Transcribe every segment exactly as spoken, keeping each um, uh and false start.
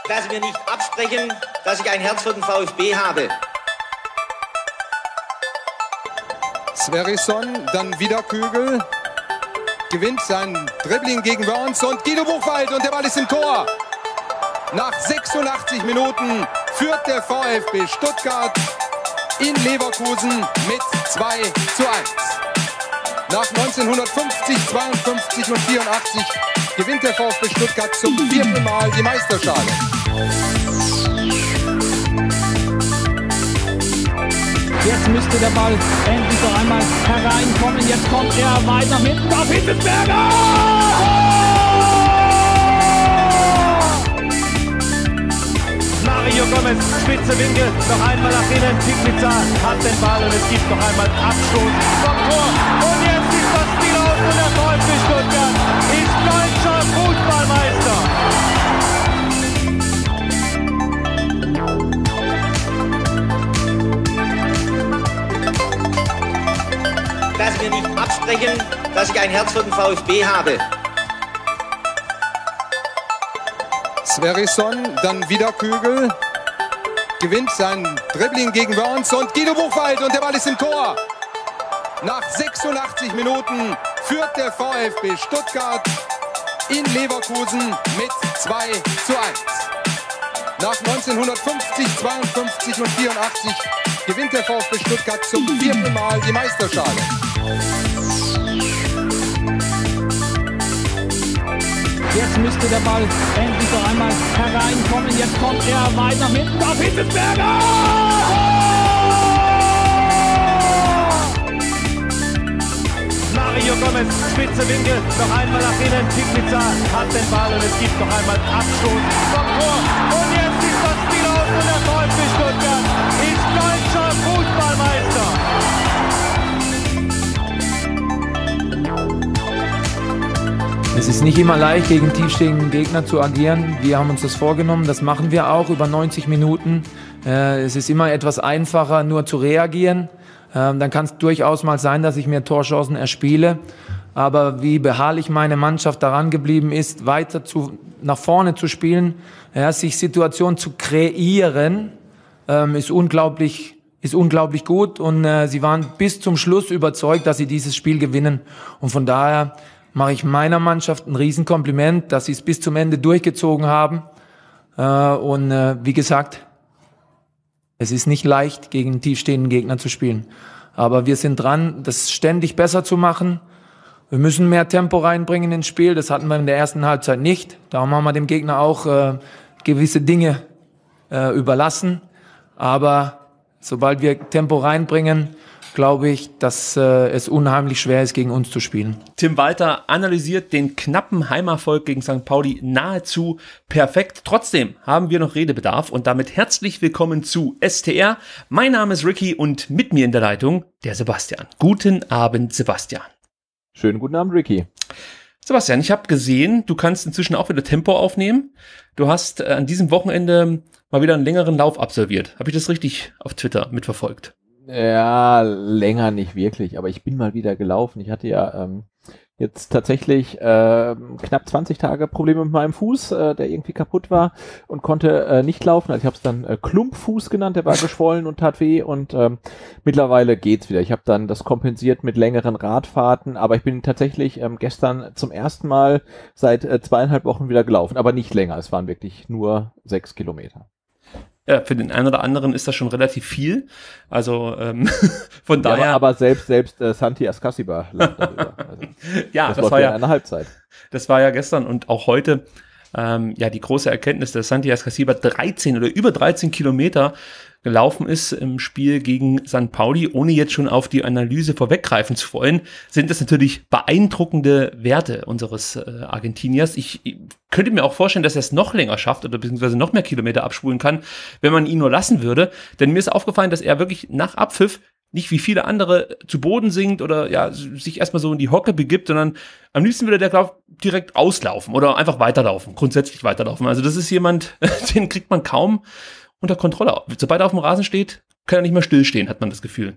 Lassen wir nicht absprechen, dass ich ein Herz für den VfB habe. Sverrisson, dann wieder Kügel, gewinnt sein Dribbling gegen Wörns und Guido Buchwald und der Ball ist im Tor. Nach sechsundachtzig Minuten führt der VfB Stuttgart in Leverkusen mit zwei zu eins. Nach neunzehnhundertfünfzig, zweiundfünfzig und vierundachtzig gewinnt der VfB Stuttgart zum vierten Mal die Meisterschale. Jetzt müsste der Ball endlich noch einmal hereinkommen. Jetzt kommt er weit nach hinten auf Hitzelsberger! Mario Gomez, spitze Winkel, noch einmal nach innen. Pizza hat den Ball und es gibt noch einmal Abstoß vom Tor. Und jetzt ist das Spiel aus und der VfB Stuttgart ist deutscher Fußballmeister. Lassen wir nicht absprechen, dass ich ein Herz für den VfB habe. Sverrisson, dann wieder Kügel, gewinnt sein Dribbling gegen Wörns und Guido Buchwald und der Ball ist im Tor. Nach sechsundachtzig Minuten führt der VfB Stuttgart in Leverkusen mit zwei zu eins. Nach neunzehnhundertfünfzig, zweiundfünfzig und vierundachtzig gewinnt der VfB Stuttgart zum vierten Mal die Meisterschale. Jetzt müsste der Ball endlich noch einmal hereinkommen. Jetzt kommt er weit nach hinten auf Hitzelsberger! Mario Gomez, spitze Winkel, noch einmal nach innen. Pizza hat den Ball und es gibt noch einmal Abstoß vom Tor. Und jetzt ist das Spiel aus und der VfB Stuttgart ist deutscher Fußballmeister. Es ist nicht immer leicht, gegen tiefstehenden Gegner zu agieren. Wir haben uns das vorgenommen, das machen wir auch über neunzig Minuten. Äh, es ist immer etwas einfacher, nur zu reagieren. Ähm, dann kann es durchaus mal sein, dass ich mir Torchancen erspiele. Aber wie beharrlich meine Mannschaft daran geblieben ist, weiter zu, nach vorne zu spielen, ja, sich Situationen zu kreieren, ähm, ist unglaublich, ist unglaublich gut. Und äh, sie waren bis zum Schluss überzeugt, dass sie dieses Spiel gewinnen. Und von daher mache ich meiner Mannschaft ein Riesenkompliment, dass sie es bis zum Ende durchgezogen haben. Äh, und äh, wie gesagt, es ist nicht leicht, gegen einen tiefstehenden Gegner zu spielen. Aber wir sind dran, das ständig besser zu machen. Wir müssen mehr Tempo reinbringen ins Spiel. Das hatten wir in der ersten Halbzeit nicht. Darum haben wir dem Gegner auch äh, gewisse Dinge äh, überlassen. Aber sobald wir Tempo reinbringen, glaube ich, dass äh, es unheimlich schwer ist, gegen uns zu spielen. Tim Walter analysiert den knappen Heimerfolg gegen Sankt Pauli nahezu perfekt. Trotzdem haben wir noch Redebedarf und damit herzlich willkommen zu S T R. Mein Name ist Ricky und mit mir in der Leitung der Sebastian. Guten Abend, Sebastian. Schönen guten Abend, Ricky. Sebastian, ich habe gesehen, du kannst inzwischen auch wieder Tempo aufnehmen. Du hast äh, an diesem Wochenende mal wieder einen längeren Lauf absolviert. Habe ich das richtig auf Twitter mitverfolgt? Ja, länger nicht wirklich, aber ich bin mal wieder gelaufen. Ich hatte ja ähm, jetzt tatsächlich äh, knapp zwanzig Tage Probleme mit meinem Fuß, äh, der irgendwie kaputt war und konnte äh, nicht laufen. Also ich habe es dann äh, Klumpfuß genannt, der war geschwollen und tat weh und ähm, mittlerweile geht's wieder. Ich habe dann das kompensiert mit längeren Radfahrten, aber ich bin tatsächlich ähm, gestern zum ersten Mal seit äh, zweieinhalb Wochen wieder gelaufen, aber nicht länger. Es waren wirklich nur sechs Kilometer. Ja, für den einen oder anderen ist das schon relativ viel. Also ähm, von daher. Ja, aber, aber selbst selbst äh, Santi Ascasiba lag darüber. Also, ja, das, das war war ja ja eine Halbzeit. Das war ja gestern und auch heute ähm, ja die große Erkenntnis, dass Santi Ascasiba dreizehn oder über dreizehn Kilometer gelaufen ist im Spiel gegen Sankt Pauli. Ohne jetzt schon auf die Analyse vorweggreifen zu wollen, sind das natürlich beeindruckende Werte unseres äh, Argentiniers. Ich, ich könnte mir auch vorstellen, dass er es noch länger schafft oder beziehungsweise noch mehr Kilometer abspulen kann, wenn man ihn nur lassen würde. Denn mir ist aufgefallen, dass er wirklich nach Abpfiff nicht wie viele andere zu Boden sinkt oder ja sich erstmal so in die Hocke begibt, sondern am liebsten würde der, glaube ich, direkt auslaufen oder einfach weiterlaufen, grundsätzlich weiterlaufen. Also das ist jemand, den kriegt man kaum unter Kontrolle. Sobald er auf dem Rasen steht, kann er nicht mehr stillstehen, hat man das Gefühl.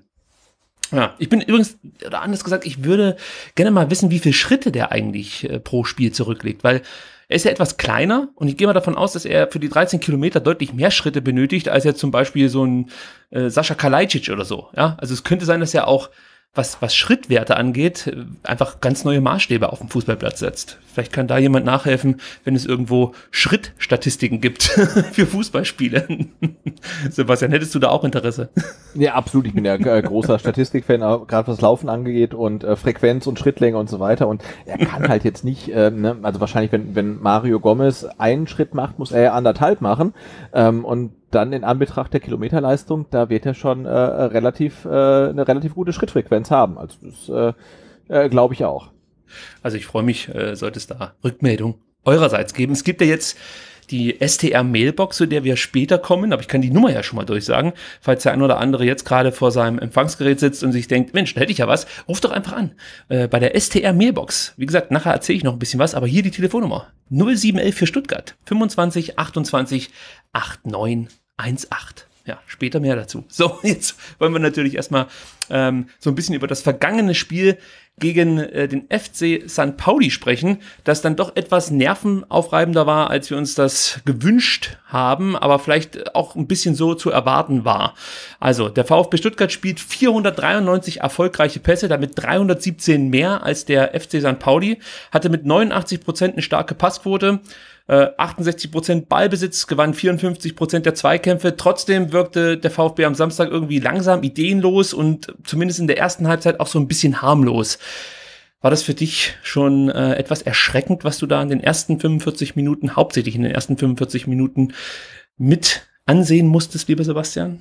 Ja, ich bin übrigens, oder anders gesagt, ich würde gerne mal wissen, wie viele Schritte der eigentlich äh, pro Spiel zurücklegt, weil er ist ja etwas kleiner und ich gehe mal davon aus, dass er für die dreizehn Kilometer deutlich mehr Schritte benötigt, als jetzt zum Beispiel so ein äh, Sascha Kalajdzic oder so. Ja, also es könnte sein, dass er auch was, was Schrittwerte angeht, einfach ganz neue Maßstäbe auf dem Fußballplatz setzt. Vielleicht kann da jemand nachhelfen, wenn es irgendwo Schrittstatistiken gibt für Fußballspiele. Sebastian, hättest du da auch Interesse? Ja, absolut. Ich bin ja äh, großer Statistikfan, gerade was Laufen angeht und äh, Frequenz und Schrittlänge und so weiter. Und er kann halt jetzt nicht, äh, ne, also wahrscheinlich, wenn, wenn Mario Gomez einen Schritt macht, muss er ja anderthalb machen. Ähm, und dann in Anbetracht der Kilometerleistung, da wird er schon äh, relativ äh, eine relativ gute Schrittfrequenz haben. Also das äh, äh, glaube ich auch. Also ich freue mich, äh, sollte es da Rückmeldung eurerseits geben. Es gibt ja jetzt die S T R-Mailbox, zu der wir später kommen, aber ich kann die Nummer ja schon mal durchsagen, falls der ein oder andere jetzt gerade vor seinem Empfangsgerät sitzt und sich denkt, Mensch, da hätte ich ja was, ruf doch einfach an. Äh, bei der S T R-Mailbox, wie gesagt, nachher erzähle ich noch ein bisschen was, aber hier die Telefonnummer, null sieben elf für Stuttgart, fünfundzwanzig achtundzwanzig neunundachtzig achtzehn. Ja, später mehr dazu. So, jetzt wollen wir natürlich erstmal ähm, so ein bisschen über das vergangene Spiel gegen äh, den F C Sankt Pauli sprechen, das dann doch etwas nervenaufreibender war, als wir uns das gewünscht haben, aber vielleicht auch ein bisschen so zu erwarten war. Also, der VfB Stuttgart spielt vierhundertdreiundneunzig erfolgreiche Pässe, damit dreihundertsiebzehn mehr als der F C Sankt Pauli, hatte mit neunundachtzig Prozent eine starke Passquote, Äh, achtundsechzig Prozent Ballbesitz, gewann vierundfünfzig Prozent der Zweikämpfe. Trotzdem wirkte der VfB am Samstag irgendwie langsam, ideenlos und zumindest in der ersten Halbzeit auch so ein bisschen harmlos. War das für dich schon äh, etwas erschreckend, was du da in den ersten fünfundvierzig Minuten, hauptsächlich in den ersten fünfundvierzig Minuten mit ansehen musstest, lieber Sebastian?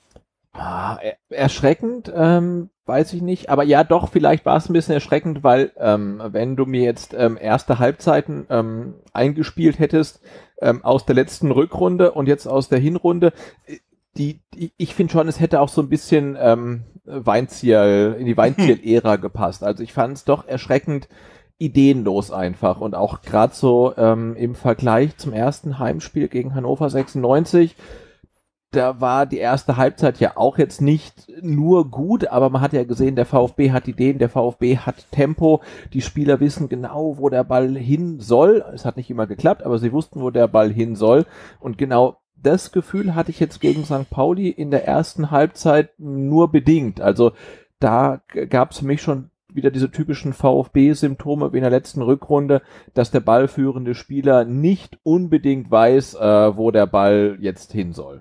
Ah, er- erschreckend, ähm, weiß ich nicht, aber ja doch, vielleicht war es ein bisschen erschreckend, weil ähm, wenn du mir jetzt ähm, erste Halbzeiten ähm, eingespielt hättest ähm, aus der letzten Rückrunde und jetzt aus der Hinrunde, äh, die, die ich finde schon, es hätte auch so ein bisschen ähm, Weinzierl, in die Weinzierl-Ära gepasst. Also ich fand es doch erschreckend ideenlos einfach und auch gerade so ähm, im Vergleich zum ersten Heimspiel gegen Hannover sechsundneunzig, da war die erste Halbzeit ja auch jetzt nicht nur gut, aber man hat ja gesehen, der VfB hat Ideen, der VfB hat Tempo, die Spieler wissen genau, wo der Ball hin soll. Es hat nicht immer geklappt, aber sie wussten, wo der Ball hin soll. Und genau das Gefühl hatte ich jetzt gegen Sankt Pauli in der ersten Halbzeit nur bedingt. Also da gab es für mich schon wieder diese typischen VfB-Symptome wie in der letzten Rückrunde, dass der ballführende Spieler nicht unbedingt weiß, äh, wo der Ball jetzt hin soll.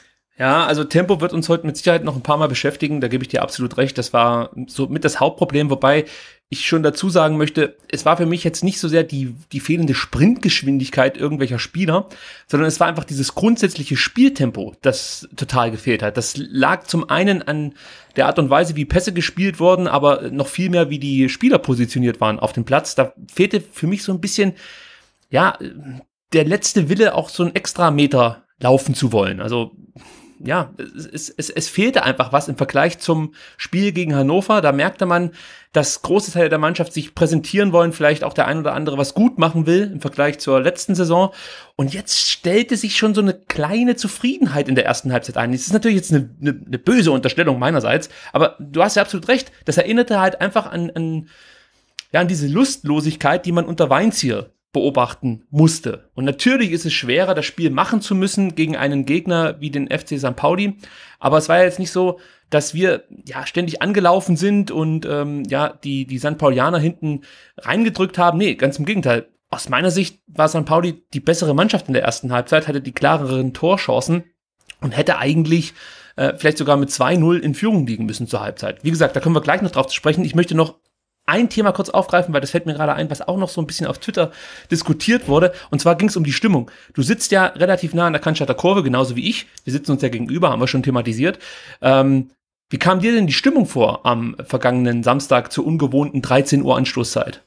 Ja, also Tempo wird uns heute mit Sicherheit noch ein paar Mal beschäftigen, da gebe ich dir absolut recht, das war so mit das Hauptproblem, wobei ich schon dazu sagen möchte, es war für mich jetzt nicht so sehr die, die fehlende Sprintgeschwindigkeit irgendwelcher Spieler, sondern es war einfach dieses grundsätzliche Spieltempo, das total gefehlt hat. Das lag zum einen an der Art und Weise, wie Pässe gespielt wurden, aber noch viel mehr, wie die Spieler positioniert waren auf dem Platz. Da fehlte für mich so ein bisschen, ja, der letzte Wille, auch so einen Extrameter laufen zu wollen. Also ja, es, es, es fehlte einfach was im Vergleich zum Spiel gegen Hannover. Da merkte man, dass große Teile der Mannschaft sich präsentieren wollen, vielleicht auch der ein oder andere was gut machen will im Vergleich zur letzten Saison. Und jetzt stellte sich schon so eine kleine Zufriedenheit in der ersten Halbzeit ein. Das ist natürlich jetzt eine, eine, eine böse Unterstellung meinerseits, aber du hast ja absolut recht. Das erinnerte halt einfach an, an, ja, an diese Lustlosigkeit, die man unter Weinzierl beobachten musste. Und natürlich ist es schwerer, das Spiel machen zu müssen gegen einen Gegner wie den F C Sankt Pauli. Aber es war ja jetzt nicht so, dass wir ja ständig angelaufen sind und ähm, ja die die Sankt Paulianer hinten reingedrückt haben. Nee, ganz im Gegenteil. Aus meiner Sicht war Sankt Pauli die bessere Mannschaft in der ersten Halbzeit, hatte die klareren Torchancen und hätte eigentlich äh, vielleicht sogar mit zwei null in Führung liegen müssen zur Halbzeit. Wie gesagt, da können wir gleich noch drauf zu sprechen. Ich möchte noch ein Thema kurz aufgreifen, weil das fällt mir gerade ein, was auch noch so ein bisschen auf Twitter diskutiert wurde. Und zwar ging es um die Stimmung. Du sitzt ja relativ nah an der Cannstatter Kurve, genauso wie ich. Wir sitzen uns ja gegenüber, haben wir schon thematisiert. Ähm, wie kam dir denn die Stimmung vor am vergangenen Samstag zur ungewohnten dreizehn Uhr Anstoßzeit?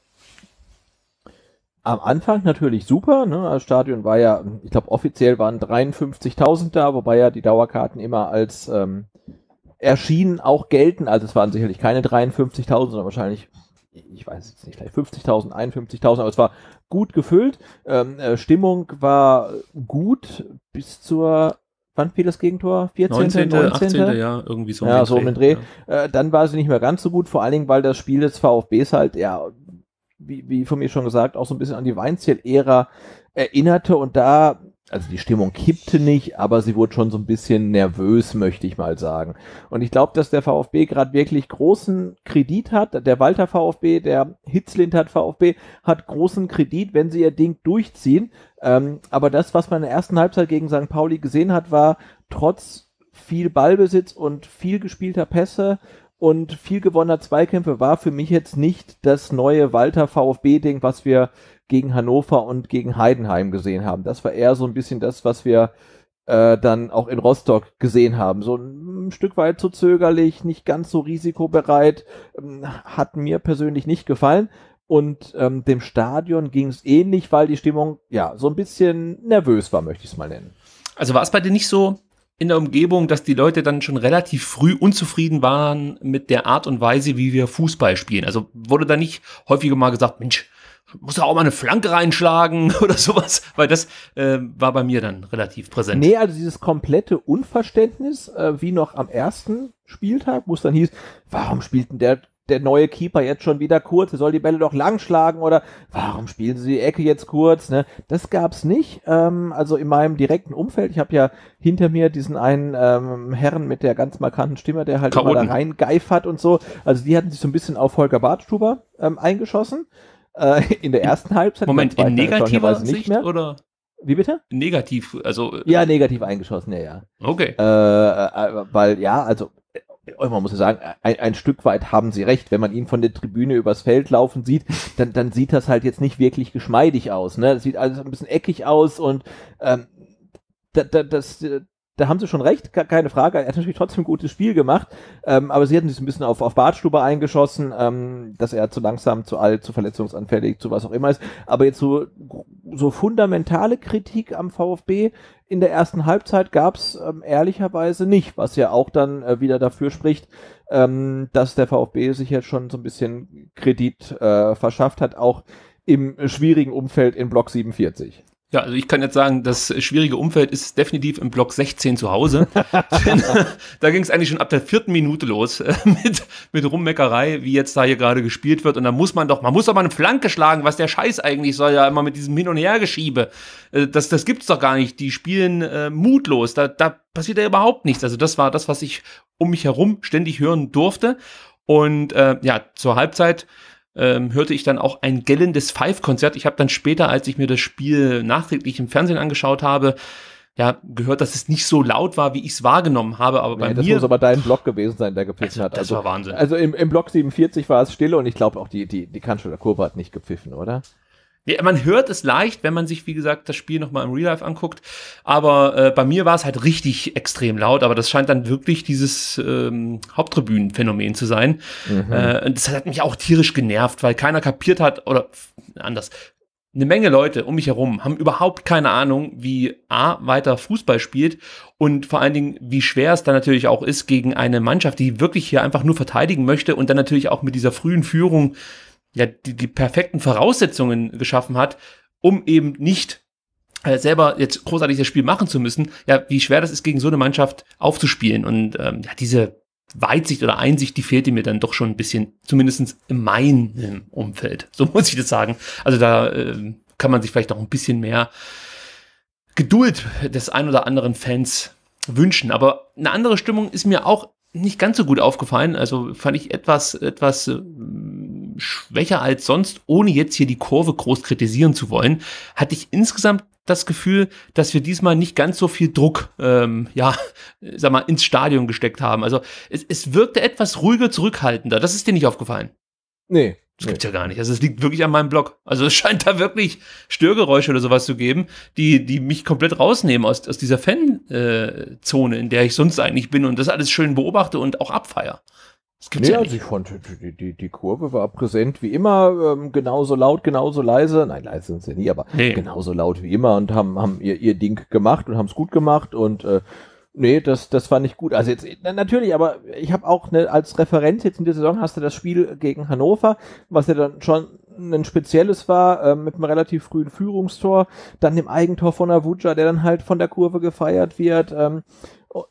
Am Anfang natürlich super, ne? Das Stadion war ja, ich glaube offiziell waren dreiundfünfzigtausend da, wobei ja die Dauerkarten immer als ähm, erschienen auch gelten. Also es waren sicherlich keine dreiundfünfzigtausend, sondern wahrscheinlich, ich weiß jetzt nicht, vielleicht fünfzigtausend, einundfünfzigtausend, aber es war gut gefüllt. Ähm, äh, Stimmung war gut bis zur, wann fiel das Gegentor? vierzehnten, neunzehnten achtzehnten Ja, irgendwie so. Ja, so um den Dreh. Ja. Äh, dann war sie nicht mehr ganz so gut, vor allen Dingen, weil das Spiel des VfBs halt, ja, wie, wie von mir schon gesagt, auch so ein bisschen an die Weinziel-Ära erinnerte und da, also die Stimmung kippte nicht, aber sie wurde schon so ein bisschen nervös, möchte ich mal sagen. Und ich glaube, dass der VfB gerade wirklich großen Kredit hat. Der Walter VfB, der Hitzlintert VfB hat großen Kredit, wenn sie ihr Ding durchziehen. Ähm, aber das, was man in der ersten Halbzeit gegen Sankt Pauli gesehen hat, war trotz viel Ballbesitz und viel gespielter Pässe und viel gewonnener Zweikämpfe, war für mich jetzt nicht das neue Walter VfB-Ding, was wir gegen Hannover und gegen Heidenheim gesehen haben. Das war eher so ein bisschen das, was wir äh, dann auch in Rostock gesehen haben. So ein, ein Stück weit zu zögerlich, nicht ganz so risikobereit, ähm, hat mir persönlich nicht gefallen. Und ähm, dem Stadion ging es ähnlich, weil die Stimmung ja so ein bisschen nervös war, möchte ich es mal nennen. Also war es bei dir nicht so in der Umgebung, dass die Leute dann schon relativ früh unzufrieden waren mit der Art und Weise, wie wir Fußball spielen? Also wurde da nicht häufiger mal gesagt, Mensch, muss er auch mal eine Flanke reinschlagen oder sowas, weil das äh, war bei mir dann relativ präsent. Nee, also dieses komplette Unverständnis, äh, wie noch am ersten Spieltag, wo es dann hieß, warum spielt denn der, der neue Keeper jetzt schon wieder kurz, er soll die Bälle doch lang schlagen oder warum spielen sie die Ecke jetzt kurz, ne? Das gab's nicht, ähm, also in meinem direkten Umfeld, ich habe ja hinter mir diesen einen ähm, Herrn mit der ganz markanten Stimme, der halt Chaoten. immer da reingeifert und so, also die hatten sich so ein bisschen auf Holger Badstuber ähm, eingeschossen. In der ersten Halbzeit. Moment, in negativer Sicht nicht mehr. Oder? Wie bitte? Negativ, also. Ja, negativ eingeschossen, ja, ja. Okay. Äh, äh, weil, ja, also, man muss ja sagen, ein, ein Stück weit haben sie recht. Wenn man ihn von der Tribüne übers Feld laufen sieht, dann, dann sieht das halt jetzt nicht wirklich geschmeidig aus, ne? Das sieht alles ein bisschen eckig aus und, ähm, da, da, das, da haben sie schon recht, keine Frage. Er hat natürlich trotzdem ein gutes Spiel gemacht, ähm, aber sie hatten sich ein bisschen auf, auf Bartstuber eingeschossen, ähm, dass er zu langsam, zu alt, zu verletzungsanfällig, zu was auch immer ist. Aber jetzt so, so fundamentale Kritik am VfB in der ersten Halbzeit gab's ähm, ehrlicherweise nicht, was ja auch dann äh, wieder dafür spricht, ähm, dass der VfB sich jetzt schon so ein bisschen Kredit äh, verschafft hat, auch im schwierigen Umfeld in Block siebenundvierzig. Ja, also ich kann jetzt sagen, das schwierige Umfeld ist definitiv im Block sechzehn zu Hause. Da ging es eigentlich schon ab der vierten Minute los äh, mit, mit Rummeckerei, wie jetzt da hier gerade gespielt wird. Und da muss man doch, man muss doch mal eine Flanke schlagen, was der Scheiß eigentlich soll, ja immer mit diesem Hin- und Hergeschiebe. Äh, das, das gibt's doch gar nicht. Die spielen äh, mutlos, da, da passiert ja überhaupt nichts. Also das war das, was ich um mich herum ständig hören durfte. Und äh, ja, zur Halbzeit Ähm, hörte ich dann auch ein gellendes Pfeifkonzert. Ich habe dann später, als ich mir das Spiel nachträglich im Fernsehen angeschaut habe, ja, gehört, dass es nicht so laut war, wie ich es wahrgenommen habe, aber bei nee, das mir... Das muss aber dein Block gewesen sein, der gepfiffen also, hat. Das also, war Wahnsinn. Also im, im Block siebenundvierzig war es stille und ich glaube auch die, die, die Cannstatter Kurve hat nicht gepfiffen, oder? Ja, man hört es leicht, wenn man sich, wie gesagt, das Spiel nochmal im Real Life anguckt. Aber äh, bei mir war es halt richtig extrem laut. Aber das scheint dann wirklich dieses ähm, Haupttribünenphänomen zu sein. Mhm. Äh, und das hat mich auch tierisch genervt, weil keiner kapiert hat, oder anders, eine Menge Leute um mich herum haben überhaupt keine Ahnung, wie A, weiter Fußball spielt und vor allen Dingen, wie schwer es dann natürlich auch ist gegen eine Mannschaft, die wirklich hier einfach nur verteidigen möchte und dann natürlich auch mit dieser frühen Führung ja die, die perfekten Voraussetzungen geschaffen hat, um eben nicht äh, selber jetzt großartig das Spiel machen zu müssen. Ja, wie schwer das ist, gegen so eine Mannschaft aufzuspielen. Und ähm, ja, diese Weitsicht oder Einsicht, die fehlte mir dann doch schon ein bisschen, zumindest in meinem Umfeld. So muss ich das sagen. Also da äh, kann man sich vielleicht noch ein bisschen mehr Geduld des ein oder anderen Fans wünschen. Aber eine andere Stimmung ist mir auch nicht ganz so gut aufgefallen. Also fand ich etwas, etwas äh, schwächer als sonst, ohne jetzt hier die Kurve groß kritisieren zu wollen, hatte ich insgesamt das Gefühl, dass wir diesmal nicht ganz so viel Druck, ähm, ja, sag mal, ins Stadion gesteckt haben. Also es, es wirkte etwas ruhiger, zurückhaltender. Das ist dir nicht aufgefallen? Nee. Das gibt's ja gar nicht. Also es liegt wirklich an meinem Blog. Also es scheint da wirklich Störgeräusche oder sowas zu geben, die die mich komplett rausnehmen aus, aus dieser Fan-Zone, in der ich sonst eigentlich bin und das alles schön beobachte und auch abfeier. Das gibt's nee, ja also ich fand, die, die, die Kurve war präsent wie immer, ähm, genauso laut, genauso leise. Nein, leise sind sie nie, aber nee. genauso laut wie immer und haben, haben ihr, ihr Ding gemacht und haben es gut gemacht und äh, Nee, das, das war nicht gut. Also jetzt, na, natürlich, aber ich habe auch ne, als Referent jetzt in der Saison hast du das Spiel gegen Hannover, was ja dann schon ein spezielles war, äh, mit einem relativ frühen Führungstor, dann dem Eigentor von Avuja, der dann halt von der Kurve gefeiert wird, ähm, oh,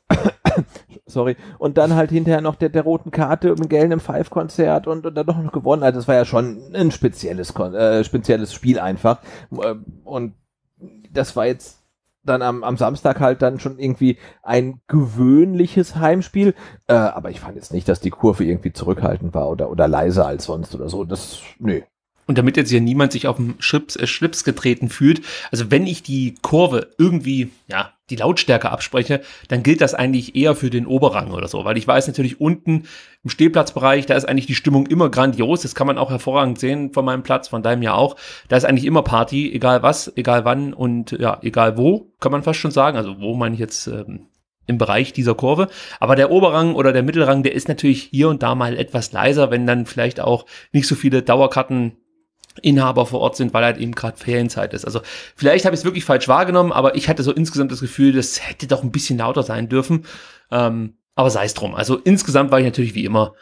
sorry, und dann halt hinterher noch der, der roten Karte im gelben Five-Konzert und, und dann doch noch gewonnen. Also das war ja schon ein spezielles, äh, spezielles Spiel einfach. Und das war jetzt dann am, am Samstag halt dann schon irgendwie ein gewöhnliches Heimspiel, äh, aber ich fand jetzt nicht, dass die Kurve irgendwie zurückhaltend war oder, oder leiser als sonst oder so, das, nö. Und damit jetzt hier niemand sich auf den Schlips, äh, Schlips getreten fühlt, also wenn ich die Kurve irgendwie, ja, die Lautstärke abspreche, dann gilt das eigentlich eher für den Oberrang oder so, weil ich weiß natürlich unten im Stehplatzbereich, da ist eigentlich die Stimmung immer grandios, das kann man auch hervorragend sehen von meinem Platz, von deinem ja auch, da ist eigentlich immer Party, egal was, egal wann und ja, egal wo, kann man fast schon sagen, also wo meine ich jetzt ähm, im Bereich dieser Kurve, aber der Oberrang oder der Mittelrang, der ist natürlich hier und da mal etwas leiser, wenn dann vielleicht auch nicht so viele Dauerkarten Inhaber vor Ort sind, weil halt eben gerade Ferienzeit ist. Also vielleicht habe ich es wirklich falsch wahrgenommen, aber ich hatte so insgesamt das Gefühl, das hätte doch ein bisschen lauter sein dürfen. Ähm, aber sei es drum. Also insgesamt war ich natürlich wie immer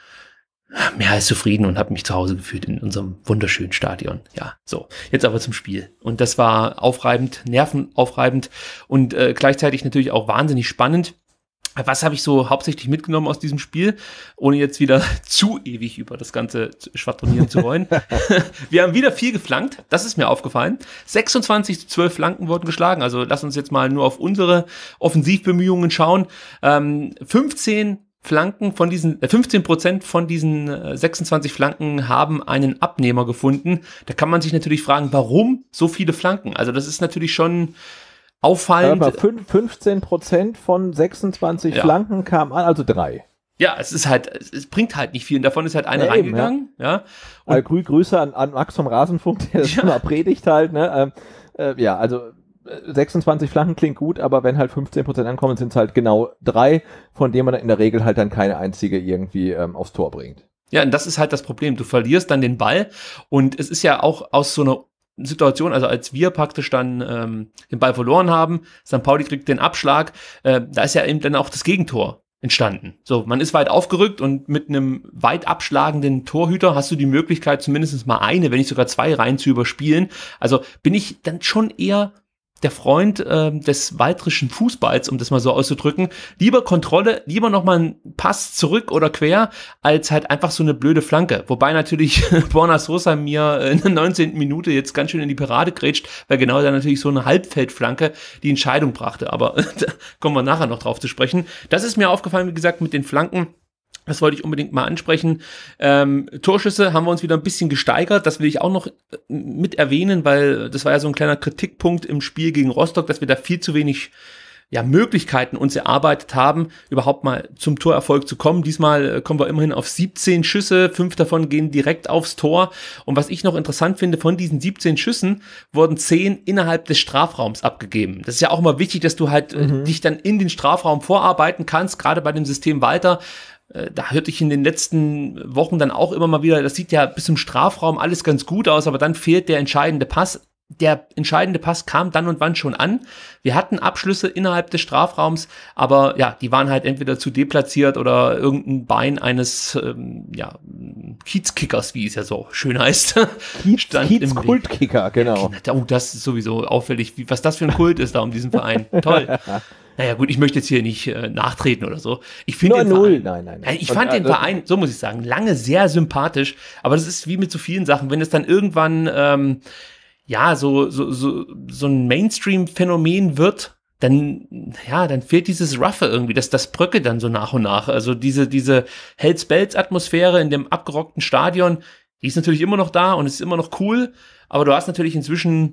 mehr als zufrieden und habe mich zu Hause gefühlt in unserem wunderschönen Stadion. Ja, so. Jetzt aber zum Spiel. Und das war aufreibend, nervenaufreibend und äh, gleichzeitig natürlich auch wahnsinnig spannend. Was habe ich so hauptsächlich mitgenommen aus diesem Spiel, ohne jetzt wieder zu ewig über das Ganze schwadronieren zu wollen? Wir haben wieder viel geflankt, das ist mir aufgefallen. sechsundzwanzig zu zwölf Flanken wurden geschlagen, also lass uns jetzt mal nur auf unsere Offensivbemühungen schauen. Ähm, fünfzehn Flanken von diesen, äh, fünfzehn Prozent von diesen äh, sechsundzwanzig Flanken haben einen Abnehmer gefunden. Da kann man sich natürlich fragen, warum so viele Flanken? Also das ist natürlich schon auffallend. Aber fünfzehn Prozent von sechsundzwanzig ja. Flanken kamen an, also drei. Ja, es ist halt, es bringt halt nicht viel. Und davon ist halt eine ja, reingegangen. Eben, ja. ja. Und also, Grü Grüße an, an Max vom Rasenfunk, der das ja. immer predigt halt. Ne? Ähm, äh, ja, also sechsundzwanzig Flanken klingt gut, aber wenn halt fünfzehn Prozent ankommen, sind es halt genau drei, von denen man in der Regel halt dann keine einzige irgendwie ähm, aufs Tor bringt. Ja, und das ist halt das Problem. Du verlierst dann den Ball und es ist ja auch aus so einer Situation, also als wir praktisch dann ähm, den Ball verloren haben, Sankt Pauli kriegt den Abschlag, äh, da ist ja eben dann auch das Gegentor entstanden. So, man ist weit aufgerückt und mit einem weit abschlagenden Torhüter hast du die Möglichkeit, zumindest mal eine, wenn nicht sogar zwei Reihen zu überspielen. Also bin ich dann schon eher der Freund äh, des waldrischen Fußballs, um das mal so auszudrücken. Lieber Kontrolle, lieber nochmal ein Pass zurück oder quer, als halt einfach so eine blöde Flanke. Wobei natürlich Borna Sosa mir in der neunzehnten Minute jetzt ganz schön in die Parade grätscht, weil genau da natürlich so eine Halbfeldflanke die Entscheidung brachte. Aber da kommen wir nachher noch drauf zu sprechen. Das ist mir aufgefallen, wie gesagt, mit den Flanken. Das wollte ich unbedingt mal ansprechen. Ähm, Torschüsse haben wir uns wieder ein bisschen gesteigert. Das will ich auch noch mit erwähnen, weil das war ja so ein kleiner Kritikpunkt im Spiel gegen Rostock, dass wir da viel zu wenig ja, Möglichkeiten uns erarbeitet haben, überhaupt mal zum Torerfolg zu kommen. Diesmal kommen wir immerhin auf siebzehn Schüsse, fünf davon gehen direkt aufs Tor. Und was ich noch interessant finde, von diesen siebzehn Schüssen wurden zehn innerhalb des Strafraums abgegeben. Das ist ja auch immer wichtig, dass du halt mhm. dich dann in den Strafraum vorarbeiten kannst, gerade bei dem System Walter. Da hörte ich in den letzten Wochen dann auch immer mal wieder, das sieht ja bis zum Strafraum alles ganz gut aus, aber dann fehlt der entscheidende Pass. Der entscheidende Pass kam dann und wann schon an. Wir hatten Abschlüsse innerhalb des Strafraums, aber ja, die waren halt entweder zu deplatziert oder irgendein Bein eines ähm, ja, Kiezkickers, wie es ja so schön heißt. Kiez, Kiez-Kultkicker, genau. Oh, das ist sowieso auffällig, wie, was das für ein Kult ist da um diesen Verein. Toll. Naja gut, ich möchte jetzt hier nicht äh, nachtreten oder so. Ich finde den Verein, nein, nein, nein. Ich fand Und, den äh, Verein, so muss ich sagen, lange sehr sympathisch, aber das ist wie mit so vielen Sachen, wenn es dann irgendwann ähm, ja so so so so ein Mainstream-Phänomen wird, dann ja, dann fehlt dieses Roughe irgendwie, das das bröckelt dann so nach und nach. Also diese diese Hells-Bells-Atmosphäre in dem abgerockten Stadion, die ist natürlich immer noch da und ist immer noch cool, aber du hast natürlich inzwischen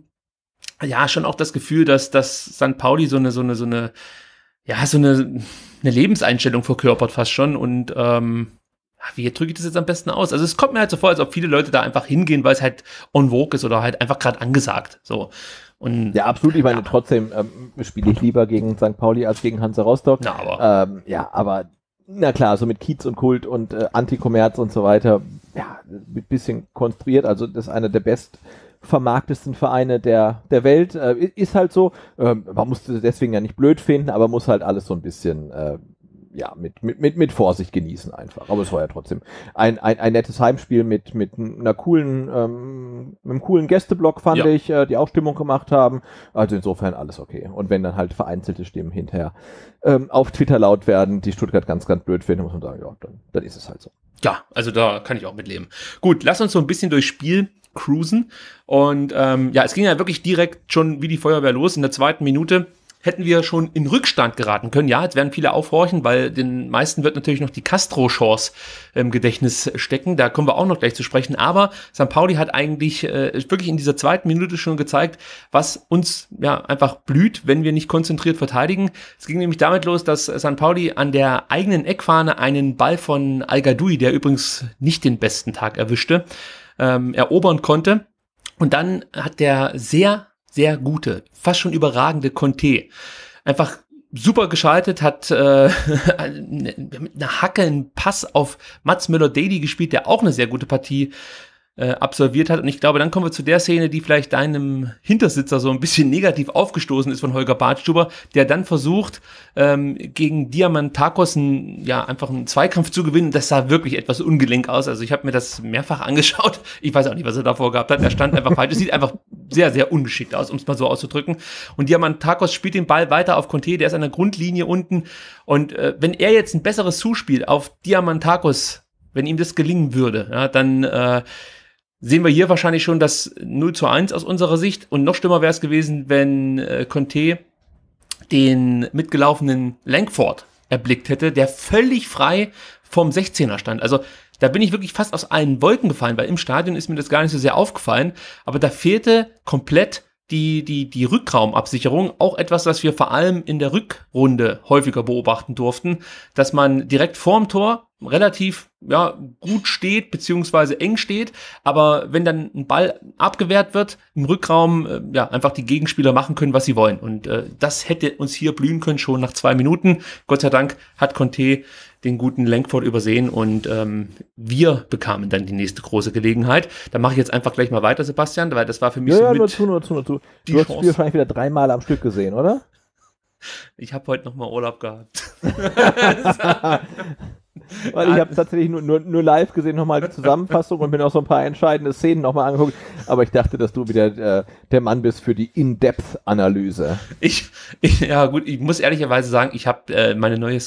ja schon auch das Gefühl, dass dass Sankt Pauli so eine so eine so eine ja so eine eine Lebenseinstellung verkörpert fast schon und ähm, wie drücke ich das jetzt am besten aus? Also es kommt mir halt so vor, als ob viele Leute da einfach hingehen, weil es halt on vogue ist oder halt einfach gerade angesagt. So. Und, ja, absolut. Ich meine, ja. trotzdem ähm, spiele ich lieber gegen Sankt Pauli als gegen Hansa Rostock. Na, aber. Ähm, ja, aber na klar, so mit Kiez und Kult und äh, Antikommerz und so weiter, ja, ein bisschen konstruiert. Also das ist einer der best vermarktesten Vereine der, der Welt. Äh, ist halt so. Ähm, man muss das deswegen ja nicht blöd finden, aber muss halt alles so ein bisschen äh, ja, mit, mit, mit, mit Vorsicht genießen einfach. Aber es war ja trotzdem ein, ein, ein nettes Heimspiel mit, mit einer coolen, ähm, mit einem coolen Gästeblock, fand ja. ich, äh, die auch Stimmung gemacht haben. Also insofern alles okay. Und wenn dann halt vereinzelte Stimmen hinterher ähm, auf Twitter laut werden, die Stuttgart ganz, ganz blöd finden, muss man sagen, ja, dann, dann ist es halt so. Ja, also da kann ich auch mitleben. Gut, lass uns so ein bisschen durchs Spiel cruisen. Und ähm, ja, es ging ja wirklich direkt schon wie die Feuerwehr los. In der zweiten Minute hätten wir schon in Rückstand geraten können. Ja, jetzt werden viele aufhorchen, weil den meisten wird natürlich noch die Castro-Chance im Gedächtnis stecken. Da kommen wir auch noch gleich zu sprechen. Aber Sankt Pauli hat eigentlich äh, wirklich in dieser zweiten Minute schon gezeigt, was uns ja einfach blüht, wenn wir nicht konzentriert verteidigen. Es ging nämlich damit los, dass Sankt Pauli an der eigenen Eckfahne einen Ball von Al-Gadoui, der übrigens nicht den besten Tag erwischte, ähm, erobern konnte. Und dann hat der sehr sehr gute, fast schon überragende Conte einfach super geschaltet, hat äh, mit einer Hacke einen Pass auf Mats Möller-Deli gespielt, der auch eine sehr gute Partie äh, absolviert hat. Und ich glaube, dann kommen wir zu der Szene, die vielleicht deinem Hintersitzer so ein bisschen negativ aufgestoßen ist von Holger Badstuber, der dann versucht, ähm, gegen Diamantakos ein, ja, einfach einen Zweikampf zu gewinnen. Das sah wirklich etwas ungelenk aus. Also ich habe mir das mehrfach angeschaut. Ich weiß auch nicht, was er davor gehabt hat. Er stand einfach falsch. Es sieht einfach sehr, sehr ungeschickt aus, um es mal so auszudrücken. Und Diamantakos spielt den Ball weiter auf Conte, der ist an der Grundlinie unten. Und äh, wenn er jetzt ein besseres Zuspiel auf Diamantakos, wenn ihm das gelingen würde, ja, dann äh, sehen wir hier wahrscheinlich schon das null zu eins aus unserer Sicht. Und noch schlimmer wäre es gewesen, wenn äh, Conte den mitgelaufenen Langford erblickt hätte, der völlig frei vom sechzehner stand. Also da bin ich wirklich fast aus allen Wolken gefallen, weil im Stadion ist mir das gar nicht so sehr aufgefallen. Aber da fehlte komplett die, die, die Rückraumabsicherung. Auch etwas, was wir vor allem in der Rückrunde häufiger beobachten durften, dass man direkt vorm Tor relativ ja, gut steht, beziehungsweise eng steht, aber wenn dann ein Ball abgewehrt wird, im Rückraum äh, ja einfach die Gegenspieler machen können, was sie wollen. Und äh, das hätte uns hier blühen können, schon nach zwei Minuten. Gott sei Dank hat Conte den guten Langford übersehen und ähm, wir bekamen dann die nächste große Gelegenheit. Da mache ich jetzt einfach gleich mal weiter, Sebastian, weil das war für mich ja, so ja, mit nur zu, nur zu, nur zu. die Du hast das Chance. Spiel wahrscheinlich wieder dreimal am Stück gesehen, oder? Ich habe heute nochmal Urlaub gehabt. Weil ich habe tatsächlich nur, nur, nur live gesehen, nochmal die Zusammenfassung und mir noch so ein paar entscheidende Szenen nochmal angeguckt. Aber ich dachte, dass du wieder äh, der Mann bist für die In-Depth-Analyse. Ich, ich, ja gut, ich muss ehrlicherweise sagen, ich habe äh, meine neue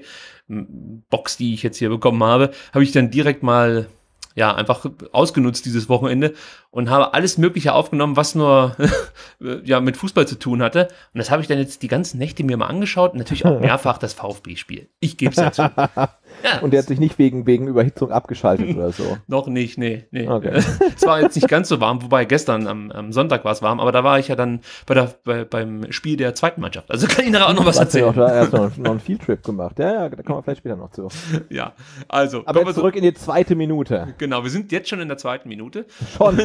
Sky-Box, die ich jetzt hier bekommen habe, habe ich dann direkt mal ja einfach ausgenutzt dieses Wochenende und habe alles Mögliche aufgenommen, was nur ja mit Fußball zu tun hatte. Und das habe ich dann jetzt die ganzen Nächte mir mal angeschaut und natürlich auch mehrfach das VfB-Spiel. Ich gebe es ja zu. Ja, und der hat sich nicht wegen, wegen Überhitzung abgeschaltet oder so. Noch nicht, nee, nee. Okay. Es war jetzt nicht ganz so warm, wobei gestern am, am Sonntag war es warm, aber da war ich ja dann bei der, bei, beim Spiel der zweiten Mannschaft. Also kann ich nachher auch noch was erzählen. Du hast ja auch da erst noch, noch einen Fieldtrip gemacht. Ja, ja, da kommen wir vielleicht später noch zu. Ja, also. Aber jetzt zurück in die zweite Minute. Genau, wir sind jetzt schon in der zweiten Minute. Schon.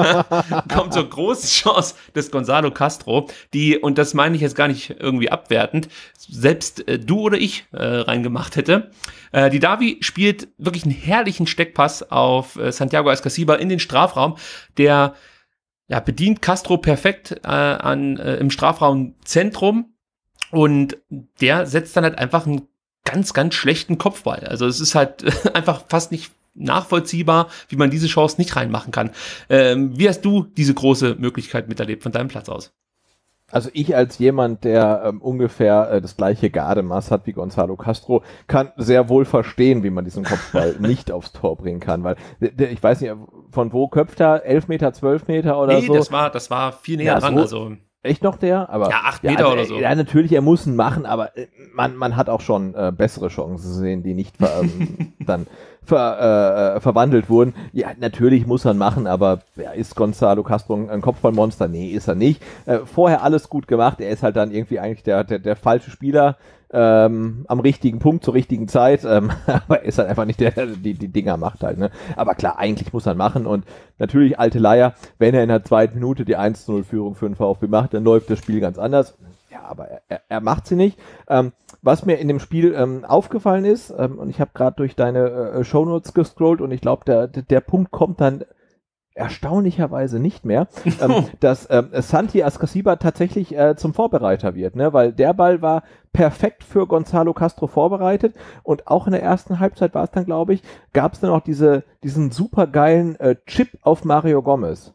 Kommt zur großen Chance des Gonzalo Castro, die, und das meine ich jetzt gar nicht irgendwie abwertend, selbst äh, du oder ich äh, reingemacht hätte. Äh, die Davi spielt wirklich einen herrlichen Steckpass auf äh, Santiago Ascasiba in den Strafraum, der ja, bedient Castro perfekt äh, an, äh, im Strafraumzentrum und der setzt dann halt einfach einen ganz, ganz schlechten Kopfball. Also es ist halt äh, einfach fast nicht nachvollziehbar, wie man diese Chance nicht reinmachen kann. Ähm, wie hast du diese große Möglichkeit miterlebt von deinem Platz aus? Also ich als jemand, der ähm, ungefähr äh, das gleiche Gardemaß hat wie Gonzalo Castro, kann sehr wohl verstehen, wie man diesen Kopfball nicht aufs Tor bringen kann, weil der, ich weiß nicht, von wo köpft er? elf Meter, zwölf Meter oder nee, so? Nee, das war, das war viel näher ja, dran. So, also echt noch der? Aber, ja, acht Meter ja, also, oder so. Ja, natürlich, er muss ihn machen, aber äh, man, man hat auch schon äh, bessere Chancen gesehen, die nicht ver, ähm, dann ver, äh, verwandelt wurden. Ja, natürlich muss er ihn machen, aber ja, ist Gonzalo Castro ein Kopfballmonster? Nee, ist er nicht. Äh, vorher alles gut gemacht, er ist halt dann irgendwie eigentlich der, der, der falsche Spieler ähm, am richtigen Punkt zur richtigen Zeit, ähm, aber er ist halt einfach nicht der, der die, die Dinger macht halt, ne? Aber klar, eigentlich muss er ihn machen und natürlich alte Leier, wenn er in der zweiten Minute die eins zu null Führung für den VfB macht, dann läuft das Spiel ganz anders. Ja, aber er, er, er macht sie nicht. Ähm, was mir in dem Spiel ähm, aufgefallen ist, ähm, und ich habe gerade durch deine äh, Shownotes gescrollt und ich glaube, der, der, der Punkt kommt dann erstaunlicherweise nicht mehr, ähm, dass ähm, Santi Ascasiba tatsächlich äh, zum Vorbereiter wird, ne? Weil der Ball war perfekt für Gonzalo Castro vorbereitet und auch in der ersten Halbzeit war es dann, glaube ich, gab es dann auch diese, diesen supergeilen äh, Chip auf Mario Gomez.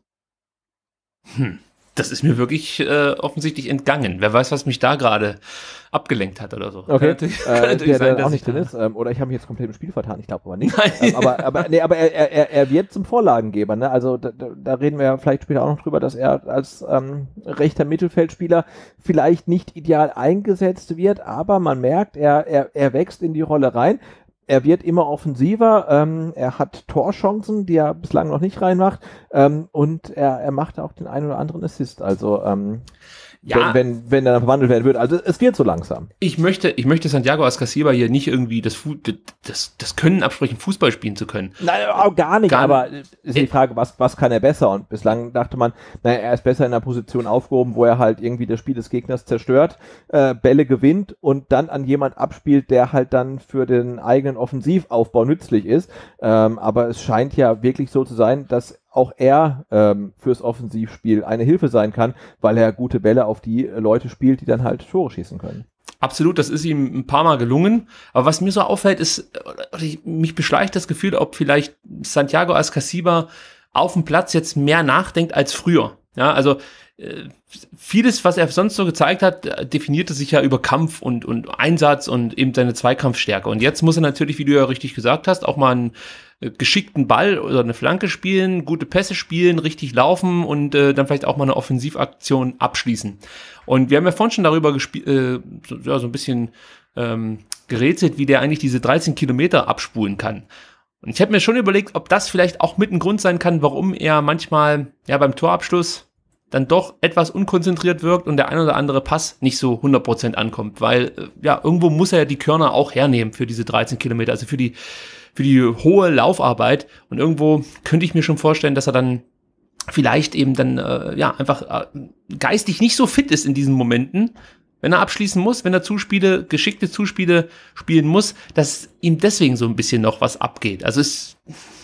Hm. Das ist mir wirklich äh, offensichtlich entgangen. Wer weiß, was mich da gerade abgelenkt hat oder so. Okay, kann äh, kann der sein, dann auch nicht drin ist. Ähm, oder ich habe mich jetzt komplett im Spiel vertan. Ich glaube aber nicht. ähm, aber aber, nee, aber er, er, er wird zum Vorlagengeber. Ne? Also da, da reden wir ja vielleicht später auch noch drüber, dass er als ähm, rechter Mittelfeldspieler vielleicht nicht ideal eingesetzt wird. Aber man merkt, er, er, er wächst in die Rolle rein. Er wird immer offensiver, ähm, er hat Torchancen, die er bislang noch nicht reinmacht, ähm, und er, er macht auch den einen oder anderen Assist, also ähm, ja, wenn, wenn, wenn er dann verwandelt werden wird, also es wird so langsam. Ich möchte, ich möchte Santiago Ascasiba hier nicht irgendwie das, das, das Können absprechen, Fußball spielen zu können. Nein, auch gar nicht, gar aber ist die Frage, was, was kann er besser? Und bislang dachte man, naja, er ist besser in einer Position aufgehoben, wo er halt irgendwie das Spiel des Gegners zerstört, äh, Bälle gewinnt und dann an jemand abspielt, der halt dann für den eigenen Offensivaufbau nützlich ist. Ähm, aber es scheint ja wirklich so zu sein, dass auch er ähm, fürs Offensivspiel eine Hilfe sein kann, weil er gute Bälle auf die Leute spielt, die dann halt Tore schießen können. Absolut, das ist ihm ein paar Mal gelungen. Aber was mir so auffällt, ist, mich beschleicht das Gefühl, ob vielleicht Santiago Ascasiba auf dem Platz jetzt mehr nachdenkt als früher. Ja, also äh, vieles, was er sonst so gezeigt hat, definierte sich ja über Kampf und, und Einsatz und eben seine Zweikampfstärke. Und jetzt muss er natürlich, wie du ja richtig gesagt hast, auch mal einen geschickten Ball oder eine Flanke spielen, gute Pässe spielen, richtig laufen und äh, dann vielleicht auch mal eine Offensivaktion abschließen. Und wir haben ja vorhin schon darüber gespielt, äh, so, ja, so ein bisschen ähm, gerätselt, wie der eigentlich diese dreizehn Kilometer abspulen kann. Und ich habe mir schon überlegt, ob das vielleicht auch mit ein Grund sein kann, warum er manchmal ja beim Torabschluss dann doch etwas unkonzentriert wirkt und der ein oder andere Pass nicht so hundert Prozent ankommt, weil äh, ja irgendwo muss er ja die Körner auch hernehmen für diese dreizehn Kilometer, also für die für die hohe Laufarbeit, und irgendwo könnte ich mir schon vorstellen, dass er dann vielleicht eben dann äh, ja einfach äh, geistig nicht so fit ist in diesen Momenten, wenn er abschließen muss, wenn er Zuspiele, geschickte Zuspiele spielen muss, dass ihm deswegen so ein bisschen noch was abgeht. Also es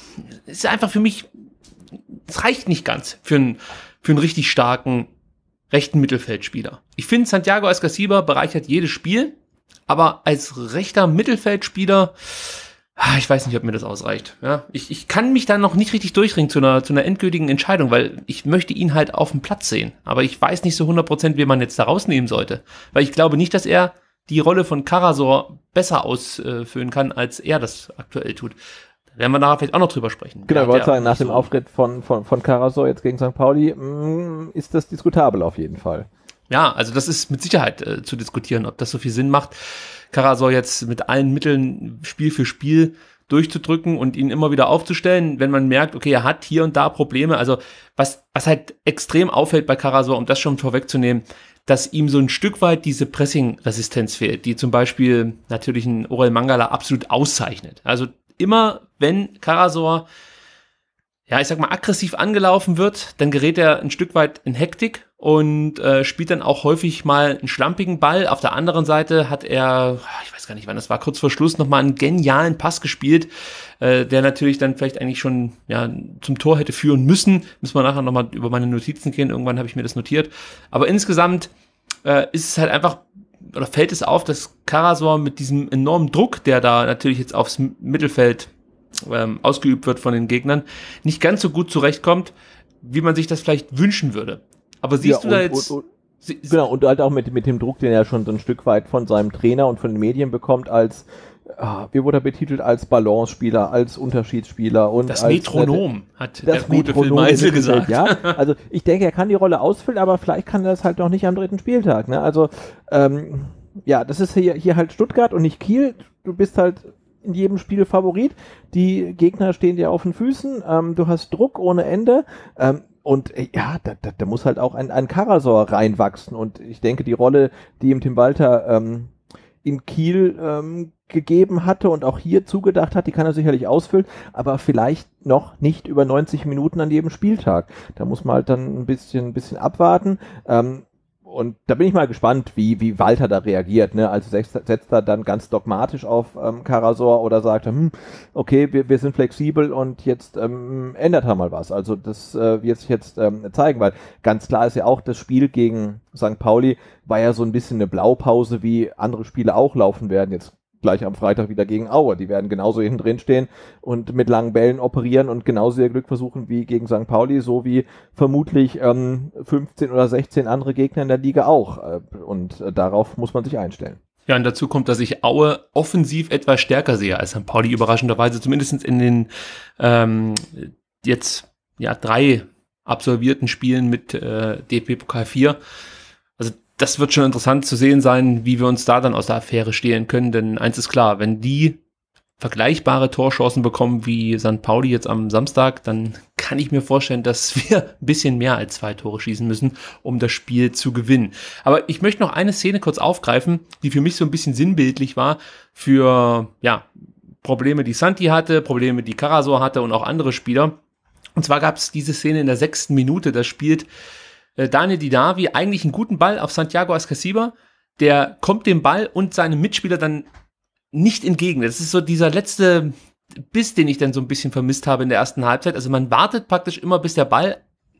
ist einfach für mich, es reicht nicht ganz für einen für einen richtig starken rechten Mittelfeldspieler. Ich finde, Santiago Ascasiba bereichert jedes Spiel, aber als rechter Mittelfeldspieler, ich weiß nicht, ob mir das ausreicht. Ja, ich, ich kann mich da noch nicht richtig durchringen zu einer, zu einer endgültigen Entscheidung, weil ich möchte ihn halt auf dem Platz sehen. Aber ich weiß nicht so hundert Prozent, wie man jetzt da rausnehmen sollte. Weil ich glaube nicht, dass er die Rolle von Karasor besser ausfüllen kann, als er das aktuell tut. Da werden wir nachher vielleicht auch noch drüber sprechen. Genau, ich wollte sagen, nach so dem Auftritt von, von, von Karasor jetzt gegen Sankt Pauli mh, ist das diskutabel auf jeden Fall. Ja, also das ist mit Sicherheit äh, zu diskutieren, ob das so viel Sinn macht, Karasor jetzt mit allen Mitteln Spiel für Spiel durchzudrücken und ihn immer wieder aufzustellen, wenn man merkt, okay, er hat hier und da Probleme. Also was, was halt extrem auffällt bei Karasor, um das schon vorwegzunehmen, dass ihm so ein Stück weit diese Pressing-Resistenz fehlt, die zum Beispiel natürlich ein Orel Mangala absolut auszeichnet. Also immer, wenn Karasor, ja, ich sag mal, aggressiv angelaufen wird, dann gerät er ein Stück weit in Hektik und äh, spielt dann auch häufig mal einen schlampigen Ball. Auf der anderen Seite hat er, ich weiß gar nicht wann, das war kurz vor Schluss, nochmal einen genialen Pass gespielt, äh, der natürlich dann vielleicht eigentlich schon ja zum Tor hätte führen müssen. Müssen wir nachher nochmal über meine Notizen gehen, irgendwann habe ich mir das notiert. Aber insgesamt äh, ist es halt einfach, oder fällt es auf, dass Karasor mit diesem enormen Druck, der da natürlich jetzt aufs Mittelfeld ähm, ausgeübt wird von den Gegnern, nicht ganz so gut zurechtkommt, wie man sich das vielleicht wünschen würde. Aber siehst ja, du da und, jetzt... Und, und, genau, und halt auch mit, mit dem Druck, den er schon so ein Stück weit von seinem Trainer und von den Medien bekommt, als, ah, wie wurde er betitelt, als Balance-Spieler, als Unterschiedsspieler. Und das als, Metronom, äh, hat das der gute Phil Meisel gesagt. Ja, also ich denke, er kann die Rolle ausfüllen, aber vielleicht kann er das halt noch nicht am dritten Spieltag. Ne? Also, ähm, ja, das ist hier, hier halt Stuttgart und nicht Kiel. Du bist halt in jedem Spiel Favorit. Die Gegner stehen dir auf den Füßen. Ähm, du hast Druck ohne Ende. Ähm, und äh, ja, da, da, da muss halt auch ein, ein Karasor reinwachsen. Und ich denke, die Rolle, die ihm Tim Walter ähm, in Kiel ähm, gegeben hatte und auch hier zugedacht hat, die kann er sicherlich ausfüllen, aber vielleicht noch nicht über neunzig Minuten an jedem Spieltag. Da muss man halt dann ein bisschen, ein bisschen abwarten. Ähm, und da bin ich mal gespannt, wie, wie Walter da reagiert. Ne? Also setzt, setzt er dann ganz dogmatisch auf ähm, Karasor oder sagt, hm, okay, wir, wir sind flexibel und jetzt ähm, ändert er mal was. Also das äh, wird sich jetzt ähm, zeigen, weil ganz klar ist ja auch, das Spiel gegen Sankt Pauli war ja so ein bisschen eine Blaupause, wie andere Spiele auch laufen werden. Jetzt gleich am Freitag wieder gegen Aue. Die werden genauso hinten drin stehen und mit langen Bällen operieren und genauso ihr Glück versuchen wie gegen Sankt Pauli, so wie vermutlich ähm, fünfzehn oder sechzehn andere Gegner in der Liga auch. Und äh, darauf muss man sich einstellen. Ja, und dazu kommt, dass ich Aue offensiv etwas stärker sehe als Sankt Pauli, überraschenderweise, zumindest in den ähm, jetzt ja drei absolvierten Spielen mit äh, D P Pokal vier. Also das wird schon interessant zu sehen sein, wie wir uns da dann aus der Affäre stehlen können, denn eins ist klar, wenn die vergleichbare Torchancen bekommen wie Sankt Pauli jetzt am Samstag, dann kann ich mir vorstellen, dass wir ein bisschen mehr als zwei Tore schießen müssen, um das Spiel zu gewinnen. Aber ich möchte noch eine Szene kurz aufgreifen, die für mich so ein bisschen sinnbildlich war für ja Probleme, die Santi hatte, Probleme, die Karasor hatte und auch andere Spieler. Und zwar gab es diese Szene in der sechsten Minute, da spielt Daniel Didavi eigentlich einen guten Ball auf Santiago Ascasiba, der kommt dem Ball und seinem Mitspieler dann nicht entgegen. Das ist so dieser letzte Biss, den ich dann so ein bisschen vermisst habe in der ersten Halbzeit. Also man wartet praktisch immer, bis der Ball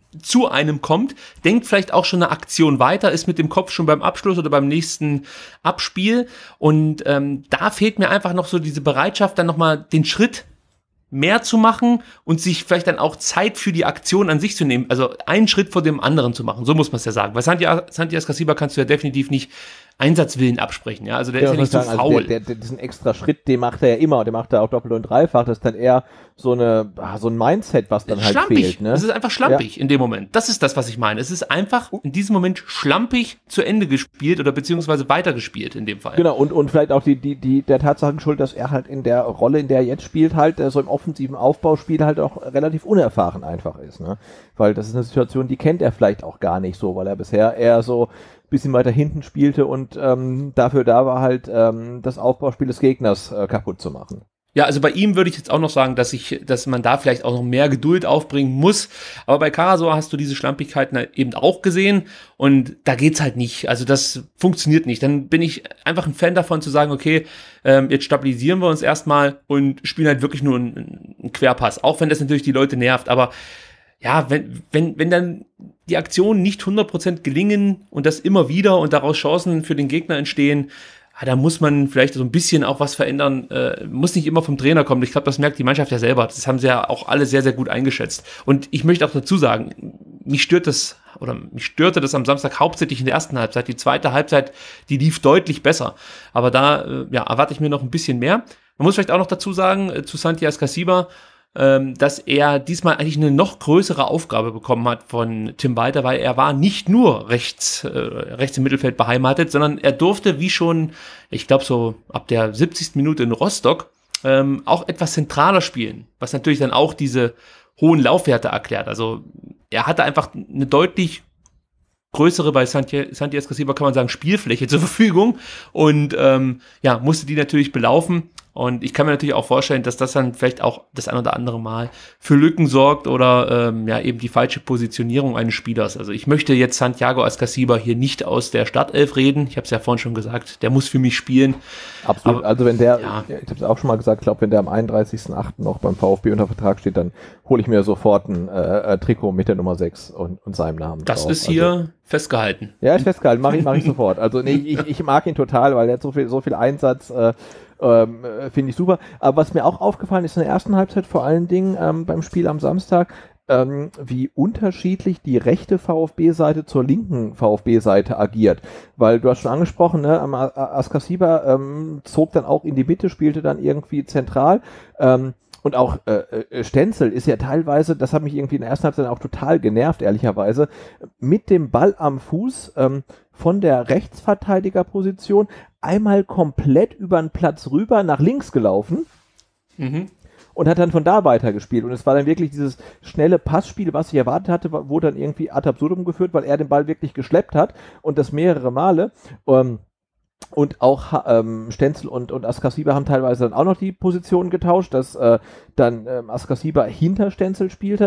zu einem kommt, denkt vielleicht auch schon eine Aktion weiter, ist mit dem Kopf schon beim Abschluss oder beim nächsten Abspiel und ähm, da fehlt mir einfach noch so diese Bereitschaft, dann nochmal den Schritt mehr zu machen und sich vielleicht dann auch Zeit für die Aktion an sich zu nehmen, also einen Schritt vor dem anderen zu machen, so muss man es ja sagen. Weil Santi Ascasiba kannst du ja definitiv nicht Einsatzwillen absprechen, ja, also der ja, ist ja nicht so sagen, faul. Also der, der, diesen extra Schritt, den macht er ja immer, den macht er auch doppelt und dreifach, das ist dann eher so eine so ein Mindset, was dann halt schlampig. fehlt. Ne? Es ist einfach schlampig ja. in dem Moment, das ist das, was ich meine. Es ist einfach in diesem Moment schlampig zu Ende gespielt oder beziehungsweise weitergespielt in dem Fall. Genau, und, und vielleicht auch die, die, die, der Tatsache geschuldet, dass er halt in der Rolle, in der er jetzt spielt, halt so im offensiven Aufbauspiel halt auch relativ unerfahren einfach ist, ne? Weil das ist eine Situation, die kennt er vielleicht auch gar nicht so, weil er bisher eher so bisschen weiter hinten spielte und ähm, dafür da war halt ähm, das Aufbauspiel des Gegners äh, kaputt zu machen. Ja, also bei ihm würde ich jetzt auch noch sagen, dass ich, dass man da vielleicht auch noch mehr Geduld aufbringen muss. Aber bei Karasor hast du diese Schlampigkeiten eben auch gesehen und da geht's halt nicht. Also das funktioniert nicht. Dann bin ich einfach ein Fan davon zu sagen, okay, ähm, jetzt stabilisieren wir uns erstmal und spielen halt wirklich nur einen, einen Querpass. Auch wenn das natürlich die Leute nervt, aber ja, wenn, wenn, wenn dann die Aktionen nicht hundert Prozent gelingen und das immer wieder und daraus Chancen für den Gegner entstehen, ja, da muss man vielleicht so ein bisschen auch was verändern, äh, muss nicht immer vom Trainer kommen. Ich glaube, das merkt die Mannschaft ja selber. Das haben sie ja auch alle sehr, sehr gut eingeschätzt. Und ich möchte auch dazu sagen, mich stört das, oder mich störte das am Samstag hauptsächlich in der ersten Halbzeit. Die zweite Halbzeit, die lief deutlich besser. Aber da, äh, ja, erwarte ich mir noch ein bisschen mehr. Man muss vielleicht auch noch dazu sagen, äh, zu Santi Ascasiba, dass er diesmal eigentlich eine noch größere Aufgabe bekommen hat von Tim Walter, weil er war nicht nur rechts, äh, rechts im Mittelfeld beheimatet, sondern er durfte, wie schon, ich glaube so ab der siebzigsten Minute in Rostock, ähm, auch etwas zentraler spielen, was natürlich dann auch diese hohen Laufwerte erklärt. Also er hatte einfach eine deutlich größere, bei Santi, Santi Ascasiba kann man sagen, Spielfläche zur Verfügung und ähm, ja, musste die natürlich belaufen. Und ich kann mir natürlich auch vorstellen, dass das dann vielleicht auch das ein oder andere Mal für Lücken sorgt oder ähm, ja eben die falsche Positionierung eines Spielers. Also ich möchte jetzt Santiago Ascasiba hier nicht aus der Startelf reden. Ich habe es ja vorhin schon gesagt, der muss für mich spielen. Absolut. Aber, also wenn der, ja. ich habe es auch schon mal gesagt, ich glaube, wenn der am einunddreißigsten achten noch beim VfB unter Vertrag steht, dann hole ich mir sofort ein äh, Trikot mit der Nummer sechs und, und seinem Namen Das drauf. ist hier also, festgehalten. Ja, ist festgehalten, mache ich, mach ich sofort. Also nee, ich, ich mag ihn total, weil er hat so viel, so viel Einsatz, äh, Ähm, finde ich super. Aber was mir auch aufgefallen ist in der ersten Halbzeit, vor allen Dingen ähm, beim Spiel am Samstag, ähm, wie unterschiedlich die rechte VfB-Seite zur linken VfB-Seite agiert. Weil du hast schon angesprochen, ne, Ascasiba ähm, zog dann auch in die Mitte, spielte dann irgendwie zentral. Ähm, Und auch äh, Stenzel ist ja teilweise, das hat mich irgendwie in der ersten Halbzeit auch total genervt, ehrlicherweise, mit dem Ball am Fuß ähm, von der Rechtsverteidigerposition einmal komplett über den Platz rüber nach links gelaufen. Mhm. Und hat dann von da weitergespielt. Und es war dann wirklich dieses schnelle Passspiel, was ich erwartet hatte, wurde dann irgendwie ad absurdum geführt, weil er den Ball wirklich geschleppt hat und das mehrere Male. Ähm, Und auch ähm, Stenzel und, und Ascasiba haben teilweise dann auch noch die Positionen getauscht, dass äh, dann ähm, Ascasiba hinter Stenzel spielte.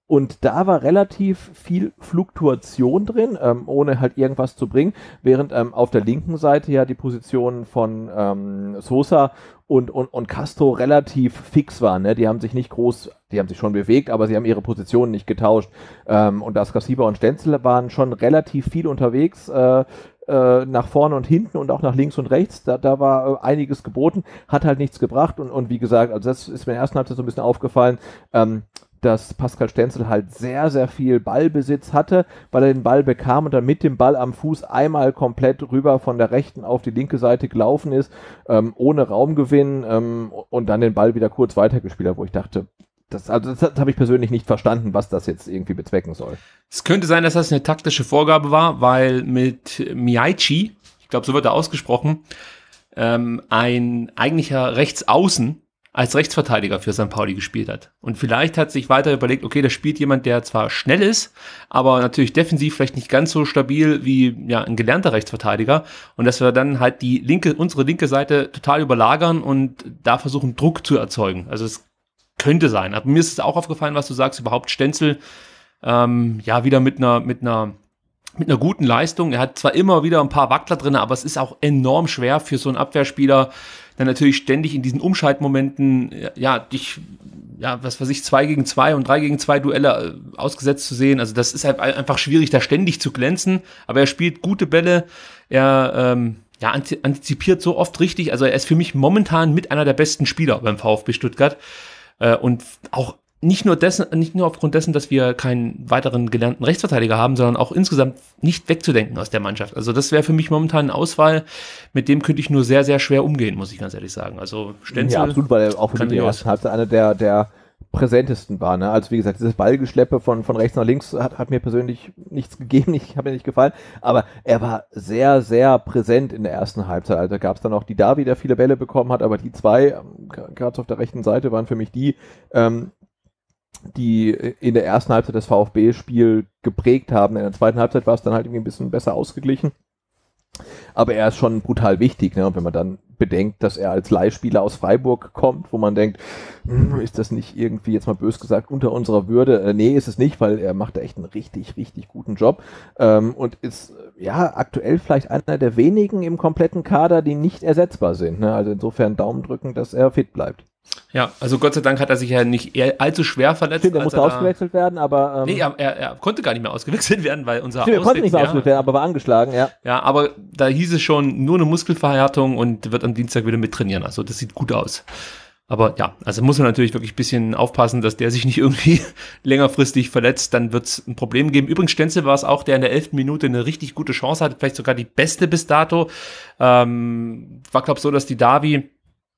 Und da war relativ viel Fluktuation drin, ähm, ohne halt irgendwas zu bringen, während ähm, auf der linken Seite ja die Positionen von ähm, Sosa und, und, und Castro relativ fix waren. Ne? Die haben sich nicht groß, die haben sich schon bewegt, aber sie haben ihre Positionen nicht getauscht. Ähm, und Ascasiba und Stenzel waren schon relativ viel unterwegs, äh, äh, nach vorne und hinten und auch nach links und rechts. Da, da war äh, einiges geboten, hat halt nichts gebracht. Und, und wie gesagt, also das ist mir in der ersten Halbzeit so ein bisschen aufgefallen, ähm, dass Pascal Stenzel halt sehr, sehr viel Ballbesitz hatte, weil er den Ball bekam und dann mit dem Ball am Fuß einmal komplett rüber von der rechten auf die linke Seite gelaufen ist, ähm, ohne Raumgewinn ähm, und dann den Ball wieder kurz weitergespielt hat, wo ich dachte, das, also das, das habe ich persönlich nicht verstanden, was das jetzt irgendwie bezwecken soll. Es könnte sein, dass das eine taktische Vorgabe war, weil mit Miyaichi, ich glaube, so wird er ausgesprochen, ähm, ein eigentlicher Rechtsaußen als Rechtsverteidiger für Sankt Pauli gespielt hat. Und vielleicht hat sich weiter überlegt, okay, da spielt jemand, der zwar schnell ist, aber natürlich defensiv vielleicht nicht ganz so stabil wie ja ein gelernter Rechtsverteidiger. Und dass wir dann halt die linke, unsere linke Seite total überlagern und da versuchen, Druck zu erzeugen. Also es könnte sein. Aber mir ist es auch aufgefallen, was du sagst, überhaupt Stenzel, ähm, ja, wieder mit einer, mit einer, mit einer guten Leistung. Er hat zwar immer wieder ein paar Wackler drin, aber es ist auch enorm schwer für so einen Abwehrspieler, dann natürlich ständig in diesen Umschaltmomenten, ja, dich, ja, was weiß ich, zwei gegen zwei und drei gegen zwei Duelle äh, ausgesetzt zu sehen. Also das ist halt einfach schwierig, da ständig zu glänzen. Aber er spielt gute Bälle. Er, ähm, ja, antizipiert so oft richtig. Also er ist für mich momentan mit einer der besten Spieler beim VfB Stuttgart. Äh, und auch nicht nur dessen, nicht nur aufgrund dessen, dass wir keinen weiteren gelernten Rechtsverteidiger haben, sondern auch insgesamt nicht wegzudenken aus der Mannschaft. Also das wäre für mich momentan eine Auswahl, mit dem könnte ich nur sehr, sehr schwer umgehen, muss ich ganz ehrlich sagen. Also Stenzel. Ja, absolut, weil er auch für die ersten Halbzeit einer der, der präsentesten war. Ne? Also wie gesagt, dieses Ballgeschleppe von, von rechts nach links hat, hat mir persönlich nichts gegeben, ich habe mir nicht gefallen, aber er war sehr, sehr präsent in der ersten Halbzeit. Also gab es dann auch die Davi, der viele Bälle bekommen hat, aber die zwei, gerade auf der rechten Seite, waren für mich die, ähm, die in der ersten Halbzeit das VfB-Spiel geprägt haben. In der zweiten Halbzeit war es dann halt irgendwie ein bisschen besser ausgeglichen. Aber er ist schon brutal wichtig, ne? Und wenn man dann bedenkt, dass er als Leihspieler aus Freiburg kommt, wo man denkt, hm, ist das nicht irgendwie, jetzt mal bös gesagt, unter unserer Würde? Äh, nee, ist es nicht, weil er macht da echt einen richtig, richtig guten Job ähm, und ist ja aktuell vielleicht einer der wenigen im kompletten Kader, die nicht ersetzbar sind. Ne? Also insofern Daumen drücken, dass er fit bleibt. Ja, also Gott sei Dank hat er sich ja nicht allzu schwer verletzt. Stimmt, er musste ausgewechselt werden, aber... Ähm, nee, er, er, er konnte gar nicht mehr ausgewechselt werden, weil unser Stimmt, er konnte nicht mehr ausgewechselt werden, aber war angeschlagen, ja. Ja, aber da hieß es schon, nur eine Muskelverhärtung und wird am Dienstag wieder mittrainieren. Also das sieht gut aus. Aber ja, also muss man natürlich wirklich ein bisschen aufpassen, dass der sich nicht irgendwie längerfristig verletzt, dann wird es ein Problem geben. Übrigens, Stenzel war es auch, der in der elften Minute eine richtig gute Chance hatte, vielleicht sogar die beste bis dato. Ähm, war, glaube ich, so, dass die Davi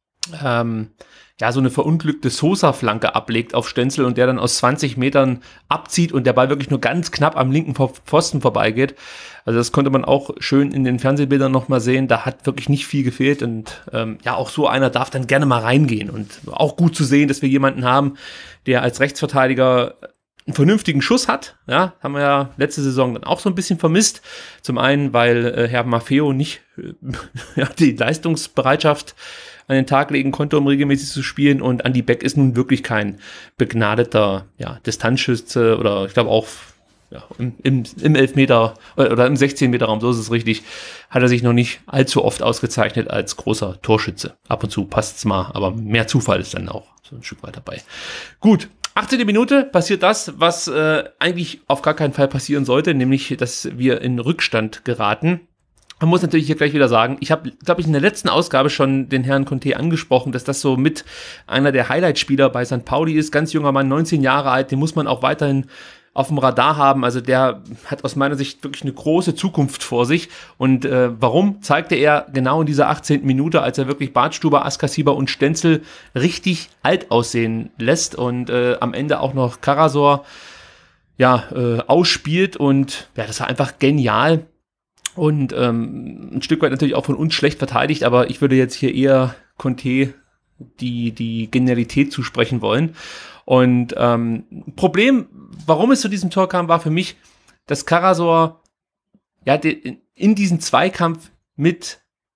ähm, ja, so eine verunglückte Sosa-Flanke ablegt auf Stenzel und der dann aus zwanzig Metern abzieht und der Ball wirklich nur ganz knapp am linken Pfosten vorbeigeht. Also das konnte man auch schön in den Fernsehbildern nochmal sehen. Da hat wirklich nicht viel gefehlt und ähm, ja, auch so einer darf dann gerne mal reingehen und auch gut zu sehen, dass wir jemanden haben, der als Rechtsverteidiger einen vernünftigen Schuss hat. Ja, haben wir ja letzte Saison dann auch so ein bisschen vermisst. Zum einen, weil äh, Herr Maffeo nicht äh, ja, die Leistungsbereitschaft an den Tag legen konnte, um regelmäßig zu spielen. Und Andi Beck ist nun wirklich kein begnadeter ja, Distanzschütze oder ich glaube auch ja, im, im, im Elfmeter oder im sechzehn Meter Raum, so ist es richtig, hat er sich noch nicht allzu oft ausgezeichnet als großer Torschütze. Ab und zu passt's mal, aber mehr Zufall ist dann auch so ein Stück weit dabei. Gut, achtzehnte Minute passiert das, was äh, eigentlich auf gar keinen Fall passieren sollte, nämlich, dass wir in Rückstand geraten. Man muss natürlich hier gleich wieder sagen, ich habe, glaube ich, in der letzten Ausgabe schon den Herrn Conte angesprochen, dass das so mit einer der Highlight-Spieler bei Sankt Pauli ist. Ganz junger Mann, neunzehn Jahre alt, den muss man auch weiterhin auf dem Radar haben. Also der hat aus meiner Sicht wirklich eine große Zukunft vor sich. Und äh, warum zeigte er genau in dieser achtzehnten Minute, als er wirklich Bartstuber, Ascasiba und Stenzel richtig alt aussehen lässt und äh, am Ende auch noch Karasor ja, äh, ausspielt. Und ja, das war einfach genial. Und ähm, ein Stück weit natürlich auch von uns schlecht verteidigt, aber ich würde jetzt hier eher Conte die, die Genialität zusprechen wollen. Und ähm, Problem, warum es zu diesem Tor kam, war für mich, dass Karasor ja, de, in diesen Zweikampf mit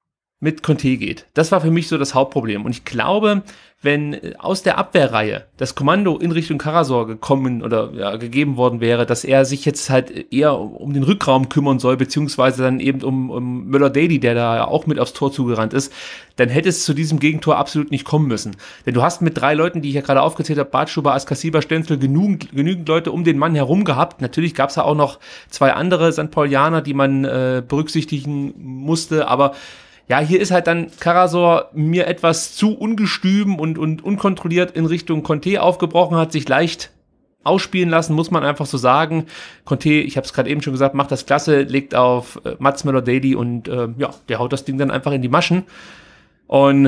mit Conte geht. Das war für mich so das Hauptproblem. Und ich glaube, wenn aus der Abwehrreihe das Kommando in Richtung Karasor gekommen oder ja, gegeben worden wäre, dass er sich jetzt halt eher um den Rückraum kümmern soll, beziehungsweise dann eben um, um Müller-Daly, der da ja auch mit aufs Tor zugerannt ist, dann hätte es zu diesem Gegentor absolut nicht kommen müssen. Denn du hast mit drei Leuten, die ich ja gerade aufgezählt habe, Bartstuber, Askasiba, Stenzel, genügend, genügend Leute um den Mann herum gehabt. Natürlich gab es ja auch noch zwei andere Sankt Paulianer, die man äh, berücksichtigen musste, aber ja, hier ist halt dann Karasor mir etwas zu ungestüm und, und unkontrolliert in Richtung Conte aufgebrochen, hat sich leicht ausspielen lassen, muss man einfach so sagen. Conte, ich habe es gerade eben schon gesagt, macht das klasse, legt auf äh, Mats Möller-Daly und äh, ja, der haut das Ding dann einfach in die Maschen. Und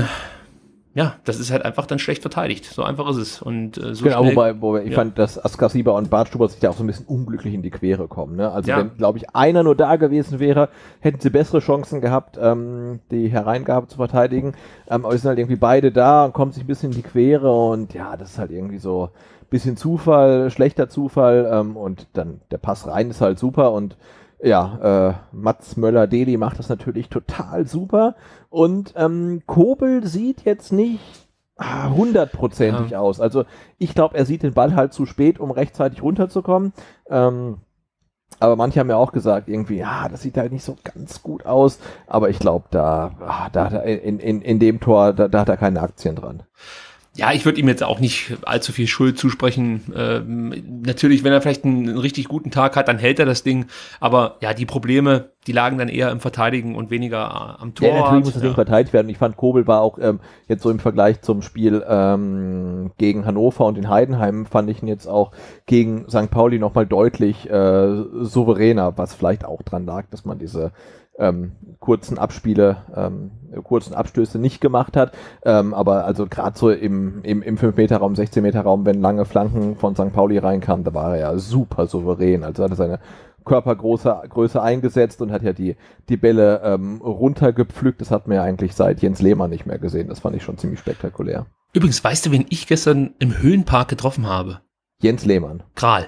ja, das ist halt einfach dann schlecht verteidigt. So einfach ist es. Und äh, so genau, schnell, wobei, wobei ich ja. fand, dass Askasiba und Bartstuber sich da auch so ein bisschen unglücklich in die Quere kommen. Ne? Also Ja. wenn, glaube ich, einer nur da gewesen wäre, hätten sie bessere Chancen gehabt, ähm, die Hereingabe zu verteidigen. Ähm, aber es sind halt irgendwie beide da und kommen sich ein bisschen in die Quere und ja, das ist halt irgendwie so ein bisschen Zufall, schlechter Zufall ähm, und dann der Pass rein ist halt super und ja, äh, Mats Möller-Daly macht das natürlich total super und ähm, Kobel sieht jetzt nicht hundertprozentig ja. aus. Also ich glaube, er sieht den Ball halt zu spät, um rechtzeitig runterzukommen. Ähm, aber manche haben ja auch gesagt, irgendwie, ja, das sieht halt nicht so ganz gut aus. Aber ich glaube, da, ah, da hat er in, in, in dem Tor, da, da hat er keine Aktien dran. Ja, ich würde ihm jetzt auch nicht allzu viel Schuld zusprechen. Ähm, natürlich, wenn er vielleicht einen, einen richtig guten Tag hat, dann hält er das Ding. Aber ja, die Probleme, die lagen dann eher im Verteidigen und weniger am Tor. Ja, natürlich muss das ja. Ding verteidigt werden. Ich fand, Kobel war auch ähm, jetzt so im Vergleich zum Spiel ähm, gegen Hannover und in Heidenheim, fand ich ihn jetzt auch gegen Sankt Pauli nochmal deutlich äh, souveräner, was vielleicht auch dran lag, dass man diese ähm, kurzen Abspiele, ähm, kurzen Abstöße nicht gemacht hat. Ähm, aber also gerade so im, im, im fünf Meter Raum, sechzehn Meter Raum, wenn lange Flanken von Sankt Pauli reinkamen, da war er ja super souverän. Also hat er seine Körpergröße Größe eingesetzt und hat ja die, die Bälle ähm, runtergepflückt. Das hat man ja eigentlich seit Jens Lehmann nicht mehr gesehen. Das fand ich schon ziemlich spektakulär. Übrigens, weißt du, wen ich gestern im Höhenpark getroffen habe? Jens Lehmann. Kral.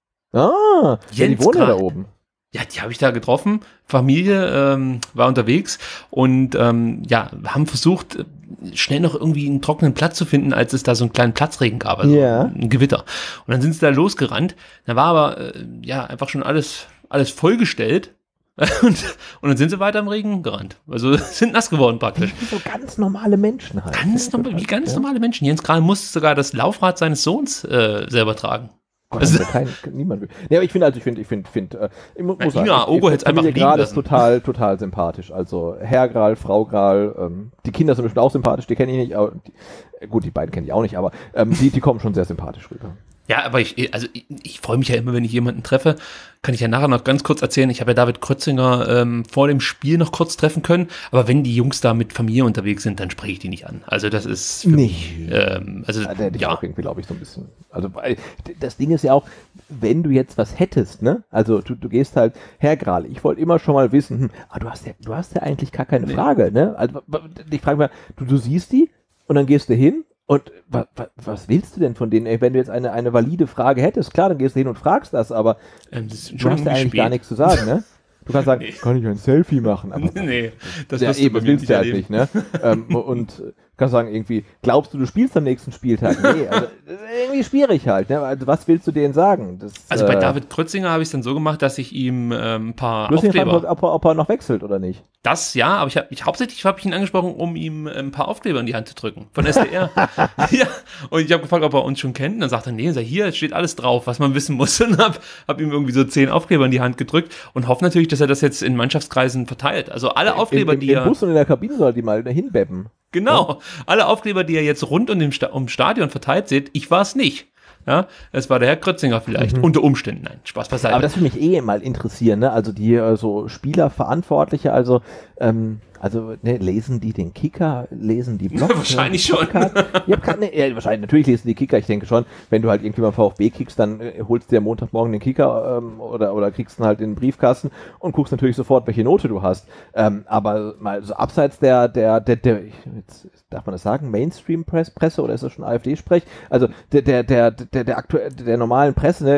Ah, ja, die wohnen ja Kral. da oben. Ja, die habe ich da getroffen. Familie ähm, war unterwegs und ähm, ja, haben versucht, schnell noch irgendwie einen trockenen Platz zu finden, als es da so einen kleinen Platzregen gab, also Ja. ein Gewitter. Und dann sind sie da losgerannt. Da war aber äh, ja einfach schon alles alles vollgestellt. Und, und dann sind sie weiter im Regen gerannt. Also sind nass geworden praktisch. Wie so ganz normale Menschen halt. Ganz ne? normal, wie ganz Ja. normale Menschen. Jens Kral musste sogar das Laufrad seines Sohns äh, selber tragen. Gott, also, kein, niemand will. Nee, aber ich finde, also ich finde, ich finde, finde, äh, ich mu- Na, muss sagen, ja, ich- Ogo ich- hätt's einfach Familie liegen Gral ist lassen. total, total sympathisch. Also Herr Gral, Frau Gral, ähm, die Kinder sind bestimmt auch sympathisch, die kenne ich nicht, aber die, gut, die beiden kenne ich auch nicht, aber ähm, die, die kommen schon sehr sympathisch rüber. Ja, aber ich, also ich, ich freue mich ja immer, wenn ich jemanden treffe. Kann ich ja nachher noch ganz kurz erzählen. Ich habe ja David Krötzinger ähm, vor dem Spiel noch kurz treffen können. Aber wenn die Jungs da mit Familie unterwegs sind, dann spreche ich die nicht an. Also das ist für Nicht. mich, ähm, also Ja, der hätte ich ja. auch irgendwie, glaube ich, so ein bisschen. Also weil, das Ding ist ja auch, wenn du jetzt was hättest, ne? Also du, du gehst halt, Herr Gral, ich wollte immer schon mal wissen, hm, ah, du hast ja, du hast ja eigentlich gar keine Frage, ne? Also ich frage mal, du, du siehst die und dann gehst du hin. Und wa, wa, was willst du denn von denen? Ey, wenn du jetzt eine, eine valide Frage hättest, klar, dann gehst du hin und fragst das, aber Ähm, das ist du schon hast ja irgendwie eigentlich gar spät. nichts zu sagen, ne? Du kannst sagen, Nee. kann ich ein Selfie machen? Aber Nee, das ja, wirst du eben, bei das mir willst du halt erleben. nicht, ne? ähm, und kannst sagen, irgendwie, glaubst du, du spielst am nächsten Spieltag? Nee, also, das ist irgendwie schwierig halt, ne? Also, was willst du denen sagen? Das, Also bei äh, David Krötzinger habe ich es dann so gemacht, dass ich ihm ähm, ein paar Du hast ihn Aufkleber... gefragt, ob er, ob er noch wechselt oder nicht. Das ja, aber ich habe ich, hauptsächlich habe ich ihn angesprochen, um ihm ein paar Aufkleber in die Hand zu drücken von S D R. Ja, und ich habe gefragt, ob er uns schon kennt. Und dann sagt er, nee, sag, hier steht alles drauf, was man wissen muss. Und habe hab ihm irgendwie so zehn Aufkleber in die Hand gedrückt und hoffe natürlich, dass er das jetzt in Mannschaftskreisen verteilt. Also alle Aufkleber, Im, im, die Im er... Bus und in der Kabine soll die mal hinbeppen. Genau, alle Aufkleber, die er jetzt rund um den Sta- um Stadion verteilt sieht, ich war es nicht. Ja, es war der Herr Krötzinger vielleicht, unter Umständen. Nein, Spaß beiseite. Aber das würde mich eh mal interessieren, ne? Also die äh, so Spielerverantwortliche, also ähm, also ne, lesen die den Kicker, lesen die Blog? Wahrscheinlich schon. Ja, kann, ne, ja, wahrscheinlich, natürlich lesen die Kicker, ich denke schon, wenn du halt irgendwie beim VfB kickst, dann äh, holst du dir Montagmorgen den Kicker ähm, oder, oder kriegst ihn halt in den Briefkasten und guckst natürlich sofort, welche Note du hast. Ähm, aber mal so abseits der, der, der, der jetzt darf man das sagen, Mainstream-Presse oder ist das schon AfD-Sprech? Also der, der, der, der, der aktuell, der normalen Presse, ne,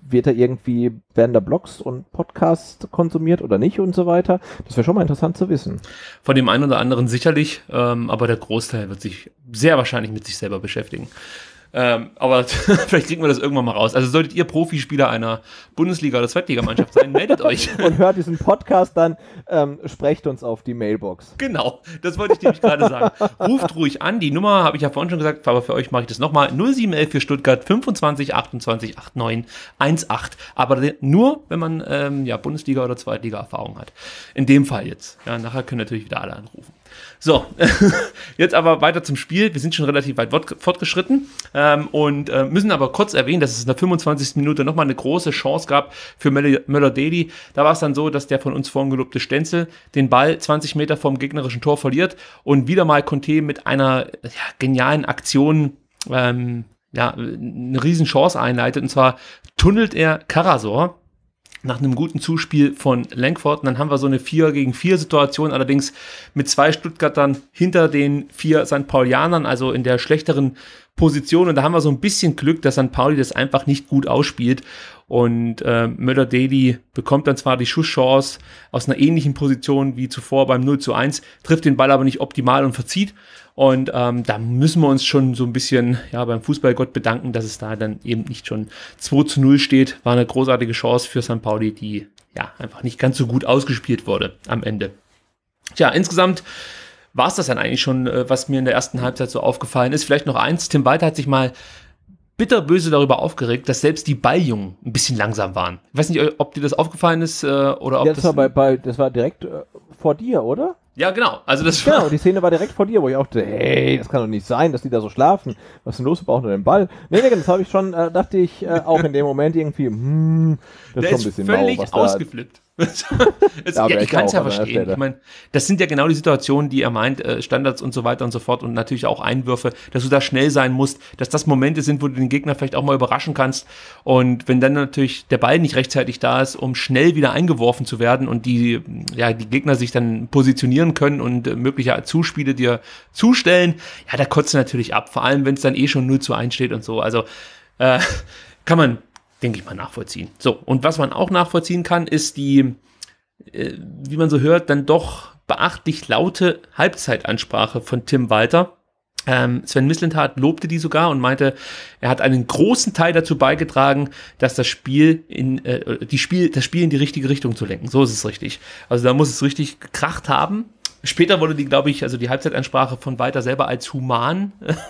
wird da irgendwie, werden da Blogs und Podcasts konsumiert oder nicht und so weiter? Das wäre schon mal interessant zu wissen. Von dem einen oder anderen sicherlich, ähm, aber der Großteil wird sich sehr wahrscheinlich mit sich selber beschäftigen. Ähm, aber vielleicht kriegen wir das irgendwann mal raus. Also solltet ihr Profispieler einer Bundesliga- oder Zweitligamannschaft sein, meldet euch. Und hört diesen Podcast dann, ähm, sprecht uns auf die Mailbox. Genau, das wollte ich nämlich gerade sagen. Ruft ruhig an, die Nummer habe ich ja vorhin schon gesagt, aber für euch mache ich das nochmal. null sieben elf für Stuttgart, fünfundzwanzig achtundzwanzig neunundachtzig achtzehn. Aber nur, wenn man ähm, ja, Bundesliga- oder Zweitliga-Erfahrung hat. In dem Fall jetzt. Ja, nachher können natürlich wieder alle anrufen. So, jetzt aber weiter zum Spiel. Wir sind schon relativ weit fortgeschritten ähm, und äh, müssen aber kurz erwähnen, dass es in der fünfundzwanzigsten Minute nochmal eine große Chance gab für Möller-Deli. Da war es dann so, dass der von uns vorhin gelobte Stenzel den Ball zwanzig Meter vom gegnerischen Tor verliert und wieder mal Conte mit einer ja, genialen Aktion ähm, ja, eine riesen Chance einleitet. Und zwar tunnelt er Karasor nach einem guten Zuspiel von Langford. Und dann haben wir so eine vier gegen vier Situation, allerdings mit zwei Stuttgartern hinter den vier Sankt Paulianern, also in der schlechteren Position. Und da haben wir so ein bisschen Glück, dass Sankt Pauli das einfach nicht gut ausspielt. Und äh, Möller-Deli bekommt dann zwar die Schusschance aus einer ähnlichen Position wie zuvor beim null zu eins, trifft den Ball aber nicht optimal und verzieht. Und ähm, da müssen wir uns schon so ein bisschen ja, beim Fußballgott bedanken, dass es da dann eben nicht schon zwei zu null steht. War eine großartige Chance für Sankt Pauli, die ja einfach nicht ganz so gut ausgespielt wurde am Ende. Tja, insgesamt war es das dann eigentlich schon, was mir in der ersten Halbzeit so aufgefallen ist. Vielleicht noch eins, Tim Walter hat sich mal bitterböse darüber aufgeregt, dass selbst die Balljungen ein bisschen langsam waren. Ich weiß nicht, ob dir das aufgefallen ist äh, oder ob ja, das... Das war, bei, bei, das war direkt äh, vor dir, oder? Ja, genau. Also das war genau, die Szene war direkt vor dir, wo ich auch dachte, hey, das kann doch nicht sein, dass die da so schlafen. Was ist denn los? Wir brauchen nur den Ball. Nee, nee, das habe ich schon, äh, dachte ich, äh, auch in dem Moment irgendwie, hm, das der ist schon ein bisschen völlig mau, was ausgeflippt. es, ja, ja, ich kann es ja verstehen. Ich meine, das sind ja genau die Situationen, die er meint, äh, Standards und so weiter und so fort und natürlich auch Einwürfe, dass du da schnell sein musst, dass das Momente sind, wo du den Gegner vielleicht auch mal überraschen kannst. Und wenn dann natürlich der Ball nicht rechtzeitig da ist, um schnell wieder eingeworfen zu werden und die, ja, die Gegner sich dann positionieren können und äh, mögliche Zuspiele dir zustellen, ja, da kotzt du natürlich ab. Vor allem, wenn es dann eh schon null zu eins steht und so. Also äh, kann man, denke ich mal, nachvollziehen. So, und was man auch nachvollziehen kann, ist die, äh, wie man so hört, dann doch beachtlich laute Halbzeitansprache von Tim Walter. Ähm, Sven Mislintat lobte die sogar und meinte, er hat einen großen Teil dazu beigetragen, dass das Spiel in äh, die Spiel, das Spiel in die richtige Richtung zu lenken. So ist es richtig. Also da muss es richtig gekracht haben. Später wurde die, glaube ich, also die Halbzeitansprache von Walter selber als human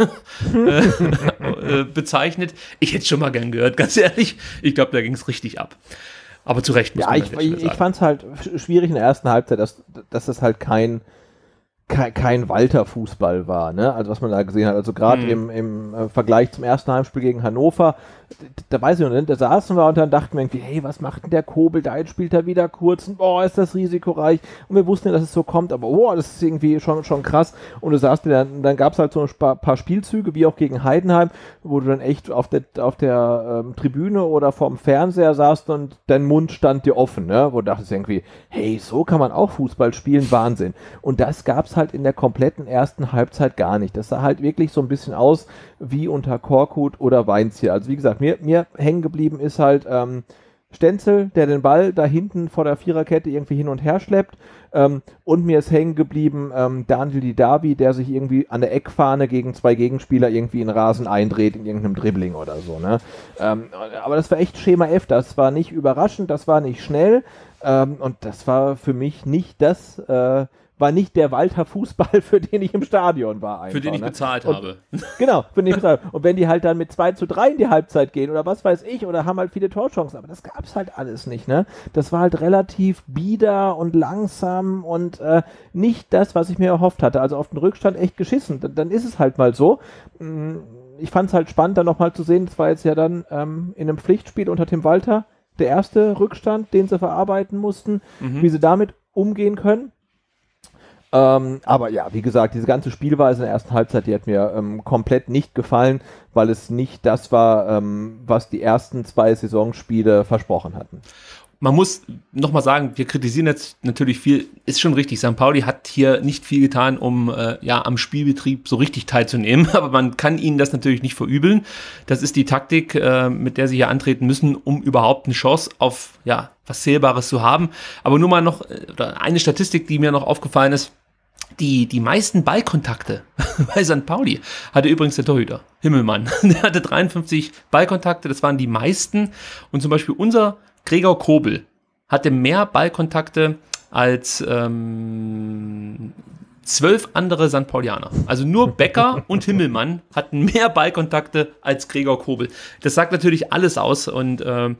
äh, bezeichnet. Ich hätte es schon mal gern gehört, ganz ehrlich. Ich glaube, da ging es richtig ab. Aber zu Recht muss ja, man ich, ich, ich fand es halt schwierig in der ersten Halbzeit, dass, dass das halt kein kein, kein Walter-Fußball war, ne? Also was man da gesehen hat. Also gerade mhm. im, im äh, Vergleich zum ersten Heimspiel gegen Hannover, da weiß ich noch nicht, da saßen wir und dann dachten wir irgendwie, hey, was macht denn der Kobel? Da jetzt spielt er wieder kurz und boah, ist das risikoreich. Und wir wussten ja, dass es so kommt, aber boah, das ist irgendwie schon, schon krass. Und du sagst, dann, dann gab es halt so ein paar Spielzüge, wie auch gegen Heidenheim, wo du dann echt auf der, auf der ähm, Tribüne oder vorm Fernseher saßt und dein Mund stand dir offen, ne? Wo du dachtest irgendwie, hey, so kann man auch Fußball spielen, Wahnsinn. Und das gab's halt in der kompletten ersten Halbzeit gar nicht. Das sah halt wirklich so ein bisschen aus wie unter Korkut oder Weinziel. Also wie gesagt, mir, mir hängen geblieben ist halt ähm, Stenzel, der den Ball da hinten vor der Viererkette irgendwie hin und her schleppt. Ähm, und mir ist hängen geblieben ähm, Daniel Didavi, der sich irgendwie an der Eckfahne gegen zwei Gegenspieler irgendwie in Rasen eindreht in irgendeinem Dribbling oder so. Ne? Ähm, aber das war echt Schema F. Das war nicht überraschend, das war nicht schnell. Ähm, und das war für mich nicht das... Äh, war nicht der Walter-Fußball, für den ich im Stadion war. Einfach, für den ich ne? bezahlt und, habe. Genau, für den ich bezahlt habe. Und wenn die halt dann mit zwei zu drei in die Halbzeit gehen oder was weiß ich, oder haben halt viele Torchancen, aber das gab's halt alles nicht, ne? Das war halt relativ bieder und langsam und äh, nicht das, was ich mir erhofft hatte. Also auf den Rückstand echt geschissen. Dann, dann ist es halt mal so. Ich fand's halt spannend, dann nochmal zu sehen, das war jetzt ja dann ähm, in einem Pflichtspiel unter Tim Walter der erste Rückstand, den sie verarbeiten mussten, mhm. wie sie damit umgehen können. Ähm, aber ja, wie gesagt, diese ganze Spielweise in der ersten Halbzeit, die hat mir ähm, komplett nicht gefallen, weil es nicht das war, ähm, was die ersten zwei Saisonspiele versprochen hatten. man muss nochmal sagen, wir kritisieren jetzt natürlich viel, ist schon richtig, Sankt Pauli hat hier nicht viel getan, um äh, ja am Spielbetrieb so richtig teilzunehmen, aber man kann ihnen das natürlich nicht verübeln. Das ist die Taktik, äh, mit der sie hier antreten müssen, um überhaupt eine Chance auf ja was Zählbares zu haben. Aber nur mal noch oder eine Statistik, die mir noch aufgefallen ist, Die, die meisten Ballkontakte bei Sankt Pauli hatte übrigens der Torhüter, Himmelmann. Der hatte dreiundfünfzig Ballkontakte, das waren die meisten. Und zum Beispiel unser Gregor Kobel hatte mehr Ballkontakte als ähm, zwölf andere Sankt Paulianer. Also nur Becker und Himmelmann hatten mehr Ballkontakte als Gregor Kobel. Das sagt natürlich alles aus und ähm,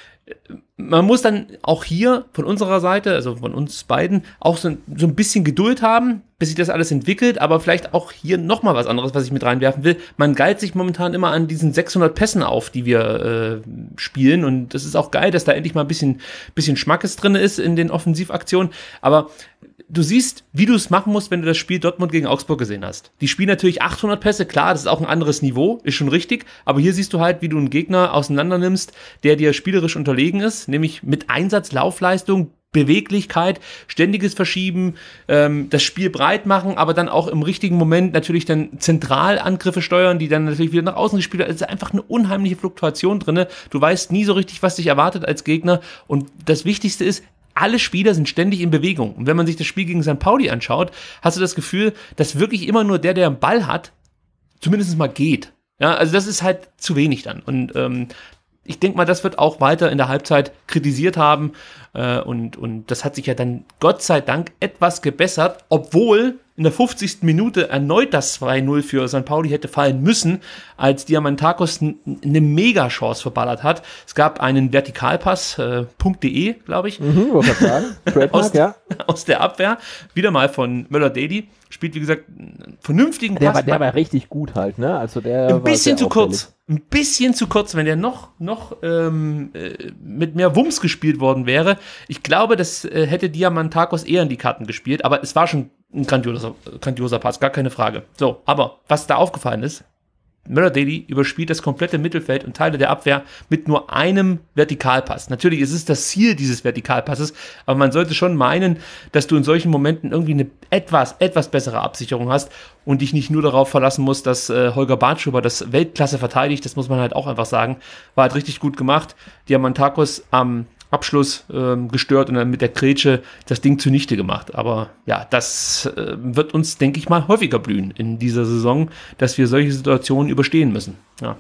man muss dann auch hier von unserer Seite, also von uns beiden, auch so, so ein bisschen Geduld haben, bis sich das alles entwickelt, aber vielleicht auch hier nochmal was anderes, was ich mit reinwerfen will. Man geilt sich momentan immer an diesen sechshundert Pässen auf, die wir äh, spielen und das ist auch geil, dass da endlich mal ein bisschen, bisschen Schmackes drin ist in den Offensivaktionen, aber du siehst, wie du es machen musst, wenn du das Spiel Dortmund gegen Augsburg gesehen hast. Die spielen natürlich achthundert Pässe, klar, das ist auch ein anderes Niveau, ist schon richtig, aber hier siehst du halt, wie du einen Gegner auseinander nimmst, der dir spielerisch unterlegen ist, nämlich mit Einsatz, Laufleistung, Beweglichkeit, ständiges Verschieben, ähm, das Spiel breit machen, aber dann auch im richtigen Moment natürlich dann zentral Angriffe steuern, die dann natürlich wieder nach außen gespielt werden. Es ist einfach eine unheimliche Fluktuation drin. Du weißt nie so richtig, was dich erwartet als Gegner und das Wichtigste ist, alle Spieler sind ständig in Bewegung. Und wenn man sich das Spiel gegen Sankt Pauli anschaut, hast du das Gefühl, dass wirklich immer nur der, der einen Ball hat, zumindest mal geht. Ja, also das ist halt zu wenig dann. Und ähm, ich denke mal, das wird auch weiter in der Halbzeit kritisiert haben. Äh, und, und das hat sich ja dann Gott sei Dank etwas gebessert, obwohl in der fünfzigsten Minute erneut das zwei null für Sankt Pauli hätte fallen müssen, als Diamantakos n- eine Mega-Chance verballert hat. Es gab einen Vertikalpass, äh, .de, glaube ich, Mhm, was ich sagen? Trademark, aus, ja. aus der Abwehr, wieder mal von Möller-Daly, spielt wie gesagt einen vernünftigen Der Pass. war, der war richtig gut halt, ne? Also der ein war bisschen sehr zu kurz. Ein bisschen zu kurz, wenn der noch, noch ähm, äh, mit mehr Wumms gespielt worden wäre. Ich glaube, das äh, hätte Diamantakos eher in die Karten gespielt, aber es war schon ein grandioser, grandioser Pass, gar keine Frage. So, aber was da aufgefallen ist, Möller-Daly überspielt das komplette Mittelfeld und Teile der Abwehr mit nur einem Vertikalpass. Natürlich ist es das Ziel dieses Vertikalpasses, aber man sollte schon meinen, dass du in solchen Momenten irgendwie eine etwas, etwas bessere Absicherung hast und dich nicht nur darauf verlassen musst, dass äh, Holger Bartschuber das Weltklasse verteidigt. Das muss man halt auch einfach sagen. War halt richtig gut gemacht. Diamantakos am Abschluss ähm, gestört und dann mit der Grätsche das Ding zunichte gemacht. Aber ja, das äh, wird uns, denke ich mal, häufiger blühen in dieser Saison, dass wir solche Situationen überstehen müssen. Ja.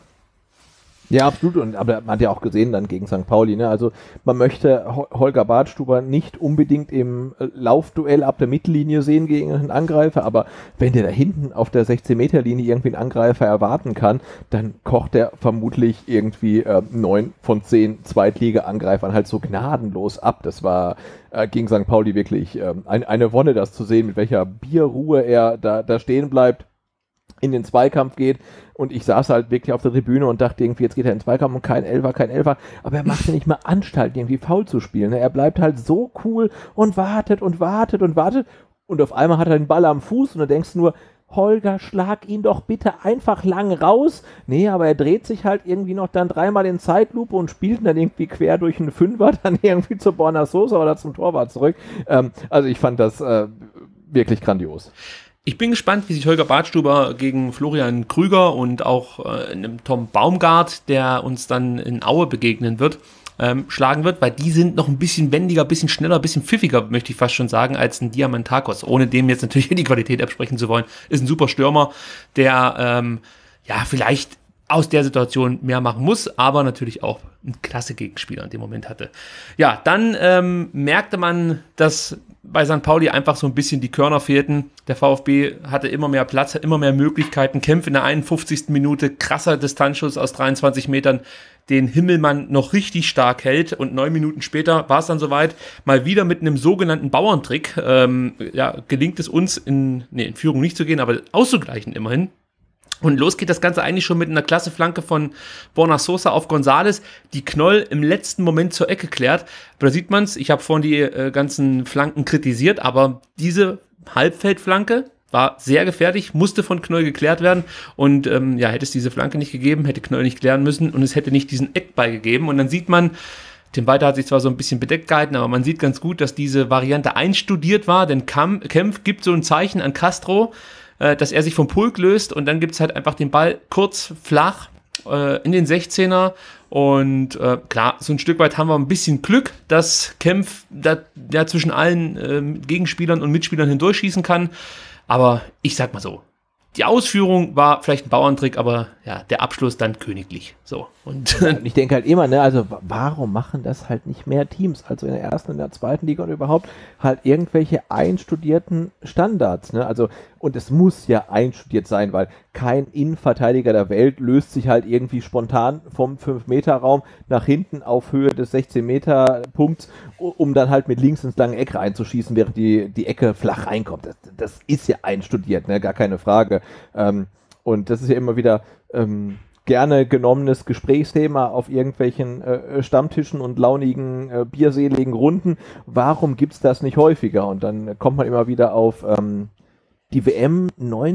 Ja, absolut. Und aber man hat ja auch gesehen dann gegen Sankt Pauli, ne? Also man möchte Ho- Holger Badstuber nicht unbedingt im äh, Laufduell ab der Mittellinie sehen gegen einen Angreifer, aber wenn der da hinten auf der sechzehn-Meter-Linie irgendwie einen Angreifer erwarten kann, dann kocht der vermutlich irgendwie äh, neun von zehn Zweitliga-Angreifern halt so gnadenlos ab. Das war äh, gegen Sankt Pauli wirklich äh, ein, eine Wonne, das zu sehen, mit welcher Bierruhe er da, da stehen bleibt, in den Zweikampf geht. Und ich saß halt wirklich auf der Tribüne und dachte irgendwie, jetzt geht er in den Zweikampf und kein Elfer, kein Elfer. Aber er macht ja nicht mal Anstalt, irgendwie faul zu spielen. Ne? Er bleibt halt so cool und wartet und wartet und wartet. Und auf einmal hat er den Ball am Fuß und du denkst nur, Holger, schlag ihn doch bitte einfach lang raus. Nee, aber er dreht sich halt irgendwie noch dann dreimal in Zeitlupe und spielt dann irgendwie quer durch einen Fünfer, dann irgendwie zur Borna Sosa oder zum Torwart zurück. Ähm, also ich fand das äh, wirklich grandios. Ich bin gespannt, wie sich Holger Badstuber gegen Florian Krüger und auch äh, einem Tom Baumgart, der uns dann in Aue begegnen wird, ähm, schlagen wird, weil die sind noch ein bisschen wendiger, ein bisschen schneller, ein bisschen pfiffiger, möchte ich fast schon sagen, als ein Diamantakos. Ohne dem jetzt natürlich die Qualität absprechen zu wollen. Ist ein super Stürmer, der ähm, ja vielleicht aus der Situation mehr machen muss, aber natürlich auch ein klasse Gegenspieler in dem Moment hatte. Ja, dann ähm, merkte man, dass bei Sankt Pauli einfach so ein bisschen die Körner fehlten. Der VfB hatte immer mehr Platz, immer mehr Möglichkeiten. Kämpfe in der einundfünfzigsten Minute, krasser Distanzschuss aus dreiundzwanzig Metern, den Himmelmann noch richtig stark hält. Und neun Minuten später war es dann soweit, mal wieder mit einem sogenannten Bauerntrick. Ähm, ja, gelingt es uns, in, nee, in Führung nicht zu gehen, aber auszugleichen immerhin. Und los geht das Ganze eigentlich schon mit einer klasse Flanke von Borna Sosa auf González, die Knoll im letzten Moment zur Ecke klärt. Aber da sieht man es, ich habe vorhin die äh, ganzen Flanken kritisiert, aber diese Halbfeldflanke war sehr gefährlich, musste von Knoll geklärt werden und ähm, ja, hätte es diese Flanke nicht gegeben, hätte Knoll nicht klären müssen und es hätte nicht diesen Eckball gegeben. Und dann sieht man, Tim Walter hat sich zwar so ein bisschen bedeckt gehalten, aber man sieht ganz gut, dass diese Variante einstudiert war, denn Kempf gibt so ein Zeichen an Castro, äh, dass er sich vom Pulk löst und dann gibt es halt einfach den Ball kurz, flach äh, in den sechzehner und äh, klar, so ein Stück weit haben wir ein bisschen Glück, dass Kempf da, da zwischen allen äh, Gegenspielern und Mitspielern hindurchschießen kann, aber ich sag mal so, die Ausführung war vielleicht ein Bauerntrick, aber ja, der Abschluss dann königlich. So. Und ja, ich denke halt immer, ne, also warum machen das halt nicht mehr Teams? Also in der ersten, in der zweiten Liga und überhaupt halt irgendwelche einstudierten Standards, ne? Also, und es muss ja einstudiert sein, weil kein Innenverteidiger der Welt löst sich halt irgendwie spontan vom fünf Meter Raum nach hinten auf Höhe des sechzehn Meter Punkts, um dann halt mit links ins lange Eck reinzuschießen, während die, die Ecke flach reinkommt. Das, das ist ja einstudiert, ne? Gar keine Frage. Ähm, und das ist ja immer wieder ähm, gerne genommenes Gesprächsthema auf irgendwelchen äh, Stammtischen und launigen, äh, bierseligen Runden. Warum gibt's das nicht häufiger? Und dann kommt man immer wieder auf ähm, die W M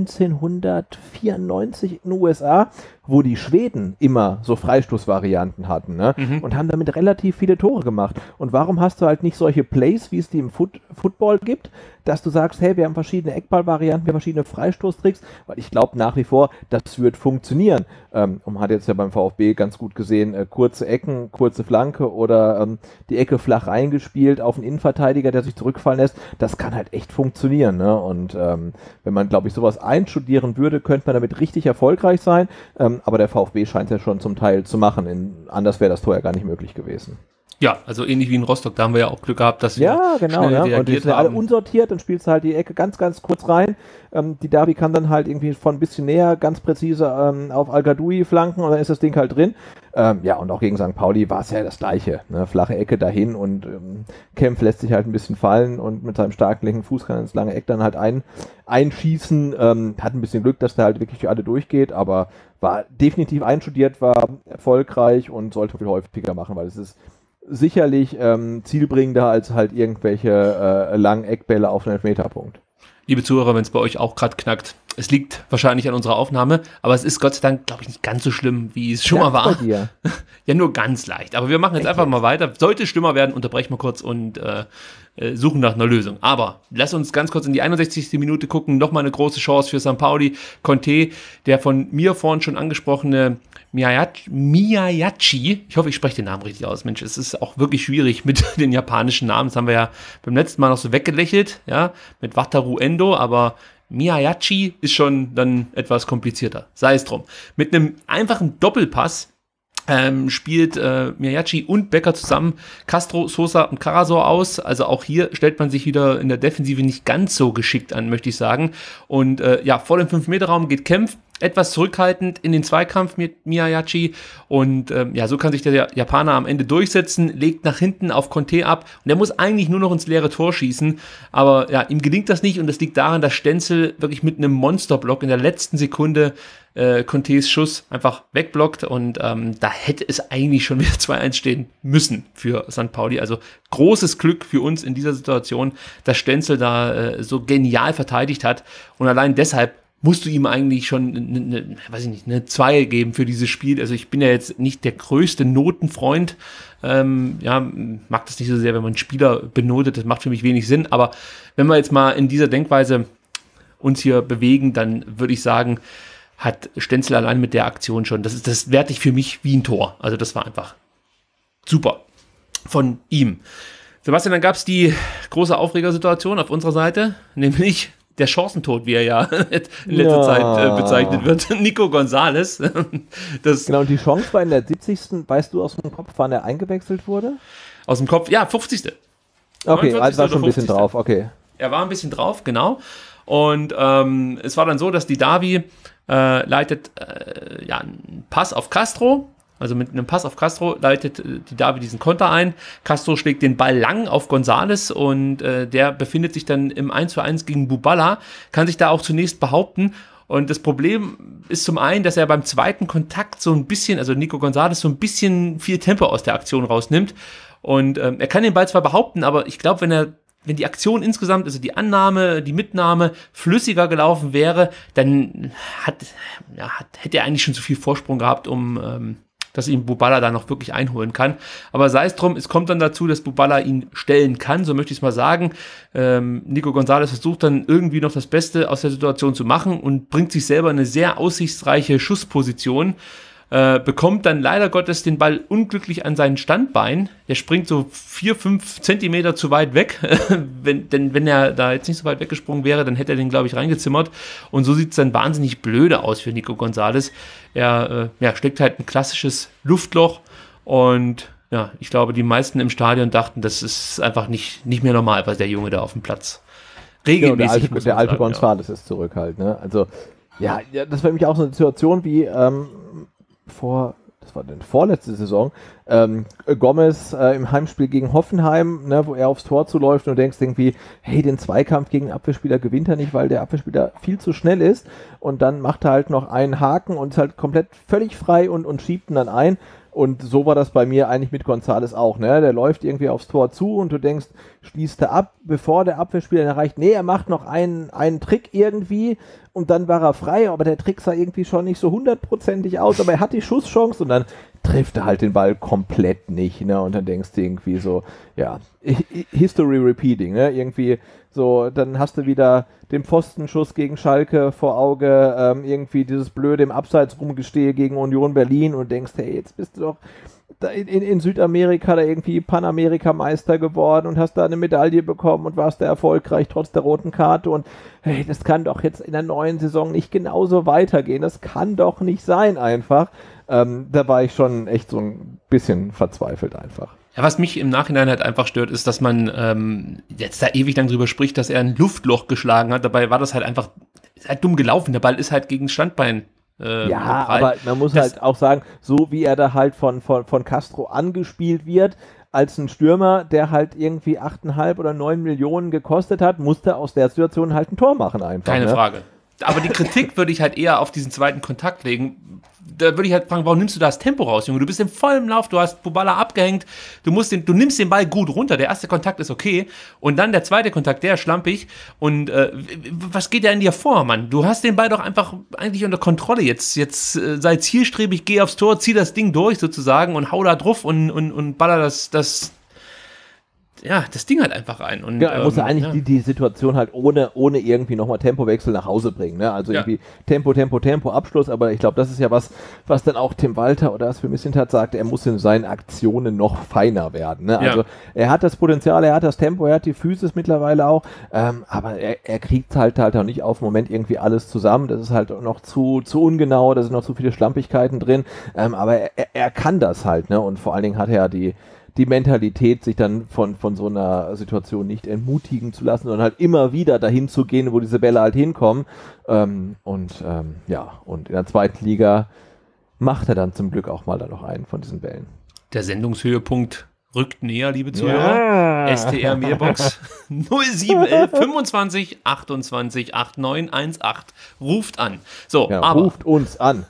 neunzehnhundertvierundneunzig in den U S A, wo die Schweden immer so Freistoßvarianten hatten, ne? Mhm. Und haben damit relativ viele Tore gemacht. Und warum hast du halt nicht solche Plays, wie es die im Foot- Football gibt, dass du sagst, hey, wir haben verschiedene Eckballvarianten, wir haben verschiedene Freistoßtricks, weil ich glaube nach wie vor, das wird funktionieren. Ähm, und man hat jetzt ja beim VfB ganz gut gesehen, äh, kurze Ecken, kurze Flanke oder ähm, die Ecke flach reingespielt auf einen Innenverteidiger, der sich zurückfallen lässt, das kann halt echt funktionieren, ne? Und ähm, wenn man, glaube ich, sowas einstudieren würde, könnte man damit richtig erfolgreich sein. Ähm, aber der VfB scheint es ja schon zum Teil zu machen. In, anders wäre das Tor ja gar nicht möglich gewesen. Ja, also ähnlich wie in Rostock, da haben wir ja auch Glück gehabt, dass wir ja, genau, schnell ja. reagiert Und die sind ja alle unsortiert, dann spielst du halt die Ecke ganz, ganz kurz rein. Ähm, die Derby kann dann halt irgendwie von ein bisschen näher ganz präzise ähm, auf Al-Gadoui flanken und dann ist das Ding halt drin. Ähm, ja, und auch gegen Sankt Pauli war es ja das Gleiche. Ne? Flache Ecke dahin und ähm, Kempf lässt sich halt ein bisschen fallen und mit seinem starken linken Fuß kann er ins lange Eck dann halt ein, einschießen. Ähm, hat ein bisschen Glück, dass der halt wirklich für alle durchgeht, aber war definitiv einstudiert, war erfolgreich und sollte viel häufiger machen, weil es ist sicherlich ähm, zielbringender als halt irgendwelche äh, langen Eckbälle auf einen Elfmeterpunkt. Liebe Zuhörer, wenn es bei euch auch gerade knackt, es liegt wahrscheinlich an unserer Aufnahme, aber es ist Gott sei Dank, glaube ich, nicht ganz so schlimm, wie es schon ja, mal war. Bei dir. Ja, nur ganz leicht. Aber wir machen jetzt Echt einfach jetzt? mal weiter. Sollte es schlimmer werden, unterbrechen wir kurz und äh, äh, suchen nach einer Lösung. Aber lass uns ganz kurz in die einundsechzigste Minute gucken. Nochmal eine große Chance für Sankt Pauli. Conte, der von mir vorhin schon angesprochene Miyayachi, ich hoffe, ich spreche den Namen richtig aus. Mensch, es ist auch wirklich schwierig mit den japanischen Namen. Das haben wir ja beim letzten Mal noch so weggelächelt, ja, mit Wataru Endo, aber Miyayachi ist schon dann etwas komplizierter. Sei es drum. Mit einem einfachen Doppelpass ähm, spielt äh, Miyayachi und Becker zusammen Castro, Sosa und Karasor aus. Also auch hier stellt man sich wieder in der Defensive nicht ganz so geschickt an, möchte ich sagen. Und äh, ja, voll im fünf Meter Raum geht Kempf etwas zurückhaltend in den Zweikampf mit Miyayachi und ähm, ja, so kann sich der Japaner am Ende durchsetzen, legt nach hinten auf Conte ab und der muss eigentlich nur noch ins leere Tor schießen, aber ja, ihm gelingt das nicht und das liegt daran, dass Stenzel wirklich mit einem Monsterblock in der letzten Sekunde äh, Contes Schuss einfach wegblockt und ähm, da hätte es eigentlich schon wieder zwei eins stehen müssen für Sankt Pauli, also großes Glück für uns in dieser Situation, dass Stenzel da äh, so genial verteidigt hat und allein deshalb musst du ihm eigentlich schon eine, eine, weiß ich nicht, eine zwei geben für dieses Spiel. Also ich bin ja jetzt nicht der größte Notenfreund. Ähm, ja, mag das nicht so sehr, wenn man Spieler benotet. Das macht für mich wenig Sinn. Aber wenn wir jetzt mal in dieser Denkweise uns hier bewegen, dann würde ich sagen, hat Stenzel allein mit der Aktion schon, das ist, das werte ich für mich wie ein Tor. Also das war einfach super von ihm. Sebastian, dann gab es die große Aufregersituation auf unserer Seite, nämlich der Chancentod, wie er ja in letzter ja. Zeit äh, bezeichnet wird, Nico González. Das genau, und die Chance war in der siebzigsten Weißt du aus dem Kopf, wann er eingewechselt wurde? Aus dem Kopf, ja, fünfzigste Okay, also war schon ein bisschen drauf, okay. Er war ein bisschen drauf, genau. Und ähm, es war dann so, dass die Derby äh, leitet äh, ja, einen Pass auf Castro. Also mit einem Pass auf Castro leitet die Derby diesen Konter ein. Castro schlägt den Ball lang auf González und äh, der befindet sich dann im eins zu eins gegen Bubala, kann sich da auch zunächst behaupten. Und das Problem ist zum einen, dass er beim zweiten Kontakt so ein bisschen, also Nico González so ein bisschen viel Tempo aus der Aktion rausnimmt. Und ähm, er kann den Ball zwar behaupten, aber ich glaube, wenn er wenn die Aktion insgesamt, also die Annahme, die Mitnahme flüssiger gelaufen wäre, dann hat, ja, hat, hätte er eigentlich schon zu viel Vorsprung gehabt, um ähm, dass ihn Bubala da noch wirklich einholen kann. Aber sei es drum, es kommt dann dazu, dass Bubala ihn stellen kann, so möchte ich es mal sagen. Ähm, Nico González versucht dann irgendwie noch das Beste aus der Situation zu machen und bringt sich selber in eine sehr aussichtsreiche Schussposition. Äh, bekommt dann leider Gottes den Ball unglücklich an sein Standbein. Der springt so vier, fünf Zentimeter zu weit weg. wenn, denn wenn er da jetzt nicht so weit weggesprungen wäre, dann hätte er den, glaube ich, reingezimmert. Und so sieht es dann wahnsinnig blöde aus für Nico González. Er äh, ja, steckt halt ein klassisches Luftloch und ja, ich glaube, die meisten im Stadion dachten, das ist einfach nicht, nicht mehr normal, was der Junge da auf dem Platz regelmäßig ja, der alte, der alte González ja. ist zurück halt. Ne? Also ja, ja, das war nämlich auch so eine Situation wie ähm, vor, das war denn vorletzte Saison, ähm, Gomez äh, im Heimspiel gegen Hoffenheim, ne, wo er aufs Tor zuläuft und du denkst irgendwie, hey, den Zweikampf gegen den Abwehrspieler gewinnt er nicht, weil der Abwehrspieler viel zu schnell ist und dann macht er halt noch einen Haken und ist halt komplett völlig frei und, und schiebt ihn dann ein. Und so war das bei mir eigentlich mit González auch, ne? Der läuft irgendwie aufs Tor zu und du denkst, schließt er ab, bevor der Abwehrspieler ihn erreicht. Nee, er macht noch einen, einen Trick irgendwie und dann war er frei, aber der Trick sah irgendwie schon nicht so hundertprozentig aus, aber er hat die Schusschance und dann trifft er halt den Ball komplett nicht, ne? Und dann denkst du irgendwie so, ja, History repeating, ne? Irgendwie so, dann hast du wieder den Pfostenschuss gegen Schalke vor Auge, ähm, irgendwie dieses blöde im Abseits rumgestehe gegen Union Berlin und denkst, hey, jetzt bist du doch da in, in Südamerika da irgendwie Panamerika-Meister geworden und hast da eine Medaille bekommen und warst da erfolgreich trotz der roten Karte und hey, das kann doch jetzt in der neuen Saison nicht genauso weitergehen, das kann doch nicht sein einfach. Ähm, da war ich schon echt so ein bisschen verzweifelt einfach. Ja, was mich im Nachhinein halt einfach stört, ist, dass man ähm, jetzt da ewig lang drüber spricht, dass er ein Luftloch geschlagen hat. Dabei war das halt einfach, ist halt dumm gelaufen. Der Ball ist halt gegen das Standbein äh, Ja, geprallt. aber man muss das halt auch sagen, so wie er da halt von, von, von Castro angespielt wird, als ein Stürmer, der halt irgendwie achteinhalb oder neun Millionen gekostet hat, musste aus der Situation halt ein Tor machen einfach. Keine ne? Frage. Aber die Kritik würde ich halt eher auf diesen zweiten Kontakt legen. Da würde ich halt fragen, warum nimmst du das Tempo raus, Junge? Du bist im vollen Lauf, du hast Bubala abgehängt, du musst den, du nimmst den Ball gut runter, der erste Kontakt ist okay und dann der zweite Kontakt, der ist schlampig und äh, was geht da in dir vor, Mann? Du hast den Ball doch einfach eigentlich unter Kontrolle jetzt, jetzt äh, sei zielstrebig, geh aufs Tor, zieh das Ding durch sozusagen und hau da drauf und, und, und baller das, das ja, das Ding halt einfach rein. Und, ja, er muss ähm, eigentlich ja. die, die Situation halt ohne, ohne irgendwie nochmal Tempowechsel nach Hause bringen. Ne? Also Ja. irgendwie Tempo, Tempo, Tempo, Abschluss. Aber ich glaube, das ist ja was, was dann auch Tim Walter oder das für Missintat sagt, er muss in seinen Aktionen noch feiner werden. Ne? Also Ja. er hat das Potenzial, er hat das Tempo, er hat die Physis mittlerweile auch. Ähm, aber er, er kriegt halt halt auch nicht auf den Moment irgendwie alles zusammen. Das ist halt noch zu, zu ungenau, da sind noch zu viele Schlampigkeiten drin. Ähm, aber er, er kann das halt. Ne? Und vor allen Dingen hat er ja die die Mentalität, sich dann von, von so einer Situation nicht entmutigen zu lassen, sondern halt immer wieder dahin zu gehen, wo diese Bälle halt hinkommen. Ähm, und ähm, ja, und in der zweiten Liga macht er dann zum Glück auch mal da noch einen von diesen Bällen. Der Sendungshöhepunkt rückt näher, liebe Zuhörer. Ja. S T R Mailbox null sieben elf fünfundzwanzig achtundzwanzig neunundachtzig achtzehn. Ruft an. So, Ja, aber, ruft uns an.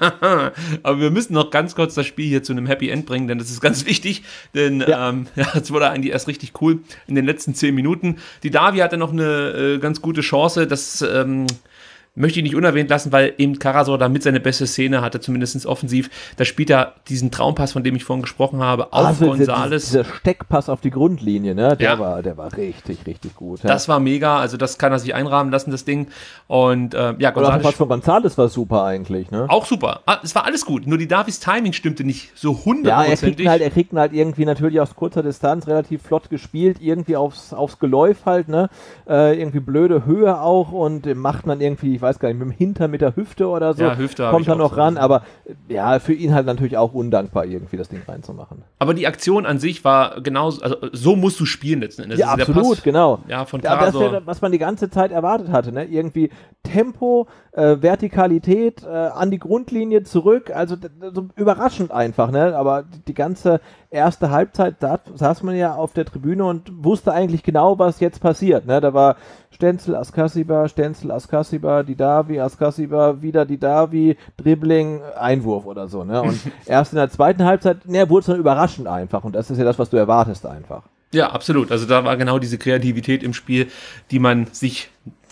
aber wir müssen noch ganz kurz das Spiel hier zu einem Happy End bringen, denn das ist ganz wichtig. Denn Ja. ähm, ja, es wurde eigentlich erst richtig cool in den letzten zehn Minuten. Die Davi hatte noch eine äh, ganz gute Chance, das ähm, möchte ich nicht unerwähnt lassen, weil eben Karasor damit seine beste Szene hatte, zumindest offensiv. Da spielt er diesen Traumpass, von dem ich vorhin gesprochen habe, auf Also dieser, González. dieser Steckpass auf die Grundlinie, ne? Der Ja. war, der war richtig, richtig gut. Ja. Das war mega, also das kann er sich einrahmen lassen, das Ding. Und äh, ja, Und auch der Pass González von González war super eigentlich, ne? auch super. Ah, es war alles gut, nur die Davis Timing stimmte nicht so Ja, er kriegt hundertprozentig. ihn halt, er kriegt ihn halt irgendwie natürlich aus kurzer Distanz relativ flott gespielt, irgendwie aufs, aufs Geläuf halt, ne? Äh, irgendwie blöde Höhe auch und äh, macht man irgendwie, ich weiß gar nicht, mit dem Hinter mit der Hüfte oder so, Ja, Hüfte hab kommt ich er auch noch so ran, gesehen. aber äh, ja, für ihn halt natürlich auch undankbar, irgendwie das Ding reinzumachen. Aber die Aktion an sich war genauso, also so musst du spielen letzten Endes. Ja, Also der absolut, Pass, genau. Ja, von Ja, das ist Karasor. ja, was man die ganze Zeit erwartet hatte, ne? Irgendwie Tempo, äh, Vertikalität, äh, an die Grundlinie zurück, also d- d- so überraschend einfach, ne? Aber die, die ganze erste Halbzeit, da saß man ja auf der Tribüne und wusste eigentlich genau, was jetzt passiert, ne? Da war Stenzel, Askasiba, Stenzel, Askasiba, Didavi, Askasiba, wieder Didavi, Dribbling, Einwurf oder so, ne? Und erst in der zweiten Halbzeit, ne, wurde es dann überraschend einfach und das ist ja das, was du erwartest einfach. Ja, absolut. Also da war genau diese Kreativität im Spiel, die man sich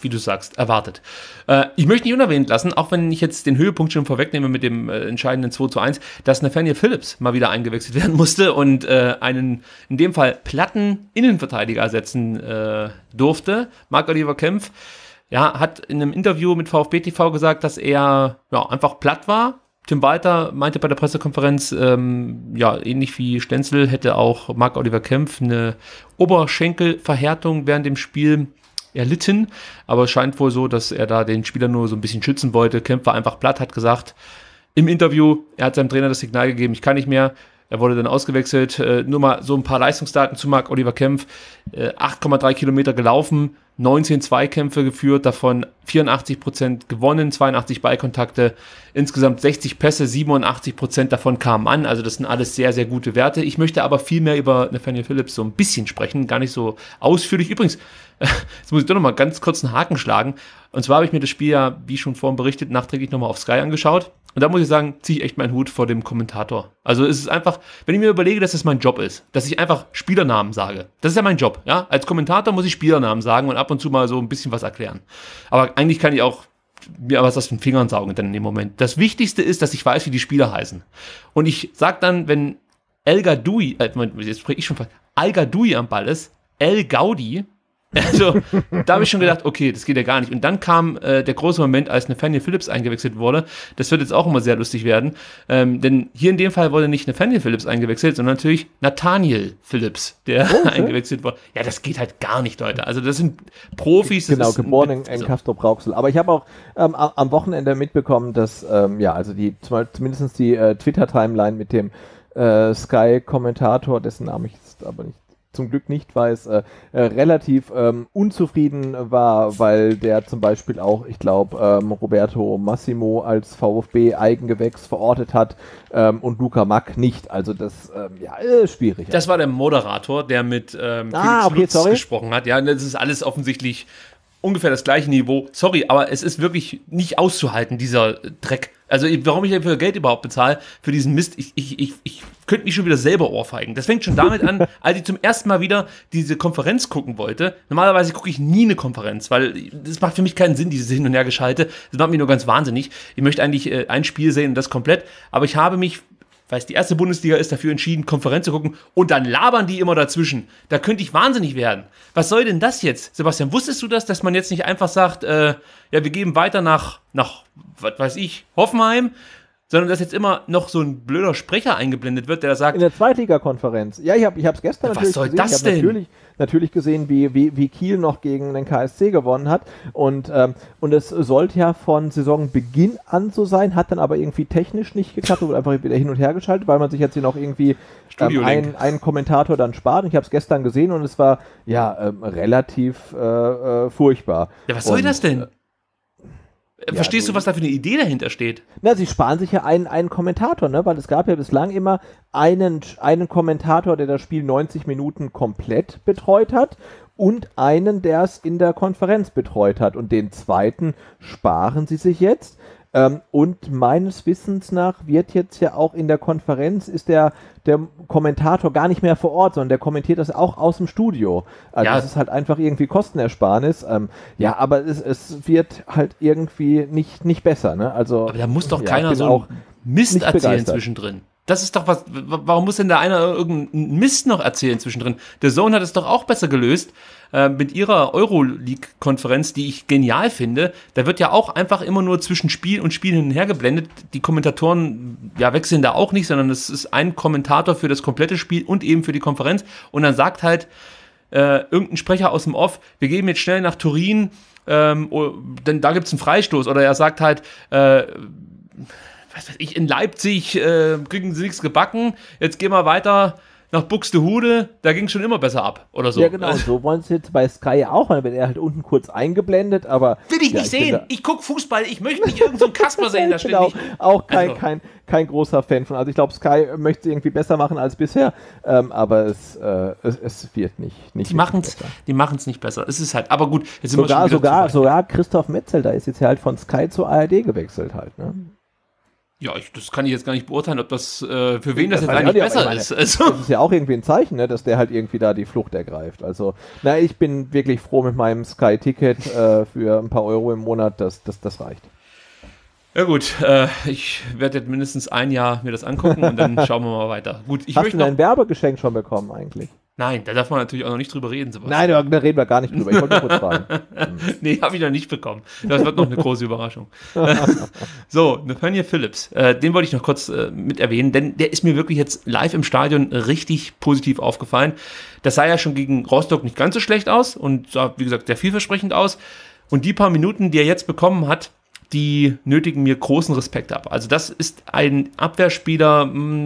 wie du sagst, erwartet. Äh, ich möchte nicht unerwähnt lassen, auch wenn ich jetzt den Höhepunkt schon vorwegnehme mit dem äh, entscheidenden zwei zu eins, dass Nathaniel Phillips mal wieder eingewechselt werden musste und äh, einen, in dem Fall platten Innenverteidiger ersetzen äh, durfte. Marc-Oliver Kempf, ja, hat in einem Interview mit VfB T V gesagt, dass er ja, einfach platt war. Tim Walter meinte bei der Pressekonferenz, ähm, ja, ähnlich wie Stenzel hätte auch Marc-Oliver Kempf eine Oberschenkelverhärtung während dem Spiel erlitten, aber es scheint wohl so, dass er da den Spieler nur so ein bisschen schützen wollte. Kempf war einfach platt, hat gesagt im Interview, er hat seinem Trainer das Signal gegeben, ich kann nicht mehr. Er wurde dann ausgewechselt. Äh, nur mal so ein paar Leistungsdaten zu Marc-Oliver Kempf. Äh, acht Komma drei Kilometer gelaufen, neunzehn Zweikämpfe geführt, davon vierundachtzig Prozent gewonnen, zweiundachtzig Ballkontakte, insgesamt sechzig Pässe, siebenundachtzig Prozent davon kamen an. Also das sind alles sehr, sehr gute Werte. Ich möchte aber viel mehr über Nathaniel Phillips so ein bisschen sprechen, gar nicht so ausführlich. Übrigens, jetzt muss ich doch noch mal ganz kurz einen Haken schlagen. Und zwar habe ich mir das Spiel ja, wie schon vorhin berichtet, nachträglich nochmal auf Sky angeschaut. Und da muss ich sagen, ziehe ich echt meinen Hut vor dem Kommentator. Also es ist einfach, wenn ich mir überlege, dass das mein Job ist, dass ich einfach Spielernamen sage. Das ist ja mein Job, ja. Als Kommentator muss ich Spielernamen sagen und ab und zu mal so ein bisschen was erklären. Aber eigentlich kann ich auch mir was aus den Fingern saugen dann in dem Moment. Das Wichtigste ist, dass ich weiß, wie die Spieler heißen. Und ich sag dann, wenn El Gadoui, äh, jetzt spreche ich schon fast, El Gadoui am Ball ist, El Gaudi. Also, da habe ich schon gedacht, okay, das geht ja gar nicht. Und dann kam äh, der große Moment, als Nathaniel Phillips eingewechselt wurde. Das wird jetzt auch immer sehr lustig werden. Ähm, denn hier in dem Fall wurde nicht Nathaniel Phillips eingewechselt, sondern natürlich Nathaniel Phillips, der oh, okay. eingewechselt wurde. Ja, das geht halt gar nicht, Leute. Also das sind Profis. Das genau, ist geboren in, in Castrop-Rauxel. Aber ich habe auch ähm, am Wochenende mitbekommen, dass, ähm, ja, also die zumindest die äh, Twitter-Timeline mit dem äh, Sky-Kommentator, dessen Namen ich jetzt aber nicht zum Glück nicht weiß, äh, äh, relativ ähm, unzufrieden war, weil der zum Beispiel auch, ich glaube, ähm, Roberto Massimo als VfB-Eigengewächs verortet hat ähm, und Luca Mack nicht. Also das, ähm, ja, äh, schwierig. Das war der Moderator, der mit ähm, ah, Felix okay, Lutz sorry. gesprochen hat. Ja, das ist alles offensichtlich ungefähr das gleiche Niveau. Sorry, aber es ist wirklich nicht auszuhalten, dieser Dreck. Also warum ich dafür Geld überhaupt bezahle, für diesen Mist, ich, ich, ich, ich könnte mich schon wieder selber ohrfeigen. Das fängt schon damit an, als ich zum ersten Mal wieder diese Konferenz gucken wollte. Normalerweise gucke ich nie eine Konferenz, weil das macht für mich keinen Sinn, dieses Hin- und Hergeschalten. Das macht mich nur ganz wahnsinnig. Ich möchte eigentlich äh, ein Spiel sehen und das komplett. Aber ich habe mich, weil es die erste Bundesliga ist, dafür entschieden, Konferenz zu gucken und dann labern die immer dazwischen. Da könnte ich wahnsinnig werden. Was soll denn das jetzt? Sebastian, wusstest du das, dass man jetzt nicht einfach sagt, äh, ja, wir geben weiter nach, nach, was weiß ich, Hoffenheim, sondern dass jetzt immer noch so ein blöder Sprecher eingeblendet wird, der sagt... In der Zweitliga-Konferenz. Ja, ich habe ich es gestern ja, natürlich was soll gesehen. das ich habe denn? Natürlich, natürlich gesehen, wie, wie, wie Kiel noch gegen den K S C gewonnen hat. Und, ähm, und es sollte ja von Saisonbeginn an so sein, hat dann aber irgendwie technisch nicht geklappt, wurde einfach wieder hin und her geschaltet, weil man sich jetzt hier noch irgendwie ähm, einen, einen Kommentator dann spart. Ich habe es gestern gesehen und es war ja ähm, relativ äh, äh, furchtbar. Ja, was soll und, das denn? Ja, Verstehst du, du, was da für eine Idee dahinter steht? Na, sie sparen sich ja einen, einen Kommentator, ne? Weil es gab ja bislang immer einen, einen Kommentator, der das Spiel neunzig Minuten komplett betreut hat und einen, der es in der Konferenz betreut hat. Und den zweiten sparen sie sich jetzt. Ähm, und meines Wissens nach wird jetzt ja auch in der Konferenz ist der, der Kommentator gar nicht mehr vor Ort, sondern der kommentiert das auch aus dem Studio. Also ja. das ist halt einfach irgendwie Kostenersparnis. Ähm, ja, aber es, es wird halt irgendwie nicht, nicht besser. Ne? Also, aber da muss doch ja, keiner so auch Mist erzählen begeistert. zwischendrin. Das ist doch was, warum muss denn da einer irgendeinen Mist noch erzählen zwischendrin? Der Zone hat es doch auch besser gelöst äh, mit ihrer Euroleague-Konferenz, die ich genial finde. Da wird ja auch einfach immer nur zwischen Spiel und Spiel hin und her geblendet. Die Kommentatoren ja, wechseln da auch nicht, sondern es ist ein Kommentator für das komplette Spiel und eben für die Konferenz. Und dann sagt halt äh, irgendein Sprecher aus dem Off, wir gehen jetzt schnell nach Turin, ähm, oh, denn da gibt es einen Freistoß. Oder er sagt halt, äh, was weiß ich, in Leipzig äh, kriegen sie nichts gebacken, jetzt gehen wir weiter nach Buxtehude, da ging es schon immer besser ab, oder so. Ja, genau, und so wollen sie jetzt bei Sky ja auch, dann wird er halt unten kurz eingeblendet, aber... Will ich ja, nicht ich sehen, ich gucke Fußball, ich möchte nicht irgend so einen Kasper sehen, da genau, ständig. auch kein, also. kein, kein großer Fan von, also ich glaube, Sky möchte es irgendwie besser machen als bisher, ähm, aber es, äh, es, es wird nicht, nicht Die machen es die machen's nicht besser, es ist halt, aber gut, jetzt sind sogar, wir schon wieder sogar, sogar Christoph Metzel, da ist jetzt halt von Sky zur A R D gewechselt halt, ne? Ja, ich, das kann ich jetzt gar nicht beurteilen, ob das äh, für wen das, das jetzt eigentlich nicht, besser meine, ist. Also. Das ist ja auch irgendwie ein Zeichen, ne, dass der halt irgendwie da die Flucht ergreift. Also, na, ich bin wirklich froh mit meinem Sky-Ticket äh, für ein paar Euro im Monat, dass das, das reicht. Ja gut, äh, ich werde jetzt mindestens ein Jahr mir das angucken und dann schauen wir mal weiter. Gut, ich Hast möchte du dein Werbegeschenk schon bekommen eigentlich? Nein, da darf man natürlich auch noch nicht drüber reden, Sebastian. Nein, da reden wir gar nicht drüber. Ich wollte nur kurz fragen. Nee, habe ich noch nicht bekommen. Das wird noch eine große Überraschung. So, Nathaniel Phillips, äh, den wollte ich noch kurz äh, mit erwähnen, denn der ist mir wirklich jetzt live im Stadion richtig positiv aufgefallen. Das sah ja schon gegen Rostock nicht ganz so schlecht aus und sah, wie gesagt, sehr vielversprechend aus. Und die paar Minuten, die er jetzt bekommen hat, die nötigen mir großen Respekt ab. Also das ist ein Abwehrspieler,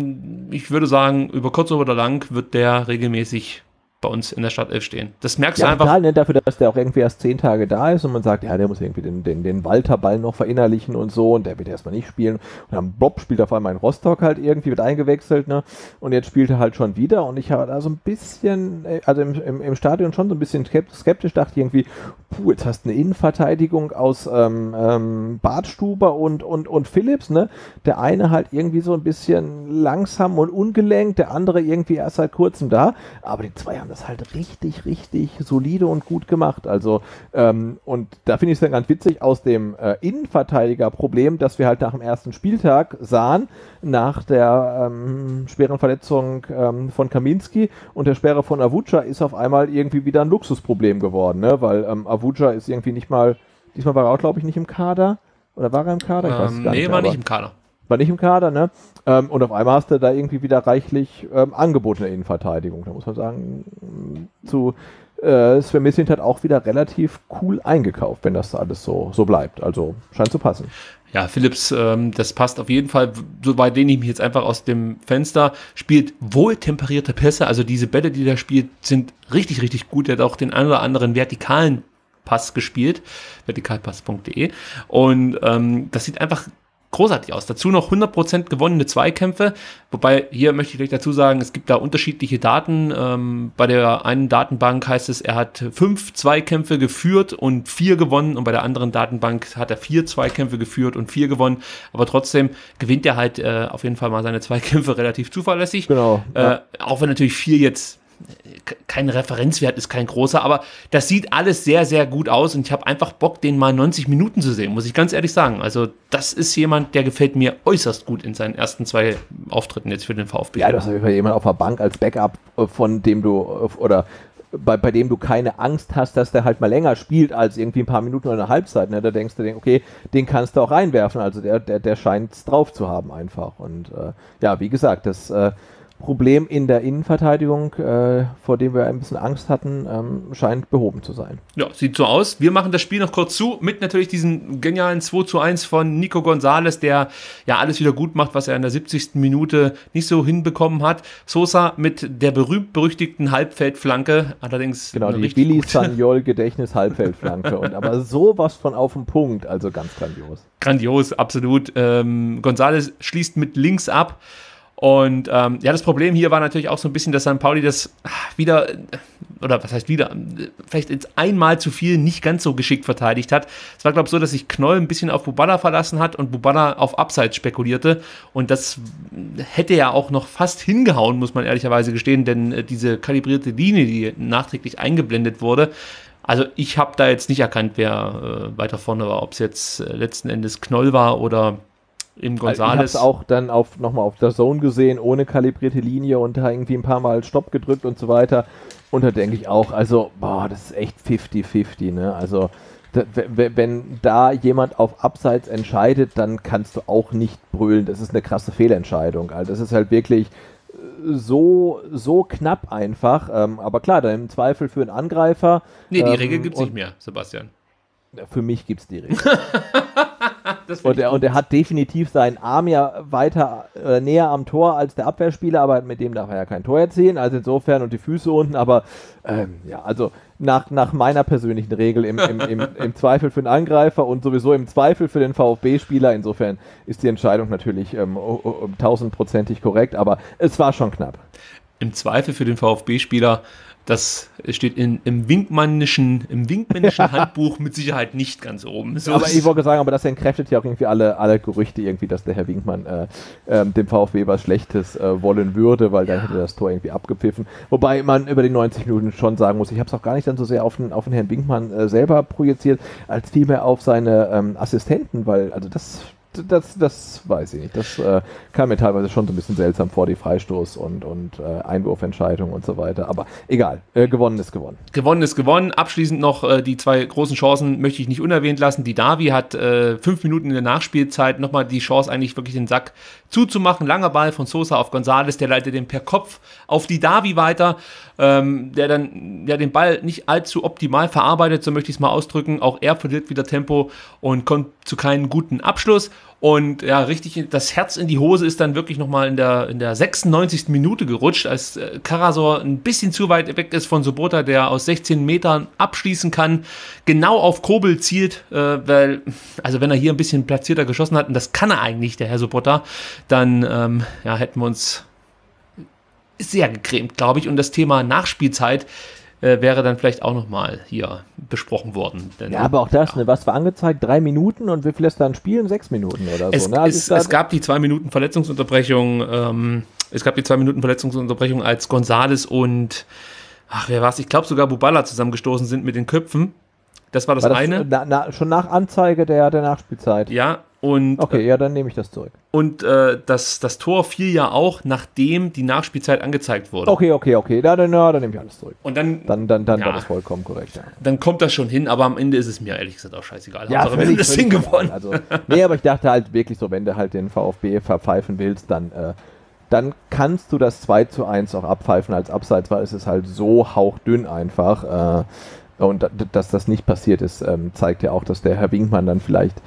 ich würde sagen, über kurz oder lang wird der regelmäßig bei uns in der Startelf stehen. Das merkst ja, du einfach. Klar, ne, dafür, dass der auch irgendwie erst zehn Tage da ist und man sagt, ja, der muss irgendwie den, den, den Walter-Ball noch verinnerlichen und so und der wird erstmal nicht spielen. Und dann Bob spielt auf einmal in Rostock halt irgendwie, wird eingewechselt, ne? Und jetzt spielt er halt schon wieder und ich habe da so ein bisschen, also im, im, im Stadion schon so ein bisschen skeptisch, dachte irgendwie, puh, jetzt hast du eine Innenverteidigung aus ähm, ähm, Bartstuber und, und, und Phillips, ne? Der eine halt irgendwie so ein bisschen langsam und ungelenkt, der andere irgendwie erst seit kurzem da, aber die zwei haben das halt richtig, richtig solide und gut gemacht. Also, ähm, und da finde ich es dann ganz witzig aus dem äh, Innenverteidiger-Problem, dass wir halt nach dem ersten Spieltag sahen, nach der ähm, schweren Verletzung ähm, von Kaminski und der Sperre von Avuca ist auf einmal irgendwie wieder ein Luxusproblem geworden, ne? Weil ähm, Avuca ist irgendwie nicht mal, diesmal war er auch, glaube ich, nicht im Kader. Oder war er im Kader? Ich weiß es Ähm, gar nee, nicht mehr, war aber- nicht im Kader. war nicht im Kader, ne? Ähm, und auf einmal hast du da irgendwie wieder reichlich ähm, angebotene Innenverteidigung. Da muss man sagen, mh, zu äh, Sven Mislintat hat auch wieder relativ cool eingekauft, wenn das alles so, so bleibt. Also scheint zu passen. Ja, Phillips, ähm, das passt auf jeden Fall, soweit lehne ich mich jetzt einfach aus dem Fenster, spielt wohltemperierte Pässe, also diese Bälle, die der spielt, sind richtig, richtig gut. Er hat auch den einen oder anderen vertikalen Pass gespielt, vertikalpass punkt de und ähm, das sieht einfach großartig aus. Dazu noch hundert Prozent gewonnene Zweikämpfe, wobei hier möchte ich gleich dazu sagen, es gibt da unterschiedliche Daten. Ähm, bei der einen Datenbank heißt es, er hat fünf Zweikämpfe geführt und vier gewonnen und bei der anderen Datenbank hat er vier Zweikämpfe geführt und vier gewonnen, aber trotzdem gewinnt er halt äh, auf jeden Fall mal seine Zweikämpfe relativ zuverlässig. Genau. Äh, Ja. Auch wenn natürlich vier jetzt kein Referenzwert ist, kein großer, aber das sieht alles sehr, sehr gut aus und ich habe einfach Bock, den mal neunzig Minuten zu sehen, muss ich ganz ehrlich sagen. Also das ist jemand, der gefällt mir äußerst gut in seinen ersten zwei Auftritten jetzt für den VfB. Ja, du hast auf jeden Fall jemanden auf der Bank als Backup, äh, von dem du, äh, oder bei, bei dem du keine Angst hast, dass der halt mal länger spielt als irgendwie ein paar Minuten oder eine Halbzeit. Ne? Da denkst du, okay, den kannst du auch reinwerfen. Also der, der, der scheint es drauf zu haben einfach. Und äh, ja, wie gesagt, das äh, Problem in der Innenverteidigung, äh, vor dem wir ein bisschen Angst hatten, ähm, scheint behoben zu sein. Ja, sieht so aus. Wir machen das Spiel noch kurz zu, mit natürlich diesem genialen zwei zu eins von Nico Gonzalez, der ja alles wieder gut macht, was er in der siebzigsten Minute nicht so hinbekommen hat. Sosa mit der berühmt-berüchtigten Halbfeldflanke, allerdings Genau, eine die richtig Billy gute- Sagnol Gedächtnis-Halbfeldflanke. Und aber sowas von auf den Punkt, also ganz grandios. Grandios, absolut. Ähm, Gonzalez schließt mit links ab. Und ähm, ja, das Problem hier war natürlich auch so ein bisschen, dass Sankt Pauli das wieder, oder was heißt wieder, vielleicht jetzt einmal zu viel nicht ganz so geschickt verteidigt hat. Es war, glaube ich, so, dass sich Knoll ein bisschen auf Bubala verlassen hat und Bubala auf Abseits spekulierte. Und das hätte ja auch noch fast hingehauen, muss man ehrlicherweise gestehen, denn äh, diese kalibrierte Linie, die nachträglich eingeblendet wurde, also ich habe da jetzt nicht erkannt, wer äh, weiter vorne war, ob es jetzt äh, letzten Endes Knoll war oder im Also ich habe Gonzales. es auch dann auf, nochmal auf der Zone gesehen, ohne kalibrierte Linie und da irgendwie ein paar Mal Stopp gedrückt und so weiter. Und da denke ich auch, also, boah, das ist echt fifty fifty, ne? Also, da, w- wenn da jemand auf Abseits entscheidet, dann kannst du auch nicht brüllen. Das ist eine krasse Fehlentscheidung. Also, das ist halt wirklich so, so knapp einfach. Ähm, aber klar, dann im Zweifel für einen Angreifer. Nee, die ähm, Regel gibt es und nicht mehr, Sebastian. Für mich gibt es die Regel. Das Und er, und er hat definitiv seinen Arm ja weiter äh, näher am Tor als der Abwehrspieler, aber mit dem darf er ja kein Tor erzielen, also insofern und die Füße unten, aber ähm, ja, also nach, nach meiner persönlichen Regel im, im, im, im Zweifel für den Angreifer und sowieso im Zweifel für den VfB-Spieler, insofern ist die Entscheidung natürlich ähm, oh, oh, tausendprozentig korrekt, aber es war schon knapp. Im Zweifel für den VfB-Spieler Das steht in, im Winkmannischen, im Winkmännischen Handbuch mit Sicherheit nicht ganz oben. So aber ich wollte sagen, aber das entkräftet ja auch irgendwie alle, alle Gerüchte irgendwie, dass der Herr Winkmann äh, ähm, dem VfB was Schlechtes äh, wollen würde, weil dann hätte das Tor irgendwie abgepfiffen. Wobei man über die neunzig Minuten schon sagen muss, ich habe es auch gar nicht dann so sehr auf den, auf den Herrn Winkmann äh, selber projiziert, als vielmehr auf seine ähm, Assistenten, weil, also das Das, das weiß ich nicht. Das äh, kam mir teilweise schon so ein bisschen seltsam vor, die Freistoß- und, und äh, Einwurfentscheidung und so weiter. Aber egal, äh, gewonnen ist gewonnen. Gewonnen ist gewonnen. Abschließend noch äh, die zwei großen Chancen möchte ich nicht unerwähnt lassen. Die Davi hat äh, fünf Minuten in der Nachspielzeit nochmal die Chance, eigentlich wirklich den Sack zuzumachen. Langer Ball von Sosa auf González, der leitet den per Kopf auf die Davi weiter, ähm, der dann ja den Ball nicht allzu optimal verarbeitet, so möchte ich es mal ausdrücken. Auch er verliert wieder Tempo und kommt zu keinem guten Abschluss. Und ja, richtig, das Herz in die Hose ist dann wirklich nochmal in der, in der sechsundneunzigsten Minute gerutscht, als äh, Karasor ein bisschen zu weit weg ist von Sobota, der aus sechzehn Metern abschließen kann, genau auf Kobel zielt, äh, weil, also wenn er hier ein bisschen platzierter geschossen hat, und das kann er eigentlich, der Herr Sobota, dann ähm, ja, hätten wir uns sehr gecremt, glaube ich. Und das Thema Nachspielzeit äh, wäre dann vielleicht auch nochmal hier besprochen worden. Denn, ja, aber auch das, ja. ne, was war angezeigt? Drei Minuten und wie viel ist dann spielen? Sechs Minuten oder so. Es, ne? Also es, es gab die zwei Minuten Verletzungsunterbrechung, ähm, es gab die zwei Minuten Verletzungsunterbrechung, als González und, ach, wer war's? Ich glaube sogar Bubala zusammengestoßen sind mit den Köpfen. Das war das, war das eine. Na, na, schon nach Anzeige der, der Nachspielzeit? Ja, und okay, ja, dann nehme ich das zurück. Und äh, das, das Tor fiel ja auch, nachdem die Nachspielzeit angezeigt wurde. Okay, okay, okay, dann, dann, dann nehme ich alles zurück. Und dann, dann, dann, dann ja, war das vollkommen korrekt. Ja. Dann kommt das schon hin, aber am Ende ist es mir ehrlich gesagt auch scheißegal. Ja, Hauptsache, wir haben das Ding gewonnen. Also, nee, aber ich dachte halt wirklich so, wenn du halt den VfB verpfeifen willst, dann, äh, dann kannst du das zwei zu eins auch abpfeifen als Abseits, weil es ist halt so hauchdünn einfach. Äh, und dass das nicht passiert ist, ähm, zeigt ja auch, dass der Herr Winkmann dann vielleicht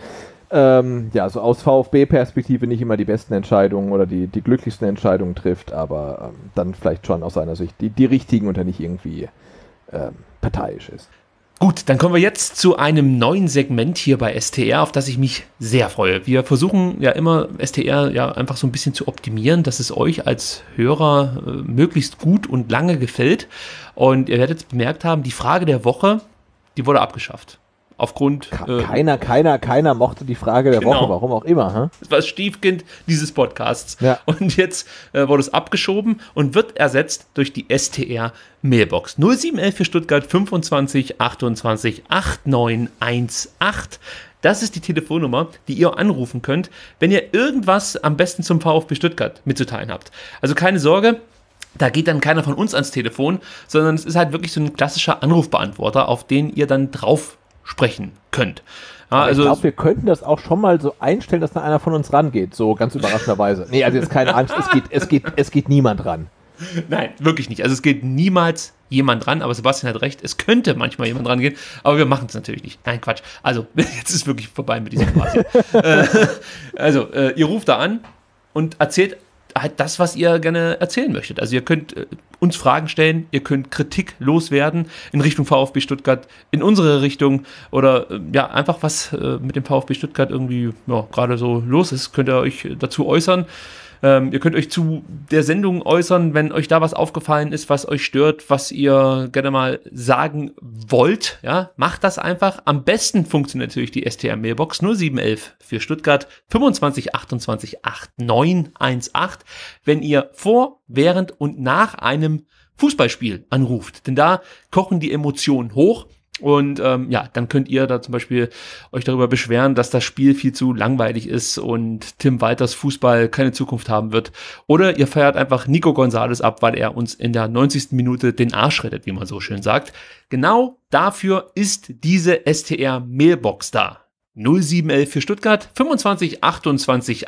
Ähm, ja, so aus VfB-Perspektive nicht immer die besten Entscheidungen oder die, die glücklichsten Entscheidungen trifft, aber ähm, dann vielleicht schon aus seiner Sicht die, die richtigen und er nicht irgendwie ähm, parteiisch ist. Gut, dann kommen wir jetzt zu einem neuen Segment hier bei S T R, auf das ich mich sehr freue. Wir versuchen ja immer, S T R ja einfach so ein bisschen zu optimieren, dass es euch als Hörer äh, möglichst gut und lange gefällt. Und ihr werdet es bemerkt haben, die Frage der Woche, die wurde abgeschafft. Aufgrund. Äh, keiner, keiner, keiner mochte die Frage der genau. Woche, warum auch immer. Hm? Das war das Stiefkind dieses Podcasts. Ja. Und jetzt äh, wurde es abgeschoben und wird ersetzt durch die S T R Mailbox. null sieben elf für Stuttgart fünfundzwanzig achtundzwanzig neunundachtzig achtzehn. Das ist die Telefonnummer, die ihr anrufen könnt, wenn ihr irgendwas am besten zum VfB Stuttgart mitzuteilen habt. Also keine Sorge. Da geht dann keiner von uns ans Telefon, sondern es ist halt wirklich so ein klassischer Anrufbeantworter, auf den ihr dann drauf sprechen könnt. Ja, also ich glaube, wir könnten das auch schon mal so einstellen, dass da einer von uns rangeht, so ganz überraschenderweise. Nee, also jetzt keine Angst, es geht, es geht, es geht niemand ran. Nein, wirklich nicht. Also es geht niemals jemand ran, aber Sebastian hat recht, es könnte manchmal jemand rangehen, aber wir machen es natürlich nicht. Nein, Quatsch. Also, jetzt ist wirklich vorbei mit diesem Quatsch. äh, also, äh, ihr ruft da an und erzählt halt das, was ihr gerne erzählen möchtet. Also ihr könnt äh, uns Fragen stellen, ihr könnt Kritik loswerden in Richtung VfB Stuttgart, in unsere Richtung oder äh, ja, einfach was äh, mit dem VfB Stuttgart irgendwie ja, gerade so los ist, könnt ihr euch dazu äußern. Ähm, ihr könnt euch zu der Sendung äußern, wenn euch da was aufgefallen ist, was euch stört, was ihr gerne mal sagen wollt. Ja, macht das einfach. Am besten funktioniert natürlich die S T R-Mailbox null sieben elf für Stuttgart fünfundzwanzig achtundzwanzig neunundachtzig. Wenn ihr vor, während und nach einem Fußballspiel anruft. Denn da kochen die Emotionen hoch. Und ähm, ja, dann könnt ihr da zum Beispiel euch darüber beschweren, dass das Spiel viel zu langweilig ist und Tim Walters Fußball keine Zukunft haben wird. Oder ihr feiert einfach Nico González ab, weil er uns in der neunzigsten Minute den Arsch rettet, wie man so schön sagt. Genau dafür ist diese S T R-Mailbox da. null sieben elf für Stuttgart, fünfundzwanzig achtundzwanzig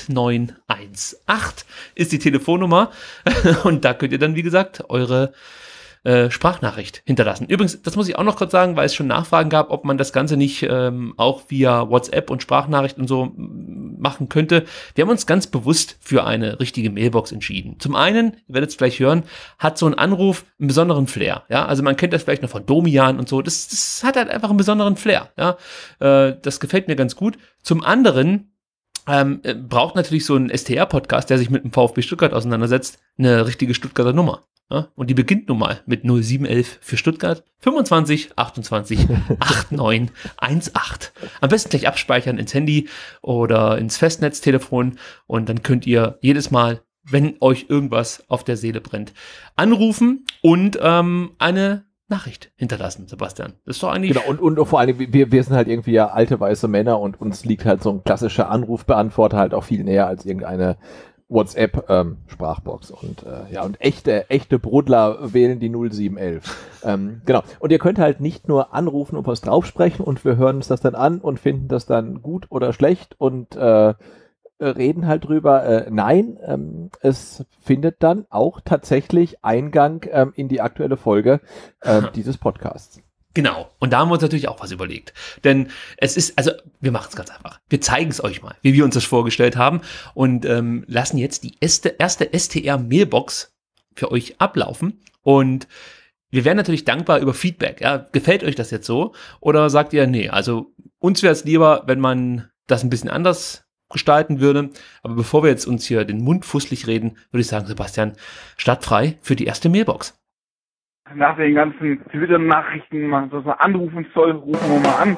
neunundachtzig ist die Telefonnummer. Und da könnt ihr dann, wie gesagt, eure Äh, Sprachnachricht hinterlassen. Übrigens, das muss ich auch noch kurz sagen, weil es schon Nachfragen gab, ob man das Ganze nicht ähm, auch via WhatsApp und Sprachnachricht und so machen könnte. Wir haben uns ganz bewusst für eine richtige Mailbox entschieden. Zum einen, ihr werdet es gleich hören, hat so ein Anruf einen besonderen Flair. Ja, also man kennt das vielleicht noch von Domian und so. Das, das hat halt einfach einen besonderen Flair. Ja, äh, das gefällt mir ganz gut. Zum anderen ähm, braucht natürlich so ein S T R-Podcast, der sich mit dem VfB Stuttgart auseinandersetzt, eine richtige Stuttgarter Nummer. Ja, und die beginnt nun mal mit null sieben elf für Stuttgart, fünfundzwanzig achtundzwanzig neunundachtzig achtzehn. Am besten gleich abspeichern ins Handy oder ins Festnetztelefon und dann könnt ihr jedes Mal, wenn euch irgendwas auf der Seele brennt, anrufen und ähm, eine Nachricht hinterlassen, Sebastian. Das ist doch eigentlich... Genau, und, und vor allem, wir, wir sind halt irgendwie ja alte weiße Männer und uns liegt halt so ein klassischer Anrufbeantworter halt auch viel näher als irgendeine WhatsApp-Sprachbox. Ähm, und äh, ja, und echte, echte Brudler wählen die null sieben elf. ähm, genau. Und ihr könnt halt nicht nur anrufen und was draufsprechen und wir hören uns das dann an und finden das dann gut oder schlecht und äh, reden halt drüber. Äh, nein, ähm, es findet dann auch tatsächlich Eingang ähm, in die aktuelle Folge äh, dieses Podcasts. Genau. Und da haben wir uns natürlich auch was überlegt. Denn es ist, also wir machen es ganz einfach. Wir zeigen es euch mal, wie wir uns das vorgestellt haben und ähm, lassen jetzt die erste, erste S T R-Mailbox für euch ablaufen. Und wir wären natürlich dankbar über Feedback. Ja? Gefällt euch das jetzt so? Oder sagt ihr, nee, also uns wäre es lieber, wenn man das ein bisschen anders gestalten würde. Aber bevor wir jetzt uns hier den Mund fusselig reden, würde ich sagen, Sebastian, startfrei für die erste Mailbox. Nach den ganzen Twitter-Nachrichten, man so anrufen soll, rufen wir mal an.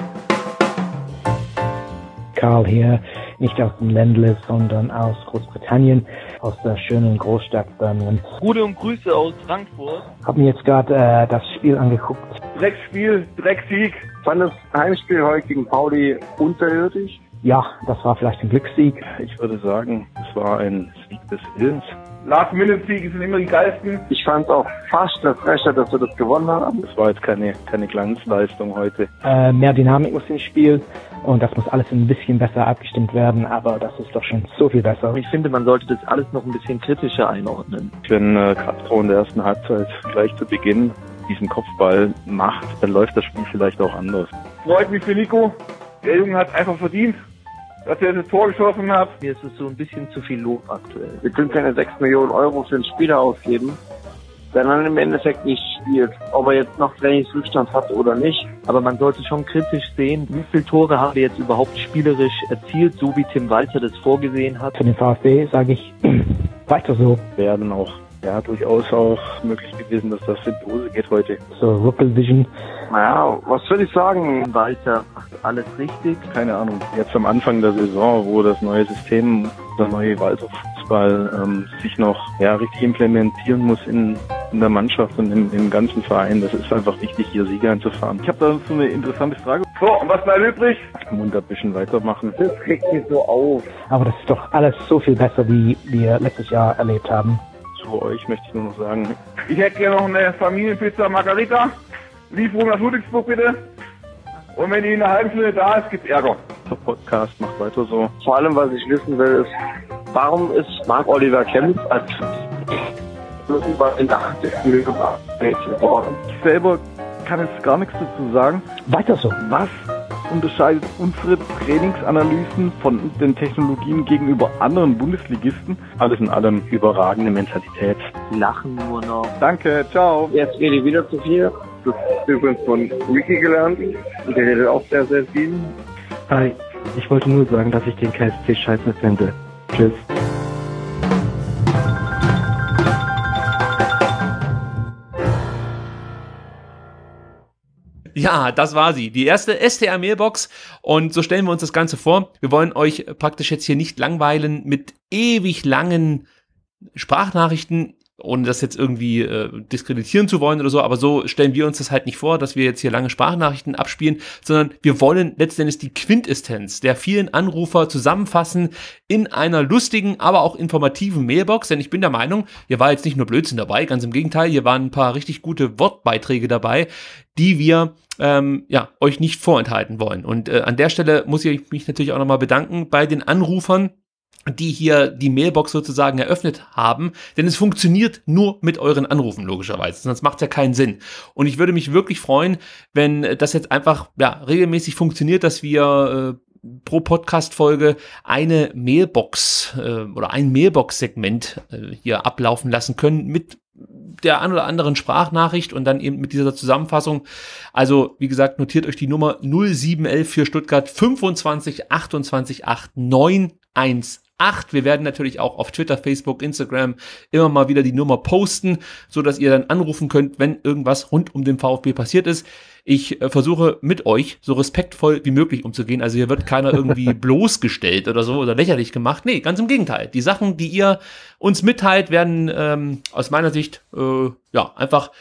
Karl hier, nicht aus dem Ländle, sondern aus Großbritannien, aus der schönen Großstadt Birmingham. Gute und Grüße aus Frankfurt. Hab mir jetzt gerade äh, das Spiel angeguckt. Dreckspiel, Drecksieg. Fand das Heimspiel heute gegen Pauli unterirdisch? Ja, das war vielleicht ein Glückssieg. Ich würde sagen, es war ein Sieg des Willens. Last-Minute-Siege sind immer die geilsten. Ich fand es auch fast erfrischend, dass wir das gewonnen haben. Es war jetzt keine, keine Glanzleistung heute. Äh, mehr Dynamik muss ins Spiel und das muss alles ein bisschen besser abgestimmt werden, aber das ist doch schon so viel besser. Ich finde, man sollte das alles noch ein bisschen kritischer einordnen. Wenn äh, Castro in der ersten Halbzeit gleich zu Beginn diesen Kopfball macht, dann läuft das Spiel vielleicht auch anders. Freut mich für Nico. Der Junge hat einfach verdient, dass er das Tor geschossen hat. Mir ist es so ein bisschen zu viel Lob aktuell. Wir können keine sechs Millionen Euro für einen Spieler ausgeben, der dann im Endeffekt nicht spielt. Ob er jetzt noch Trainingsrückstand hat oder nicht. Aber man sollte schon kritisch sehen, wie viele Tore haben wir jetzt überhaupt spielerisch erzielt, so wie Tim Walter das vorgesehen hat. Für den VfB sage ich, weiter so. Werden auch, ja, durchaus auch möglich gewesen, dass das in die Hose geht heute. So, Rookie Vision. Naja, was würde ich sagen? Tim Walter macht alles richtig. Keine Ahnung. Jetzt am Anfang der Saison, wo das neue System, der neue Walter-Fußball ähm, sich noch ja, richtig implementieren muss in, in der Mannschaft und im, im ganzen Verein. Das ist einfach wichtig, hier Siege einzufahren. Ich habe da so eine interessante Frage. So, und was bleibt übrig? Munter ein bisschen weitermachen. Das regt mich so auf. Aber das ist doch alles so viel besser, wie wir letztes Jahr erlebt haben. Zu euch möchte ich nur noch sagen. Ich hätte gerne noch eine Familienpizza Margarita. Lieferung nach Ludwigsburg bitte. Und wenn die in einer halben Stunde da ist, gibt's Ärger. Der Podcast macht weiter so. Vor allem, was ich wissen will, ist, warum ist Marc-Oliver Kempf als in der achtzigsten geworden? Ich selber kann jetzt gar nichts dazu sagen. Weiter so. Was unterscheidet unsere Trainingsanalysen von den Technologien gegenüber anderen Bundesligisten? Alles in allem überragende Mentalität. Die lachen nur noch. Danke, ciao. Jetzt rede ich wieder zu viel. Das ist übrigens von Ricky gelernt. Der redet auch sehr, sehr viel. Hi, ich wollte nur sagen, dass ich den K S C scheiße finde. Tschüss. Ja, das war sie. Die erste S T R-Mailbox. Und so stellen wir uns das Ganze vor. Wir wollen euch praktisch jetzt hier nicht langweilen mit ewig langen Sprachnachrichten, ohne das jetzt irgendwie äh, diskreditieren zu wollen oder so, aber so stellen wir uns das halt nicht vor, dass wir jetzt hier lange Sprachnachrichten abspielen, sondern wir wollen letztendlich die Quintessenz der vielen Anrufer zusammenfassen in einer lustigen, aber auch informativen Mailbox, denn ich bin der Meinung, hier war jetzt nicht nur Blödsinn dabei, ganz im Gegenteil, hier waren ein paar richtig gute Wortbeiträge dabei, die wir ähm, ja, euch nicht vorenthalten wollen. Und äh, an der Stelle muss ich mich natürlich auch nochmal bedanken bei den Anrufern, die hier die Mailbox sozusagen eröffnet haben, denn es funktioniert nur mit euren Anrufen logischerweise, sonst macht es ja keinen Sinn. Und ich würde mich wirklich freuen, wenn das jetzt einfach ja regelmäßig funktioniert, dass wir äh, pro Podcast-Folge eine Mailbox äh, oder ein Mailbox-Segment äh, hier ablaufen lassen können mit der ein oder anderen Sprachnachricht und dann eben mit dieser Zusammenfassung. Also, wie gesagt, notiert euch die Nummer null sieben elf für Stuttgart fünfundzwanzig achtundzwanzig acht neun eins acht. Wir werden natürlich auch auf Twitter, Facebook, Instagram immer mal wieder die Nummer posten, so dass ihr dann anrufen könnt, wenn irgendwas rund um den VfB passiert ist. Ich äh, versuche mit euch so respektvoll wie möglich umzugehen. Also hier wird keiner irgendwie bloßgestellt oder so oder lächerlich gemacht. Nee, ganz im Gegenteil. Die Sachen, die ihr uns mitteilt, werden ähm, aus meiner Sicht äh, ja einfach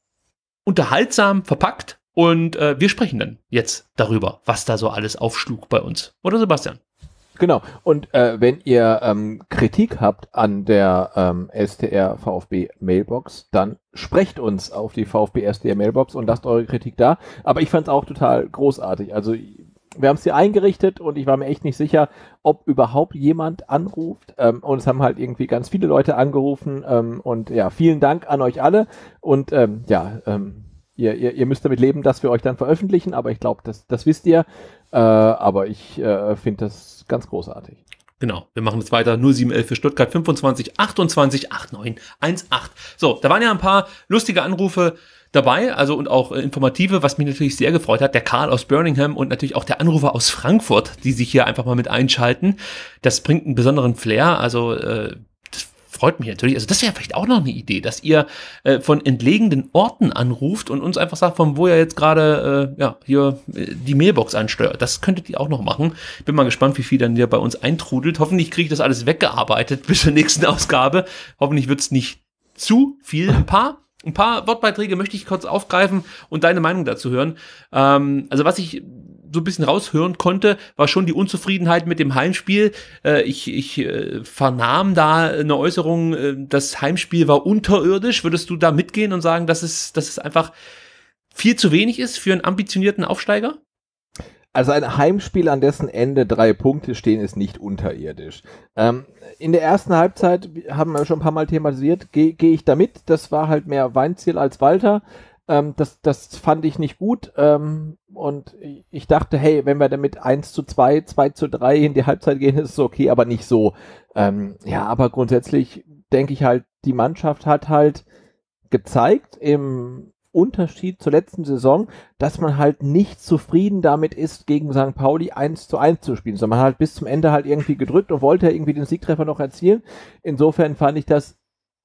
unterhaltsam verpackt. Und äh, wir sprechen dann jetzt darüber, was da so alles aufschlug bei uns. Oder Sebastian? Genau. Und äh, wenn ihr ähm, Kritik habt an der ähm, S T R VfB Mailbox, dann sprecht uns auf die VfB S T R Mailbox und lasst eure Kritik da. Aber ich fand es auch total großartig. Also wir haben es hier eingerichtet und ich war mir echt nicht sicher, ob überhaupt jemand anruft. Ähm, und es haben halt irgendwie ganz viele Leute angerufen. Ähm, und ja, vielen Dank an euch alle. Und ähm, ja, ähm, Ihr, ihr, ihr müsst damit leben, dass wir euch dann veröffentlichen, aber ich glaube, das, das wisst ihr. Äh, aber ich äh, finde das ganz großartig. Genau, wir machen jetzt weiter. null sieben elf für Stuttgart, fünfundzwanzig achtundzwanzig neunundachtzig achtzehn. So, da waren ja ein paar lustige Anrufe dabei, also und auch äh, informative, was mich natürlich sehr gefreut hat. Der Karl aus Birmingham und natürlich auch der Anrufer aus Frankfurt, die sich hier einfach mal mit einschalten. Das bringt einen besonderen Flair, also äh, freut mich natürlich. Also das wäre vielleicht auch noch eine Idee, dass ihr äh, von entlegenen Orten anruft und uns einfach sagt, von wo ihr jetzt gerade äh, ja, hier äh, die Mailbox ansteuert. Das könntet ihr auch noch machen. Ich bin mal gespannt, wie viel dann hier bei uns eintrudelt. Hoffentlich kriege ich das alles weggearbeitet bis zur nächsten Ausgabe. Hoffentlich wird es nicht zu viel. Ein paar, ein paar Wortbeiträge möchte ich kurz aufgreifen und deine Meinung dazu hören. Ähm, also was ich so ein bisschen raushören konnte, war schon die Unzufriedenheit mit dem Heimspiel. Äh, ich ich äh, vernahm da eine Äußerung, äh, das Heimspiel war unterirdisch. Würdest du da mitgehen und sagen, dass es, dass es einfach viel zu wenig ist für einen ambitionierten Aufsteiger? Also ein Heimspiel, an dessen Ende drei Punkte stehen, ist nicht unterirdisch. Ähm, in der ersten Halbzeit, haben wir schon ein paar Mal thematisiert, gehe geh ich da mit. Das war halt mehr Weinziel als Walter. Ähm, das, das fand ich nicht gut. Ähm, und ich dachte, hey, wenn wir damit eins zu zwei, zwei zu drei in die Halbzeit gehen, ist es okay, aber nicht so. Ähm, ja, aber grundsätzlich denke ich halt, die Mannschaft hat halt gezeigt im Unterschied zur letzten Saison, dass man halt nicht zufrieden damit ist, gegen Sankt Pauli eins zu eins zu spielen, sondern man hat halt bis zum Ende halt irgendwie gedrückt und wollte irgendwie den Siegtreffer noch erzielen. Insofern fand ich das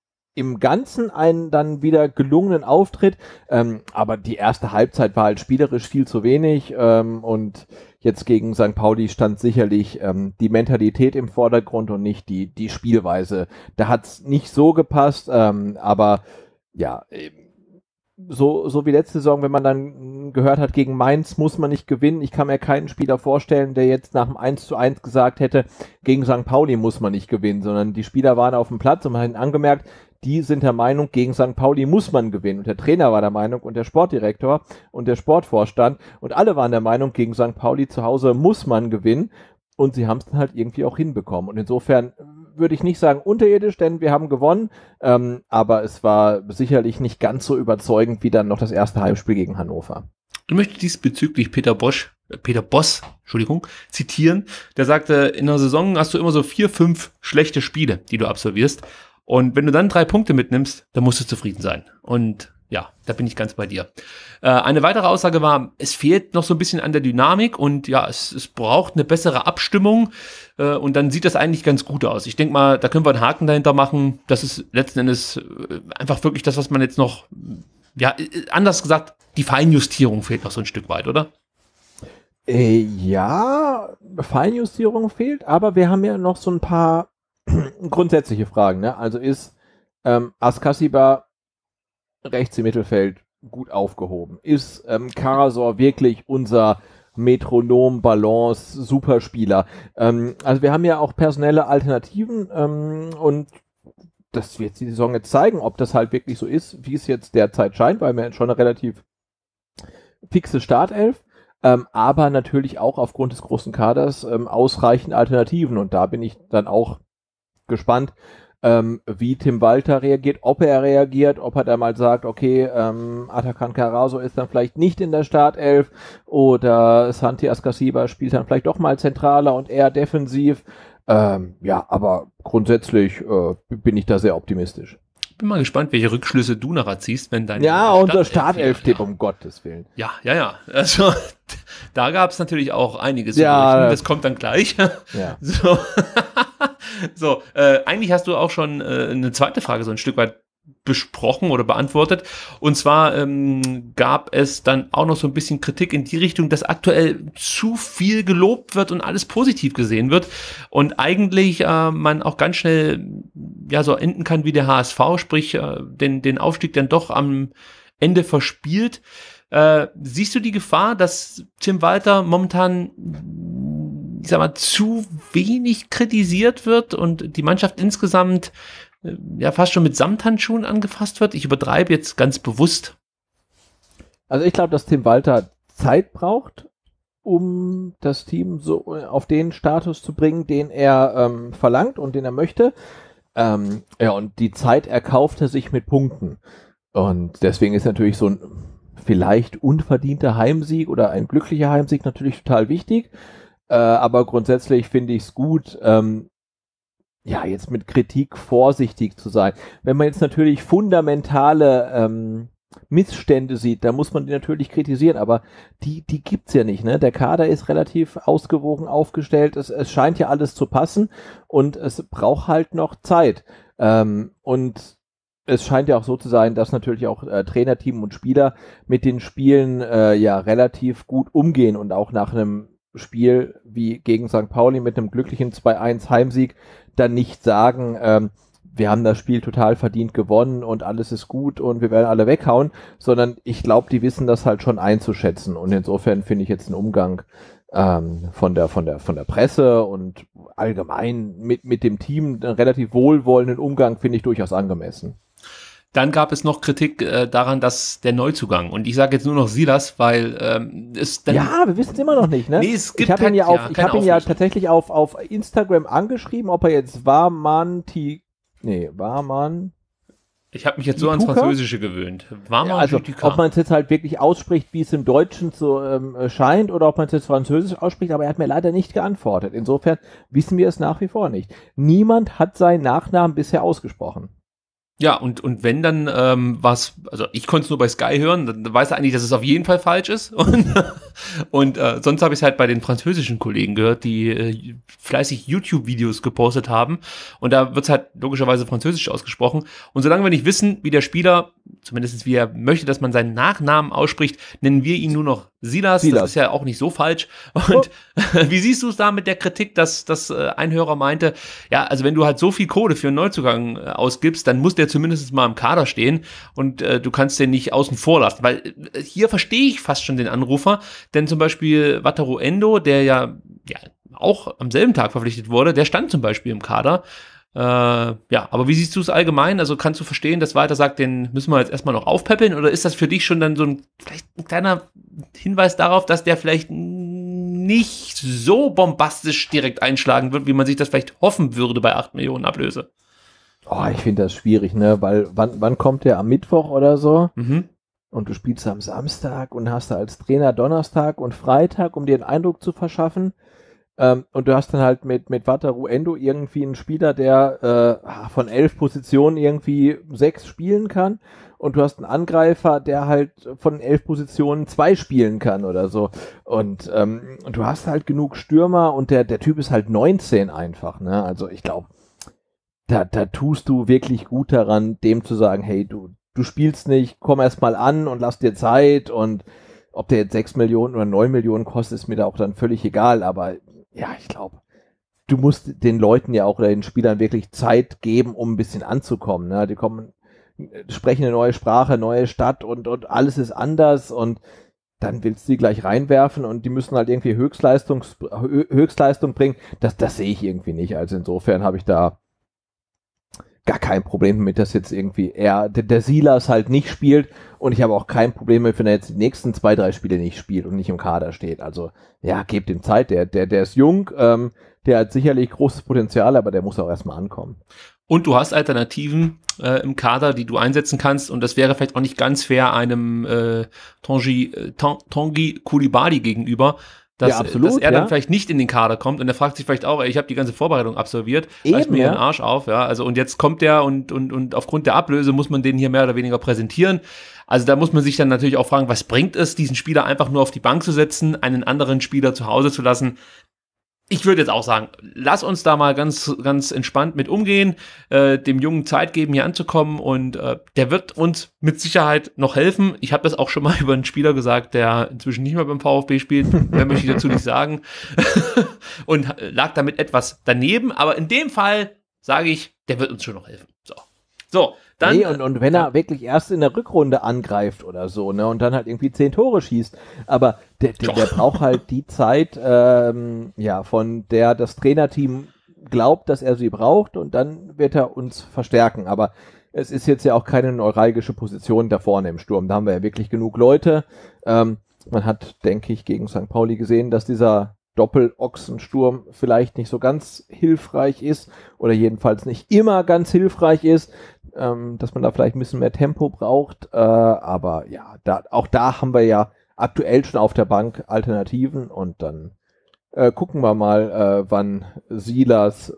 im Ganzen einen dann wieder gelungenen Auftritt, ähm, aber die erste Halbzeit war halt spielerisch viel zu wenig ähm, und jetzt gegen Sankt Pauli stand sicherlich ähm, die Mentalität im Vordergrund und nicht die, die Spielweise. Da hat's nicht so gepasst, ähm, aber ja, so, so wie letzte Saison, wenn man dann gehört hat, gegen Mainz muss man nicht gewinnen. Ich kann mir keinen Spieler vorstellen, der jetzt nach dem eins zu eins gesagt hätte, gegen Sankt Pauli muss man nicht gewinnen, sondern die Spieler waren auf dem Platz und man hat angemerkt, die sind der Meinung, gegen Sankt Pauli muss man gewinnen. Und der Trainer war der Meinung und der Sportdirektor und der Sportvorstand und alle waren der Meinung, gegen Sankt Pauli zu Hause muss man gewinnen. Und sie haben es dann halt irgendwie auch hinbekommen. Und insofern würde ich nicht sagen unterirdisch, denn wir haben gewonnen. Ähm, aber es war sicherlich nicht ganz so überzeugend wie dann noch das erste Heimspiel gegen Hannover. Ich möchte diesbezüglich Peter Bosch, äh, Peter Boss, Entschuldigung, zitieren. Der sagte, in der Saison hast du immer so vier, fünf schlechte Spiele, die du absolvierst. Und wenn du dann drei Punkte mitnimmst, dann musst du zufrieden sein. Und ja, da bin ich ganz bei dir. Äh, eine weitere Aussage war, es fehlt noch so ein bisschen an der Dynamik und ja, es, es braucht eine bessere Abstimmung äh, und dann sieht das eigentlich ganz gut aus. Ich denke mal, da können wir einen Haken dahinter machen. Das ist letzten Endes äh, einfach wirklich das, was man jetzt noch, ja, anders gesagt, die Feinjustierung fehlt noch so ein Stück weit, oder? Äh, ja, Feinjustierung fehlt, aber wir haben ja noch so ein paar grundsätzliche Fragen. Ne? Also ist ähm, Askasiba rechts im Mittelfeld gut aufgehoben? Ist ähm, Karasor wirklich unser Metronom, Balance, Superspieler? Ähm, also wir haben ja auch personelle Alternativen ähm, und das wird die Saison jetzt zeigen, ob das halt wirklich so ist, wie es jetzt derzeit scheint, weil wir schon eine relativ fixe Startelf, ähm, aber natürlich auch aufgrund des großen Kaders ähm, ausreichend Alternativen und da bin ich dann auch gespannt, Ähm, wie Tim Walter reagiert, ob er reagiert, ob er da mal sagt, okay, ähm, Atakan Karaso ist dann vielleicht nicht in der Startelf oder Santi Askasiba spielt dann vielleicht doch mal zentraler und eher defensiv. Ähm, ja, aber grundsätzlich äh, bin ich da sehr optimistisch. Bin mal gespannt, welche Rückschlüsse du nachher ziehst, wenn dein Ja, unser Startelf-Tipp, ja. Um Gottes Willen. Ja, ja, ja. Also da gab es natürlich auch einiges. Ja, das kommt dann gleich. Ja. So. So, äh, eigentlich hast du auch schon äh, eine zweite Frage so ein Stück weit besprochen oder beantwortet. Und zwar ähm, gab es dann auch noch so ein bisschen Kritik in die Richtung, dass aktuell zu viel gelobt wird und alles positiv gesehen wird und eigentlich äh, man auch ganz schnell ja so enden kann wie der H S V, sprich äh, den, den Aufstieg dann doch am Ende verspielt. Äh, siehst du die Gefahr, dass Tim Walter momentan, ich sag mal, zu wenig kritisiert wird und die Mannschaft insgesamt äh, ja fast schon mit Samthandschuhen angefasst wird? Ich übertreibe jetzt ganz bewusst. Also ich glaube, dass Tim Walter Zeit braucht, um das Team so auf den Status zu bringen, den er ähm, verlangt und den er möchte. Ähm, ja, und die Zeit erkauft er sich mit Punkten. Und deswegen ist natürlich so ein vielleicht unverdienter Heimsieg oder ein glücklicher Heimsieg natürlich total wichtig. Äh, aber grundsätzlich finde ich es gut, ähm, ja, jetzt mit Kritik vorsichtig zu sein. Wenn man jetzt natürlich fundamentale ähm, Missstände sieht, da muss man die natürlich kritisieren, aber die, die gibt's ja nicht, ne? Der Kader ist relativ ausgewogen aufgestellt, es, es scheint ja alles zu passen und es braucht halt noch Zeit. Ähm, und es scheint ja auch so zu sein, dass natürlich auch äh, Trainerteam und Spieler mit den Spielen äh, ja relativ gut umgehen und auch nach einem Spiel wie gegen Sankt Pauli mit einem glücklichen zwei eins Heimsieg dann nicht sagen, ähm, wir haben das Spiel total verdient gewonnen und alles ist gut und wir werden alle weghauen, sondern ich glaube, die wissen das halt schon einzuschätzen und insofern finde ich jetzt einen Umgang ähm, von der von der von der Presse und allgemein mit mit dem Team einen relativ wohlwollenden Umgang finde ich durchaus angemessen. Dann gab es noch Kritik äh, daran, dass der Neuzugang, und ich sage jetzt nur noch Silas, weil ähm, es dann... Ja, wir wissen es immer noch nicht, ne? Nee, es gibt ich habe ihn, ja halt, auf, ja, ich hab ihn ja tatsächlich auf, auf Instagram angeschrieben, ob er jetzt Warmanti... Nee, Warman... Ich habe mich jetzt so ans Französische gewöhnt. Warman ja, also, ob man es jetzt halt wirklich ausspricht, wie es im Deutschen so ähm, scheint, oder ob man es jetzt Französisch ausspricht, aber er hat mir leider nicht geantwortet. Insofern wissen wir es nach wie vor nicht. Niemand hat seinen Nachnamen bisher ausgesprochen. Ja, und, und wenn dann ähm, was, also ich konnte es nur bei Sky hören, dann, dann weiß er eigentlich, dass es auf jeden Fall falsch ist. Und, und äh, sonst habe ich es halt bei den französischen Kollegen gehört, die äh, fleißig YouTube-Videos gepostet haben. Und da wird es halt logischerweise französisch ausgesprochen. Und solange wir nicht wissen, wie der Spieler, zumindest wie er möchte, dass man seinen Nachnamen ausspricht, nennen wir ihn nur noch Silas. Silas. Das ist ja auch nicht so falsch. Und oh. Wie siehst du es da mit der Kritik, dass, dass äh, ein Hörer meinte, ja, also wenn du halt so viel Kohle für einen Neuzugang äh, ausgibst, dann muss der zumindest mal im Kader stehen und äh, du kannst den nicht außen vor lassen. Weil äh, hier verstehe ich fast schon den Anrufer, denn zum Beispiel Wataru Endo, der ja, ja auch am selben Tag verpflichtet wurde, der stand zum Beispiel im Kader. Äh, ja, aber wie siehst du es allgemein? Also kannst du verstehen, dass Walter sagt, den müssen wir jetzt erstmal noch aufpäppeln, oder ist das für dich schon dann so ein, vielleicht ein kleiner Hinweis darauf, dass der vielleicht nicht so bombastisch direkt einschlagen wird, wie man sich das vielleicht hoffen würde bei acht Millionen Ablöse? Oh, ich finde das schwierig, ne, weil wann, wann kommt der am Mittwoch oder so? Mhm. Und du spielst am Samstag und hast da als Trainer Donnerstag und Freitag, um dir einen Eindruck zu verschaffen. Ähm, und du hast dann halt mit, mit Wataru Endo irgendwie einen Spieler, der äh, von elf Positionen irgendwie sechs spielen kann. Und du hast einen Angreifer, der halt von elf Positionen zwei spielen kann oder so. Und, ähm, und du hast halt genug Stürmer und der, der Typ ist halt neunzehn einfach, ne? Also ich glaube, da, da tust du wirklich gut daran, dem zu sagen, hey, du, du spielst nicht, komm erst mal an und lass dir Zeit, und ob der jetzt sechs Millionen oder neun Millionen kostet, ist mir da auch dann völlig egal, aber ja, ich glaube, du musst den Leuten ja auch oder den Spielern wirklich Zeit geben, um ein bisschen anzukommen, ne? Die kommen, sprechen eine neue Sprache, neue Stadt und, und alles ist anders, und dann willst du die gleich reinwerfen und die müssen halt irgendwie Höchstleistung, Höchstleistung bringen. Das, das sehe ich irgendwie nicht. Also insofern habe ich da gar kein Problem mit, dass jetzt irgendwie er, der, der Silas halt nicht spielt, und ich habe auch kein Problem mit, wenn er jetzt die nächsten zwei, drei Spiele nicht spielt und nicht im Kader steht. Also ja, gebt ihm Zeit, der, der, der ist jung, ähm, der hat sicherlich großes Potenzial, aber der muss auch erstmal ankommen. Und du hast Alternativen äh, im Kader, die du einsetzen kannst, und das wäre vielleicht auch nicht ganz fair einem äh, Tanguy, äh, Tanguy Koulibaly gegenüber, dass, ja, absolut, dass er dann ja. vielleicht nicht in den Kader kommt, und er fragt sich vielleicht auch, ey, ich habe die ganze Vorbereitung absolviert, reißt mir ja. den Arsch auf, ja, also und jetzt kommt der und, und, und aufgrund der Ablöse muss man den hier mehr oder weniger präsentieren. Also da muss man sich dann natürlich auch fragen, was bringt es, diesen Spieler einfach nur auf die Bank zu setzen, einen anderen Spieler zu Hause zu lassen? ich würde jetzt auch sagen, lass uns da mal ganz, ganz entspannt mit umgehen, äh, dem Jungen Zeit geben, hier anzukommen und äh, der wird uns mit Sicherheit noch helfen. Ich habe das auch schon mal über einen Spieler gesagt, der inzwischen nicht mehr beim VfB spielt, mehr möchte ich dazu nicht sagen und lag damit etwas daneben, aber in dem Fall sage ich, der wird uns schon noch helfen. So, so dann. Nee, und, und wenn er wirklich erst in der Rückrunde angreift oder so, ne, und dann halt irgendwie zehn Tore schießt, aber der, der, der braucht halt die Zeit, ähm, ja, von der das Trainerteam glaubt, dass er sie braucht, und dann wird er uns verstärken. Aber es ist jetzt ja auch keine neuralgische Position da vorne im Sturm. Da haben wir ja wirklich genug Leute. Ähm, man hat, denke ich, gegen Sankt Pauli gesehen, dass dieser Doppel-Ochsensturm vielleicht nicht so ganz hilfreich ist oder jedenfalls nicht immer ganz hilfreich ist, ähm, dass man da vielleicht ein bisschen mehr Tempo braucht, äh, aber ja, da, auch da haben wir ja aktuell schon auf der Bank Alternativen, und dann äh, gucken wir mal, äh, wann Silas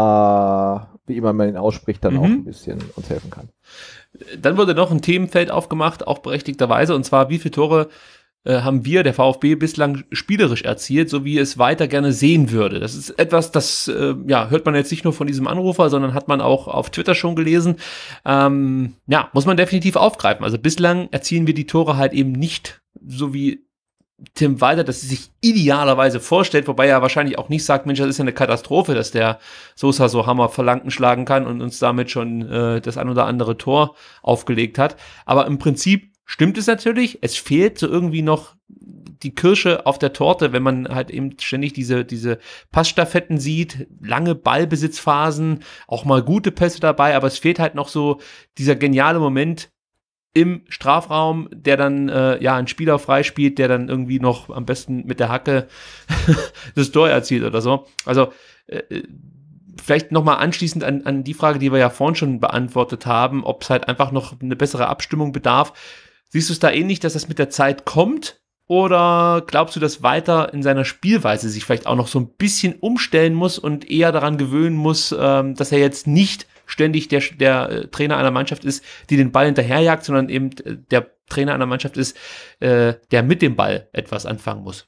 war, wie immer man ihn ausspricht, dann mhm. auch ein bisschen uns helfen kann. Dann wurde noch ein Themenfeld aufgemacht, auch berechtigterweise, und zwar, wie viele Tore haben wir, der VfB, bislang spielerisch erzielt, so wie es weiter gerne sehen würde. Das ist etwas, das äh, ja, hört man jetzt nicht nur von diesem Anrufer, sondern hat man auch auf Twitter schon gelesen. Ähm, ja, muss man definitiv aufgreifen. Also bislang erzielen wir die Tore halt eben nicht so wie Tim Walter, das sich idealerweise vorstellt, wobei er wahrscheinlich auch nicht sagt, Mensch, das ist ja eine Katastrophe, dass der Sosa so Hammerflanken schlagen kann und uns damit schon äh, das ein oder andere Tor aufgelegt hat. Aber im Prinzip stimmt es natürlich, es fehlt so irgendwie noch die Kirsche auf der Torte, wenn man halt eben ständig diese, diese Passstaffetten sieht, lange Ballbesitzphasen, auch mal gute Pässe dabei, aber es fehlt halt noch so dieser geniale Moment im Strafraum, der dann äh, ja einen Spieler freispielt, der dann irgendwie noch am besten mit der Hacke das Tor erzielt oder so. Also äh, vielleicht nochmal anschließend an, an die Frage, die wir ja vorhin schon beantwortet haben, ob es halt einfach noch eine bessere Abstimmung bedarf. Siehst du es da ähnlich, dass das mit der Zeit kommt? Oder glaubst du, dass Walter in seiner Spielweise sich vielleicht auch noch so ein bisschen umstellen muss und eher daran gewöhnen muss, ähm, dass er jetzt nicht ständig der, der äh, Trainer einer Mannschaft ist, die den Ball hinterherjagt, sondern eben äh, der Trainer einer Mannschaft ist, äh, der mit dem Ball etwas anfangen muss?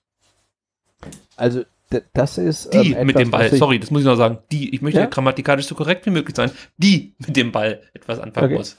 Also das ist die ähm, mit etwas, dem Ball, sorry, das muss ich noch sagen, die, ich möchte ja? grammatikalisch so korrekt wie möglich sein, die mit dem Ball etwas anfangen okay. muss.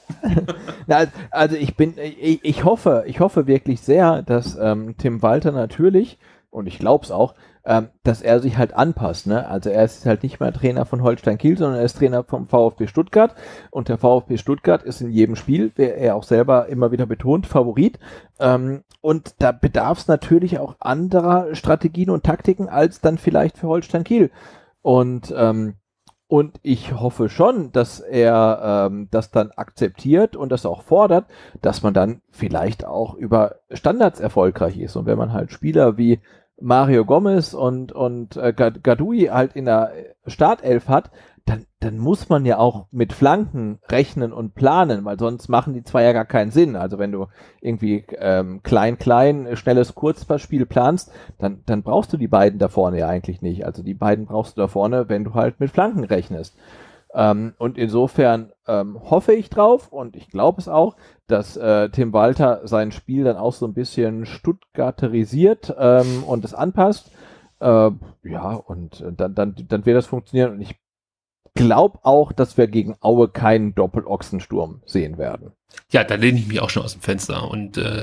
Na, also ich bin, ich, ich hoffe, ich hoffe wirklich sehr, dass ähm, Tim Walter natürlich, und ich glaube es auch, ähm, dass er sich halt anpasst, ne? Also er ist halt nicht mehr Trainer von Holstein Kiel, sondern er ist Trainer vom VfB Stuttgart, und der VfB Stuttgart ist in jedem Spiel, wie er auch selber immer wieder betont, Favorit, ähm, und da bedarf es natürlich auch anderer Strategien und Taktiken als dann vielleicht für Holstein Kiel, und ähm, und ich hoffe schon, dass er ähm, das dann akzeptiert und das auch fordert, dass man dann vielleicht auch über Standards erfolgreich ist, und wenn man halt Spieler wie Mario Gomez und, und äh, Gadui halt in der Startelf hat, dann, dann muss man ja auch mit Flanken rechnen und planen, weil sonst machen die zwei ja gar keinen Sinn. Also wenn du irgendwie ähm, klein, klein, schnelles Kurzpassspiel planst, dann, dann brauchst du die beiden da vorne ja eigentlich nicht. Also die beiden brauchst du da vorne, wenn du halt mit Flanken rechnest. Ähm, und insofern ähm, hoffe ich drauf, und ich glaube es auch, dass äh, Tim Walter sein Spiel dann auch so ein bisschen stuttgarterisiert ähm, und es anpasst. Äh, ja, und dann, dann, dann wird das funktionieren, und ich glaube auch, dass wir gegen Aue keinen Doppel-Ochsensturm sehen werden. Ja, da lehne ich mich auch schon aus dem Fenster und äh,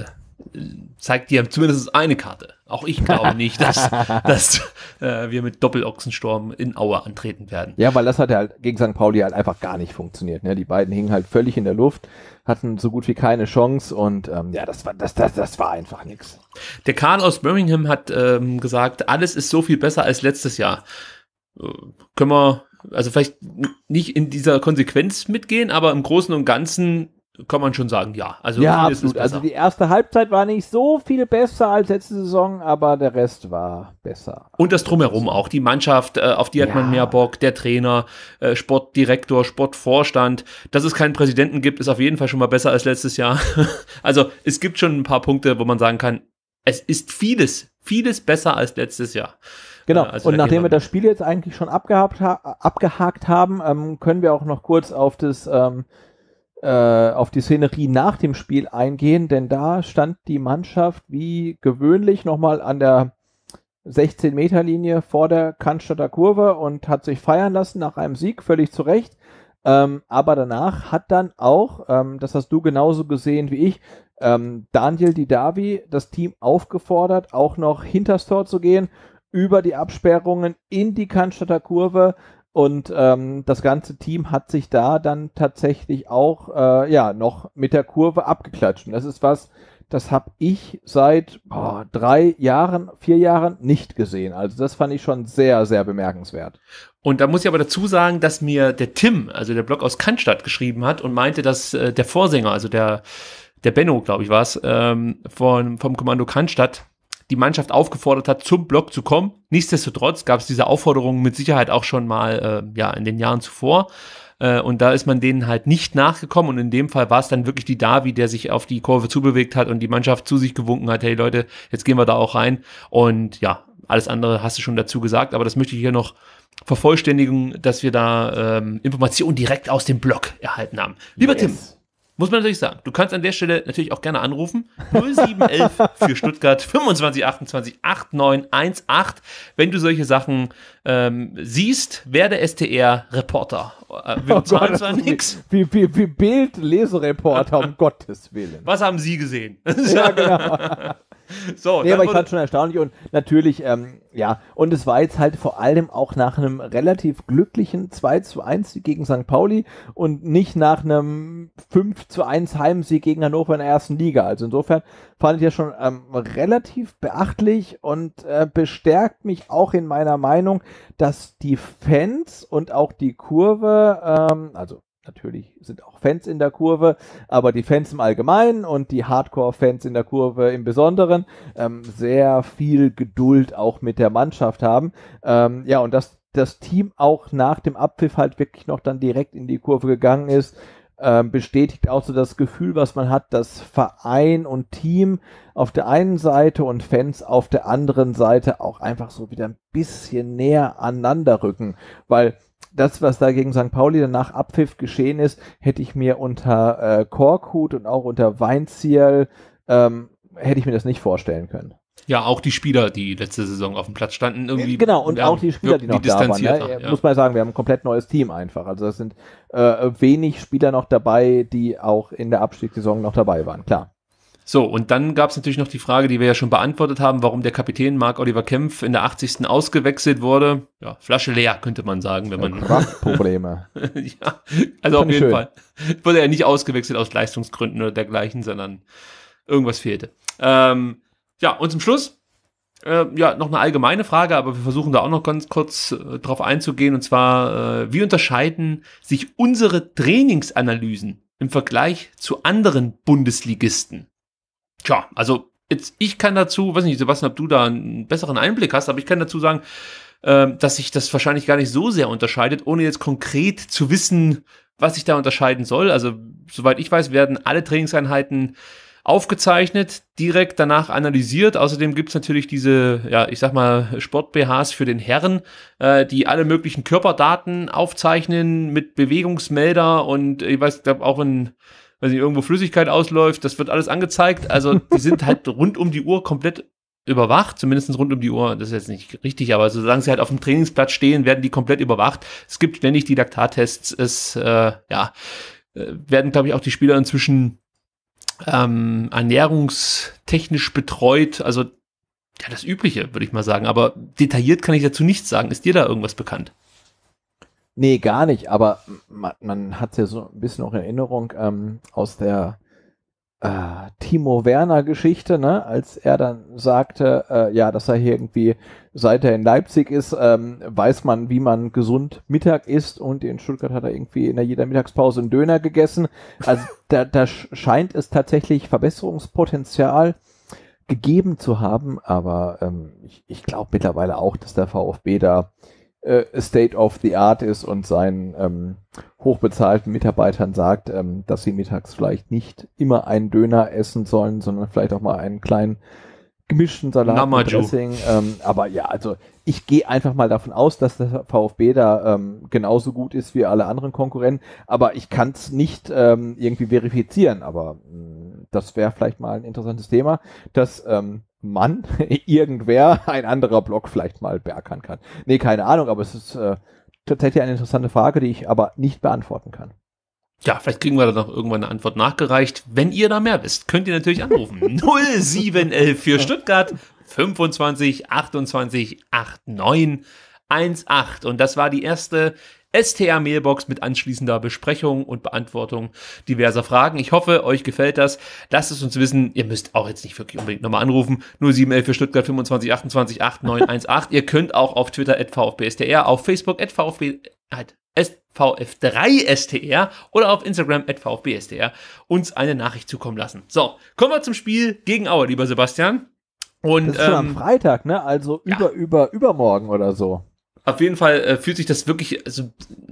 zeigt dir zumindest eine Karte. Auch ich glaube nicht, dass, dass äh, wir mit Doppel-Ochsensturm in Aue antreten werden. Ja, weil das hat ja halt gegen Sankt Pauli halt einfach gar nicht funktioniert. Ne? Die beiden hingen halt völlig in der Luft, hatten so gut wie keine Chance, und ähm, ja, das war, das, das, das war einfach nichts. Der Kahn aus Birmingham hat ähm, gesagt, alles ist so viel besser als letztes Jahr. Äh, können wir also vielleicht nicht in dieser Konsequenz mitgehen, aber im Großen und Ganzen kann man schon sagen, ja. Also ja, absolut. Also die erste Halbzeit war nicht so viel besser als letzte Saison, aber der Rest war besser. Und das Drumherum auch. Die Mannschaft, äh, auf die hat ja. man mehr Bock. Der Trainer, äh, Sportdirektor, Sportvorstand. Dass es keinen Präsidenten gibt, ist auf jeden Fall schon mal besser als letztes Jahr. Also es gibt schon ein paar Punkte, wo man sagen kann, es ist vieles, vieles besser als letztes Jahr. Genau, also und nachdem wir das Spiel jetzt eigentlich schon abgehakt, ha- abgehakt haben, ähm, können wir auch noch kurz auf das ähm, äh, auf die Szenerie nach dem Spiel eingehen, denn da stand die Mannschaft wie gewöhnlich nochmal an der sechzehn Meter Linie vor der Cannstatter Kurve und hat sich feiern lassen nach einem Sieg, völlig zu Recht. Ähm, aber danach hat dann auch, ähm, das hast du genauso gesehen wie ich, ähm, Daniel Didavi das Team aufgefordert, auch noch hinters Tor zu gehen, über die Absperrungen in die Cannstatter Kurve. Und ähm, das ganze Team hat sich da dann tatsächlich auch äh, ja noch mit der Kurve abgeklatscht. Und das ist was, das habe ich seit boah, drei Jahren, vier Jahren nicht gesehen. Also das fand ich schon sehr, sehr bemerkenswert. Und da muss ich aber dazu sagen, dass mir der Tim, also der Blog aus Cannstatt, geschrieben hat und meinte, dass äh, der Vorsänger, also der, der Benno, glaube ich war es, ähm, von, vom Kommando Cannstatt, die Mannschaft aufgefordert hat, zum Block zu kommen. Nichtsdestotrotz gab es diese Aufforderung mit Sicherheit auch schon mal äh, ja in den Jahren zuvor. Äh, und da ist man denen halt nicht nachgekommen. Und in dem Fall war es dann wirklich die Davi, der sich auf die Kurve zubewegt hat und die Mannschaft zu sich gewunken hat. Hey Leute, jetzt gehen wir da auch rein. Und ja, alles andere hast du schon dazu gesagt. Aber das möchte ich hier noch vervollständigen, dass wir da ähm, Informationen direkt aus dem Blog erhalten haben. Lieber yes. Tim, muss man natürlich sagen, du kannst an der Stelle natürlich auch gerne anrufen. null sieben elf für Stuttgart fünfundzwanzig achtundzwanzig neunundachtzig achtzehn. Wenn du solche Sachen ähm, siehst, werde S T R-Reporter. Äh, wir oh zahlen Gott, zwar nichts. Wie, wie, wie Bild-Lesereporter, um Gottes Willen. Was haben Sie gesehen? Ja, genau. So, nee, aber ich fand schon erstaunlich und natürlich, ähm, ja, und es war jetzt halt vor allem auch nach einem relativ glücklichen zwei zu eins gegen Sankt Pauli und nicht nach einem fünf zu eins Heimsieg gegen Hannover in der ersten Liga. Also insofern fand ich das schon ähm, relativ beachtlich und äh, bestärkt mich auch in meiner Meinung, dass die Fans und auch die Kurve, ähm, also natürlich sind auch Fans in der Kurve, aber die Fans im Allgemeinen und die Hardcore-Fans in der Kurve im Besonderen ähm, sehr viel Geduld auch mit der Mannschaft haben. Ähm, ja, und dass das Team auch nach dem Abpfiff halt wirklich noch dann direkt in die Kurve gegangen ist, ähm, bestätigt auch so das Gefühl, was man hat, dass Verein und Team auf der einen Seite und Fans auf der anderen Seite auch einfach so wieder ein bisschen näher aneinander rücken, weil das, was da gegen Sankt Pauli danach Abpfiff geschehen ist, hätte ich mir unter äh, Korkut und auch unter Weinzierl, ähm, hätte ich mir das nicht vorstellen können. Ja, auch die Spieler, die letzte Saison auf dem Platz standen, irgendwie. Genau, und auch die Spieler, die noch da waren. Ne? Ja. Muss man sagen, wir haben ein komplett neues Team einfach. Also das sind äh, wenig Spieler noch dabei, die auch in der Abstiegssaison noch dabei waren, klar. So, und dann gab es natürlich noch die Frage, die wir ja schon beantwortet haben, warum der Kapitän Marc-Oliver Kempf in der achtzigsten ausgewechselt wurde. Ja, Flasche leer, könnte man sagen, wenn man... Kraftprobleme. Ja, also auf jeden schön. Fall. Wurde er nicht ausgewechselt aus Leistungsgründen oder dergleichen, sondern irgendwas fehlte. Ähm, ja, und zum Schluss, äh, ja, noch eine allgemeine Frage, aber wir versuchen da auch noch ganz kurz äh, drauf einzugehen, und zwar, äh, wie unterscheiden sich unsere Trainingsanalysen im Vergleich zu anderen Bundesligisten? Tja, also jetzt, ich kann dazu, weiß nicht, Sebastian, ob du da einen besseren Einblick hast, aber ich kann dazu sagen, äh, dass sich das wahrscheinlich gar nicht so sehr unterscheidet, ohne jetzt konkret zu wissen, was sich da unterscheiden soll. Also, soweit ich weiß, werden alle Trainingseinheiten aufgezeichnet, direkt danach analysiert. Außerdem gibt's natürlich diese, ja, ich sag mal, Sport-B Hs für den Herren, äh, die alle möglichen Körperdaten aufzeichnen mit Bewegungsmelder und ich weiß, glaube auch wenn wenn irgendwo Flüssigkeit ausläuft, das wird alles angezeigt. Also die sind halt rund um die Uhr komplett überwacht, zumindest rund um die Uhr, das ist jetzt nicht richtig, aber solange sie halt auf dem Trainingsplatz stehen, werden die komplett überwacht. Es gibt ständig die Laktattests, es äh, ja, werden, glaube ich, auch die Spieler inzwischen ähm, ernährungstechnisch betreut, also ja, das Übliche, würde ich mal sagen, aber detailliert kann ich dazu nichts sagen. Ist dir da irgendwas bekannt? Nee, gar nicht, aber man, man hat ja so ein bisschen auch in Erinnerung ähm, aus der äh, Timo Werner Geschichte, ne, als er dann sagte, äh, ja, dass er hier irgendwie, seit er in Leipzig ist, ähm, weiß man, wie man gesund Mittag isst, und in Stuttgart hat er irgendwie in jeder Mittagspause einen Döner gegessen. Also da, da scheint es tatsächlich Verbesserungspotenzial gegeben zu haben, aber ähm, ich, ich glaube mittlerweile auch, dass der VfB da State of the Art ist und seinen ähm, hochbezahlten Mitarbeitern sagt, ähm, dass sie mittags vielleicht nicht immer einen Döner essen sollen, sondern vielleicht auch mal einen kleinen gemischten Salat mit Dressing. Ähm, aber ja, also ich gehe einfach mal davon aus, dass der VfB da ähm, genauso gut ist wie alle anderen Konkurrenten. Aber ich kann es nicht ähm, irgendwie verifizieren. Aber mh, das wäre vielleicht mal ein interessantes Thema, dass ähm, man, irgendwer, ein anderer Block vielleicht mal beackern kann. Nee, keine Ahnung, aber es ist äh, tatsächlich eine interessante Frage, die ich aber nicht beantworten kann. Ja, vielleicht kriegen wir da noch irgendwann eine Antwort nachgereicht. Wenn ihr da mehr wisst, könnt ihr natürlich anrufen. null sieben elf für Stuttgart fünfundzwanzig achtundzwanzig neunundachtzig achtzehn. Und das war die erste S T R-Mailbox mit anschließender Besprechung und Beantwortung diverser Fragen. Ich hoffe, euch gefällt das. Lasst es uns wissen. Ihr müsst auch jetzt nicht wirklich unbedingt nochmal anrufen. null sieben elf für Stuttgart fünfundzwanzig achtundzwanzig neunundachtzig. Ihr könnt auch auf Twitter at VfBSTR, auf Facebook at VfB, halt, V F drei S T R oder auf Instagram at VfBSTR uns eine Nachricht zukommen lassen. So, kommen wir zum Spiel gegen Aue, lieber Sebastian. Und, das ist schon ähm, am Freitag, ne? Also über, ja. über, übermorgen oder so. Auf jeden Fall äh, fühlt sich das wirklich also,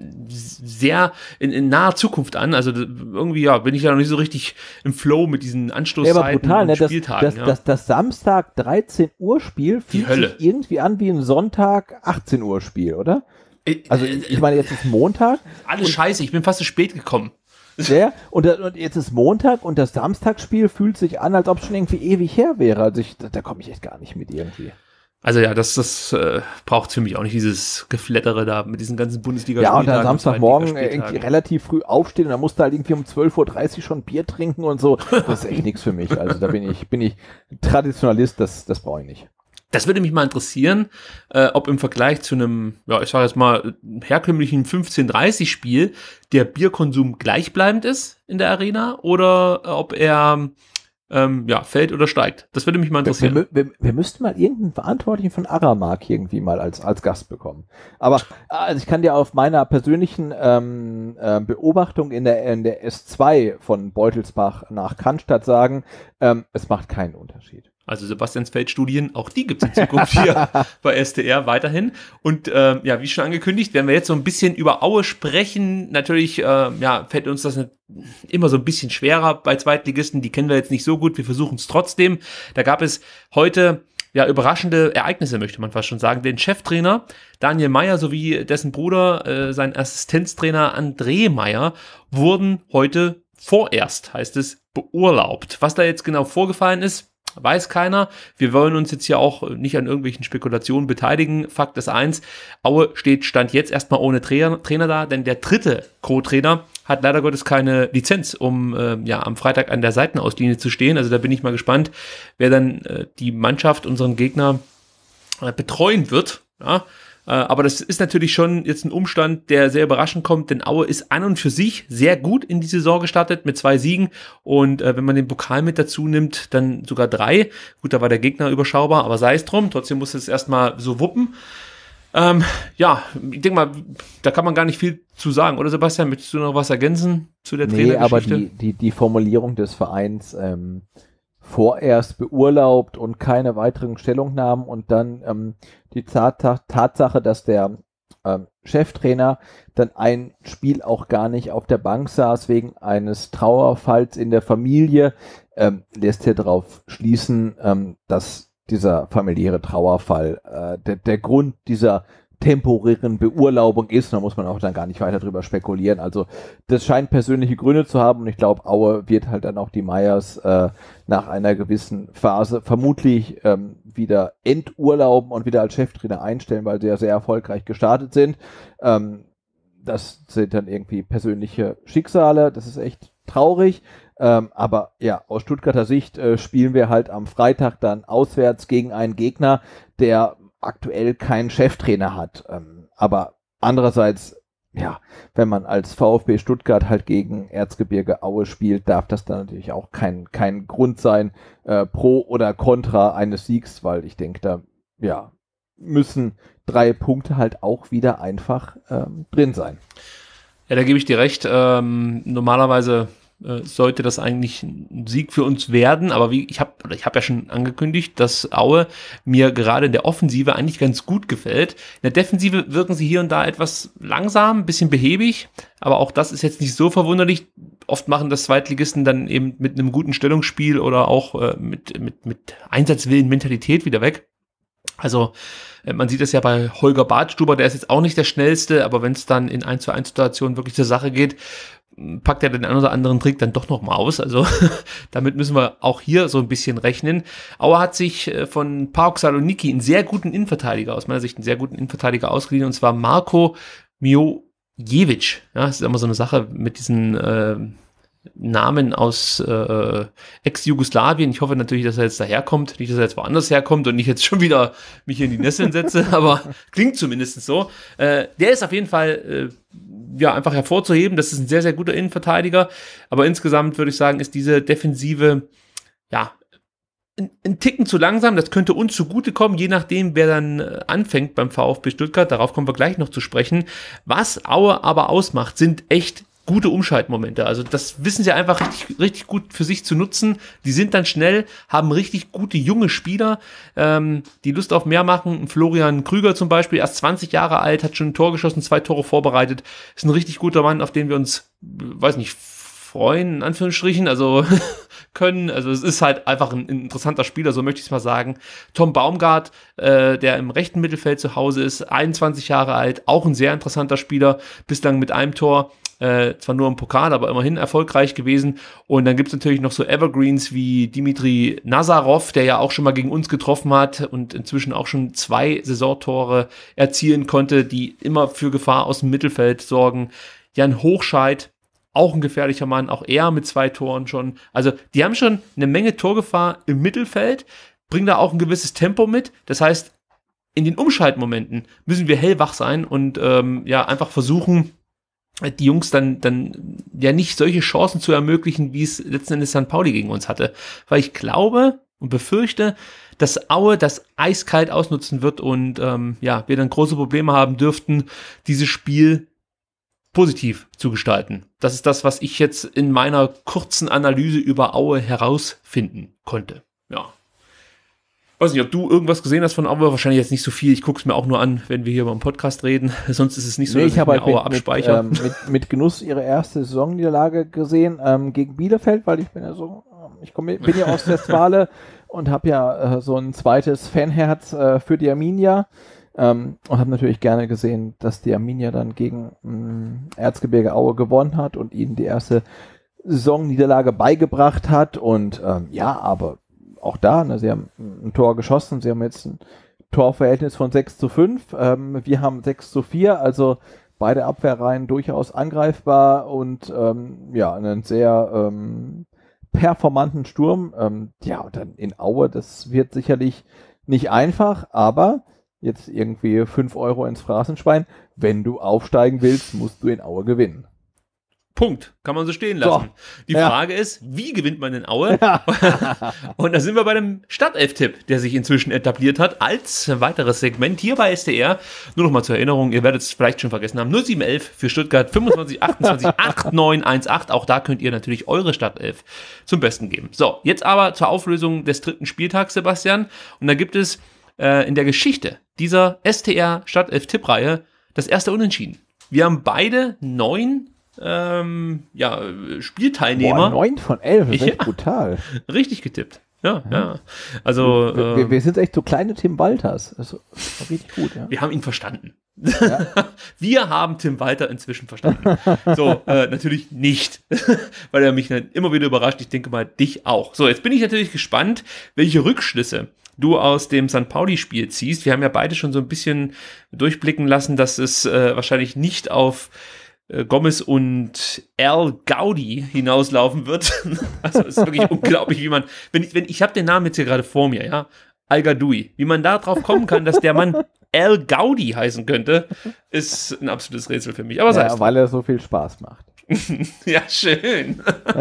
sehr in, in naher Zukunft an. Also irgendwie, ja, bin ich ja noch nicht so richtig im Flow mit diesen Anstoßzeiten ja, aber brutal, und ne? das, Spieltagen. Das, ja. das, das Samstag dreizehn Uhr Spiel fühlt sich irgendwie an wie ein Sonntag achtzehn Uhr Spiel, oder? Also ich meine, jetzt ist Montag. Alles scheiße, ich bin fast zu spät gekommen. Ja, und, und jetzt ist Montag und das Samstagsspiel fühlt sich an, als ob es schon irgendwie ewig her wäre. Also ich, da, da komme ich echt gar nicht mit irgendwie. Also ja, das, das äh, braucht für mich auch nicht, dieses Geflettere da mit diesen ganzen bundesliga Ja, und dann Samstagmorgen irgendwie relativ früh aufstehen und dann musst du halt irgendwie um zwölf Uhr dreißig schon Bier trinken und so. Das ist echt nichts für mich. Also da bin ich, bin ich Traditionalist, das, das brauche ich nicht. Das würde mich mal interessieren, äh, ob im Vergleich zu einem, ja, ich sage jetzt mal, herkömmlichen fünfzehn dreißig Spiel der Bierkonsum gleichbleibend ist in der Arena oder äh, ob er ähm, ja, fällt oder steigt. Das würde mich mal interessieren. Wir, wir, wir müssten mal irgendeinen Verantwortlichen von Aramark irgendwie mal als, als Gast bekommen. Aber also ich kann dir auf meiner persönlichen ähm, äh, Beobachtung in der, in der S zwei von Beutelsbach nach Cannstatt sagen, ähm, es macht keinen Unterschied. Also Sebastians Feldstudien, auch die gibt es in Zukunft hier bei S T R weiterhin. Und ähm, ja, wie schon angekündigt, werden wir jetzt so ein bisschen über Aue sprechen. Natürlich ähm, ja, fällt uns das immer so ein bisschen schwerer bei Zweitligisten. Die kennen wir jetzt nicht so gut. Wir versuchen es trotzdem. Da gab es heute ja überraschende Ereignisse, möchte man fast schon sagen. Den Cheftrainer Daniel Meyer sowie dessen Bruder, äh, sein Assistenztrainer André Meyer, wurden heute vorerst, heißt es, beurlaubt. Was da jetzt genau vorgefallen ist, weiß keiner. Wir wollen uns jetzt hier auch nicht an irgendwelchen Spekulationen beteiligen. Fakt ist eins, Aue steht Stand jetzt erstmal ohne Trainer, Trainer da, denn der dritte Co-Trainer hat leider Gottes keine Lizenz, um äh, ja am Freitag an der Seitenauslinie zu stehen. Also da bin ich mal gespannt, wer dann äh, die Mannschaft, unseren Gegner, äh, betreuen wird. Ja. Aber das ist natürlich schon jetzt ein Umstand, der sehr überraschend kommt, denn Aue ist an und für sich sehr gut in die Saison gestartet mit zwei Siegen und äh, wenn man den Pokal mit dazu nimmt, dann sogar drei. Gut, da war der Gegner überschaubar, aber sei es drum, trotzdem muss es erstmal so wuppen. Ähm, ja, ich denke mal, da kann man gar nicht viel zu sagen, oder Sebastian, möchtest du noch was ergänzen zu der nee, Trainergeschichte? Nee, aber die, die, die Formulierung des Vereins ähm, vorerst beurlaubt und keine weiteren Stellungnahmen und dann ähm, die Tatsache, dass der ähm, Cheftrainer dann ein Spiel auch gar nicht auf der Bank saß wegen eines Trauerfalls in der Familie, ähm, lässt hier darauf schließen, ähm, dass dieser familiäre Trauerfall äh, der, der Grund dieser temporären Beurlaubung ist. Da muss man auch dann gar nicht weiter drüber spekulieren. Also das scheint persönliche Gründe zu haben und ich glaube, Aue wird halt dann auch die Meyers äh, nach einer gewissen Phase vermutlich ähm, wieder enturlauben und wieder als Cheftrainer einstellen, weil sie ja sehr erfolgreich gestartet sind. Ähm, das sind dann irgendwie persönliche Schicksale. Das ist echt traurig. Ähm, aber ja, aus Stuttgarter Sicht äh, spielen wir halt am Freitag dann auswärts gegen einen Gegner, der aktuell keinen Cheftrainer hat. Ähm, aber andererseits, ja, wenn man als VfB Stuttgart halt gegen Erzgebirge Aue spielt, darf das dann natürlich auch kein, kein Grund sein, äh, pro oder contra eines Siegs, weil ich denke, da, ja, müssen drei Punkte halt auch wieder einfach ähm, drin sein. Ja, da gebe ich dir recht. Ähm, normalerweise äh, sollte das eigentlich ein Sieg für uns werden. Aber wie ich habe ich habe ja schon angekündigt, dass Aue mir gerade in der Offensive eigentlich ganz gut gefällt. In der Defensive wirken sie hier und da etwas langsam, ein bisschen behäbig. Aber auch das ist jetzt nicht so verwunderlich. Oft machen das Zweitligisten dann eben mit einem guten Stellungsspiel oder auch äh, mit, mit, mit Einsatzwillen, Mentalität wieder weg. Also äh, man sieht es ja bei Holger Badstuber, der ist jetzt auch nicht der Schnellste, aber wenn es dann in eins zu eins Situationen wirklich zur Sache geht, packt er den einen oder anderen Trick dann doch noch mal aus. Also damit müssen wir auch hier so ein bisschen rechnen. Aue hat sich äh, von PAOK Saloniki einen sehr guten Innenverteidiger, aus meiner Sicht einen sehr guten Innenverteidiger ausgeliehen, und zwar Marko Mijojevic. Ja, das ist immer so eine Sache mit diesen äh, Namen aus äh, Ex-Jugoslawien. Ich hoffe natürlich, dass er jetzt daherkommt, nicht, dass er jetzt woanders herkommt und nicht jetzt schon wieder mich in die Nesseln setze, aber klingt zumindest so. Äh, der ist auf jeden Fall äh, ja einfach hervorzuheben. Das ist ein sehr, sehr guter Innenverteidiger, aber insgesamt würde ich sagen, ist diese Defensive ja ein, ein Ticken zu langsam. Das könnte uns zugutekommen, je nachdem, wer dann äh, anfängt beim VfB Stuttgart. Darauf kommen wir gleich noch zu sprechen. Was Aue aber ausmacht, sind echt gute Umschaltmomente. Also das wissen sie einfach richtig, richtig gut für sich zu nutzen. Die sind dann schnell, haben richtig gute junge Spieler, ähm, die Lust auf mehr machen. Florian Krüger zum Beispiel, erst zwanzig Jahre alt, hat schon ein Tor geschossen, zwei Tore vorbereitet. Ist ein richtig guter Mann, auf den wir uns, weiß nicht, freuen, in Anführungsstrichen, also können. Also es ist halt einfach ein, ein interessanter Spieler, so möchte ich es mal sagen. Tom Baumgart, äh, der im rechten Mittelfeld zu Hause ist, einundzwanzig Jahre alt, auch ein sehr interessanter Spieler, bislang mit einem Tor. Äh, zwar nur im Pokal, aber immerhin erfolgreich gewesen. Und dann gibt es natürlich noch so Evergreens wie Dimitri Nazarov, der ja auch schon mal gegen uns getroffen hat und inzwischen auch schon zwei Saisontore erzielen konnte, die immer für Gefahr aus dem Mittelfeld sorgen. Jan Hochscheid, auch ein gefährlicher Mann, auch er mit zwei Toren schon. Also die haben schon eine Menge Torgefahr im Mittelfeld, bringen da auch ein gewisses Tempo mit. Das heißt, in den Umschaltmomenten müssen wir hellwach sein und ähm, ja einfach versuchen, die Jungs dann, dann ja nicht solche Chancen zu ermöglichen, wie es letzten Endes Sankt Pauli gegen uns hatte. Weil ich glaube und befürchte, dass Aue das eiskalt ausnutzen wird und ähm, ja, wir dann große Probleme haben dürften, dieses Spiel positiv zu gestalten. Das ist das, was ich jetzt in meiner kurzen Analyse über Aue herausfinden konnte. Ja. Weiß nicht, ob du irgendwas gesehen hast von Aue, wahrscheinlich jetzt nicht so viel. Ich gucke es mir auch nur an, wenn wir hier beim Podcast reden. Sonst ist es nicht so, nee, dass ich, ich mir halt Aue mit, abspeichere. Mit, ähm, mit, mit Genuss ihre erste Saisonniederlage gesehen ähm, gegen Bielefeld, weil ich bin ja so, ich komm, bin ja aus Westfale und habe ja äh, so ein zweites Fanherz äh, für die Arminia ähm, und habe natürlich gerne gesehen, dass die Arminia dann gegen mh, Erzgebirge Aue gewonnen hat und ihnen die erste Saisonniederlage beigebracht hat. Und ähm, ja, aber auch da, ne, sie haben ein Tor geschossen, sie haben jetzt ein Torverhältnis von sechs zu fünf, ähm, wir haben sechs zu vier, also beide Abwehrreihen durchaus angreifbar und ähm, ja, einen sehr ähm, performanten Sturm. Ähm, ja, und dann in Aue, das wird sicherlich nicht einfach, aber jetzt irgendwie fünf Euro ins Phrasenschwein, wenn du aufsteigen willst, musst du in Aue gewinnen. Punkt. Kann man so stehen lassen. So, die ja. Frage ist, wie gewinnt man in Aue? Ja. Und da sind wir bei dem Startelf-Tipp, der sich inzwischen etabliert hat, als weiteres Segment hier bei S D R. Nur noch mal zur Erinnerung, ihr werdet es vielleicht schon vergessen haben, null sieben elf für Stuttgart, fünfundzwanzig achtundzwanzig acht neun eins acht. Auch da könnt ihr natürlich eure Startelf zum Besten geben. So, jetzt aber zur Auflösung des dritten Spieltags, Sebastian. Und da gibt es äh, in der Geschichte dieser S T R Startelf-Tippreihe das erste Unentschieden. Wir haben beide neun Ähm, ja, Spielteilnehmer. Boah, neun von elf, das ist ja, echt brutal. Richtig getippt. Ja, ja. ja. Also, wir, wir, wir sind echt so kleine Tim Walters. Das ist richtig gut, ja. Wir haben ihn verstanden. Ja. Wir haben Tim Walter inzwischen verstanden. So, äh, natürlich nicht, weil er mich dann immer wieder überrascht. Ich denke mal, dich auch. So, jetzt bin ich natürlich gespannt, welche Rückschlüsse du aus dem Sankt Pauli-Spiel ziehst. Wir haben ja beide schon so ein bisschen durchblicken lassen, dass es äh, wahrscheinlich nicht auf Gomez und El Gaudi hinauslaufen wird. Also es ist wirklich unglaublich, wie man, wenn ich, wenn ich habe den Namen jetzt hier gerade vor mir, ja, Al Gadoui, wie man da drauf kommen kann, dass der Mann El Gaudi heißen könnte, ist ein absolutes Rätsel für mich. Aber ja, heißt weil er so viel Spaß macht. Ja, schön.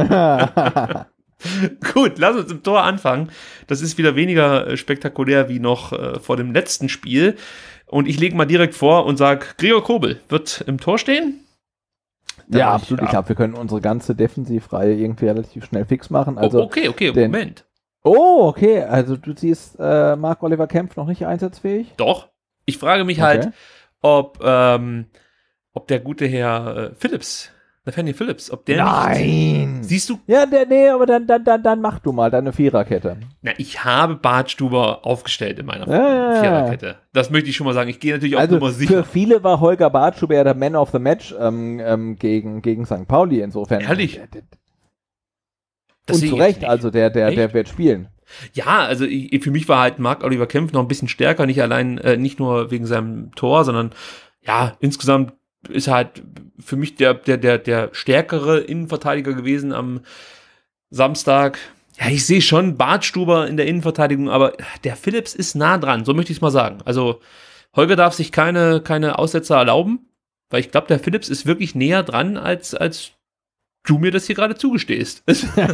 Gut, lass uns im Tor anfangen. Das ist wieder weniger spektakulär wie noch äh, vor dem letzten Spiel. Und ich lege mal direkt vor und sage, Gregor Kobel wird im Tor stehen. Da ja, absolut. Ich, ich glaube, wir können unsere ganze Defensivreihe irgendwie relativ schnell fix machen. Also oh, okay, okay, den, Moment. Oh, okay. Also du siehst äh, Marc-Oliver Kempf noch nicht einsatzfähig? Doch. Ich frage mich okay. halt, ob, ähm, ob der gute Herr äh, Phillips, Nathaniel Phillips, ob der Nein! Nicht, siehst du? Ja, der, nee, aber dann, dann, dann, dann mach du mal deine Viererkette. Na, ich habe Bartstuber aufgestellt in meiner ja, Viererkette. Das möchte ich schon mal sagen. Ich gehe natürlich auch also Nummer sicher. Für viele war Holger Bartstuber ja der Man of the Match ähm, ähm, gegen, gegen Sankt Pauli insofern. Ehrlich? Und zu Recht, also der, der, der wird spielen. Ja, also ich, für mich war halt Marc-Oliver Kempf noch ein bisschen stärker, nicht allein, äh, nicht nur wegen seinem Tor, sondern ja, insgesamt ist er halt für mich der, der, der, der stärkere Innenverteidiger gewesen am Samstag. Ja, ich sehe schon Bartstuber in der Innenverteidigung, aber der Phillips ist nah dran, so möchte ich es mal sagen. Also Holger darf sich keine, keine Aussetzer erlauben, weil ich glaube, der Phillips ist wirklich näher dran, als, als du mir das hier gerade zugestehst.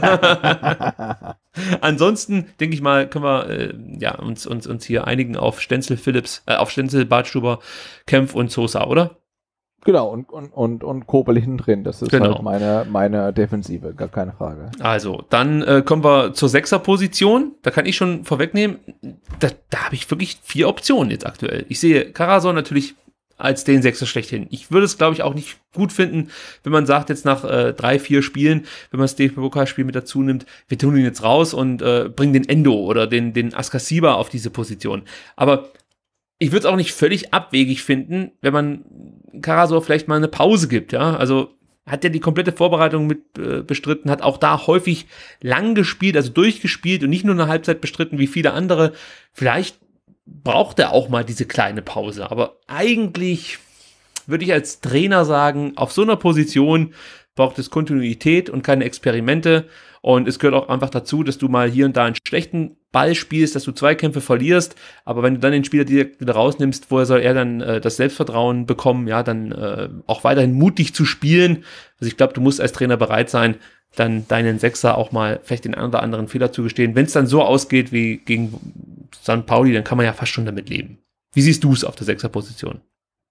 Ansonsten, denke ich mal, können wir äh, ja, uns, uns, uns hier einigen auf Stenzel Phillips, äh, auf Stenzel, Bartstuber, Kempf und Sosa, oder? Genau, und, und, und, und Kobel hinten drin. Das ist genau. halt meine, meine Defensive, gar keine Frage. Also, dann äh, kommen wir zur Sechser-Position. Da kann ich schon vorwegnehmen, da, da habe ich wirklich vier Optionen jetzt aktuell. Ich sehe Karasor natürlich als den Sechser schlechthin. Ich würde es, glaube ich, auch nicht gut finden, wenn man sagt, jetzt nach äh, drei, vier Spielen, wenn man das D F B-Pokalspiel mit dazu nimmt, wir tun ihn jetzt raus und äh, bringen den Endo oder den, den Askasiba auf diese Position. Aber ich würde es auch nicht völlig abwegig finden, wenn man Karasor vielleicht mal eine Pause gibt, ja, also hat er die komplette Vorbereitung mit äh, bestritten, hat auch da häufig lang gespielt, also durchgespielt und nicht nur eine Halbzeit bestritten wie viele andere. Vielleicht braucht er auch mal diese kleine Pause, aber eigentlich würde ich als Trainer sagen, auf so einer Position braucht es Kontinuität und keine Experimente. Und es gehört auch einfach dazu, dass du mal hier und da einen schlechten Ball spielst, dass du Zweikämpfe verlierst, aber wenn du dann den Spieler direkt wieder rausnimmst, woher soll er dann äh, das Selbstvertrauen bekommen, ja, dann äh, auch weiterhin mutig zu spielen. Also ich glaube, du musst als Trainer bereit sein, dann deinen Sechser auch mal vielleicht den einen oder anderen Fehler zu gestehen. Wenn es dann so ausgeht wie gegen Sankt Pauli, dann kann man ja fast schon damit leben. Wie siehst du es auf der Sechserposition?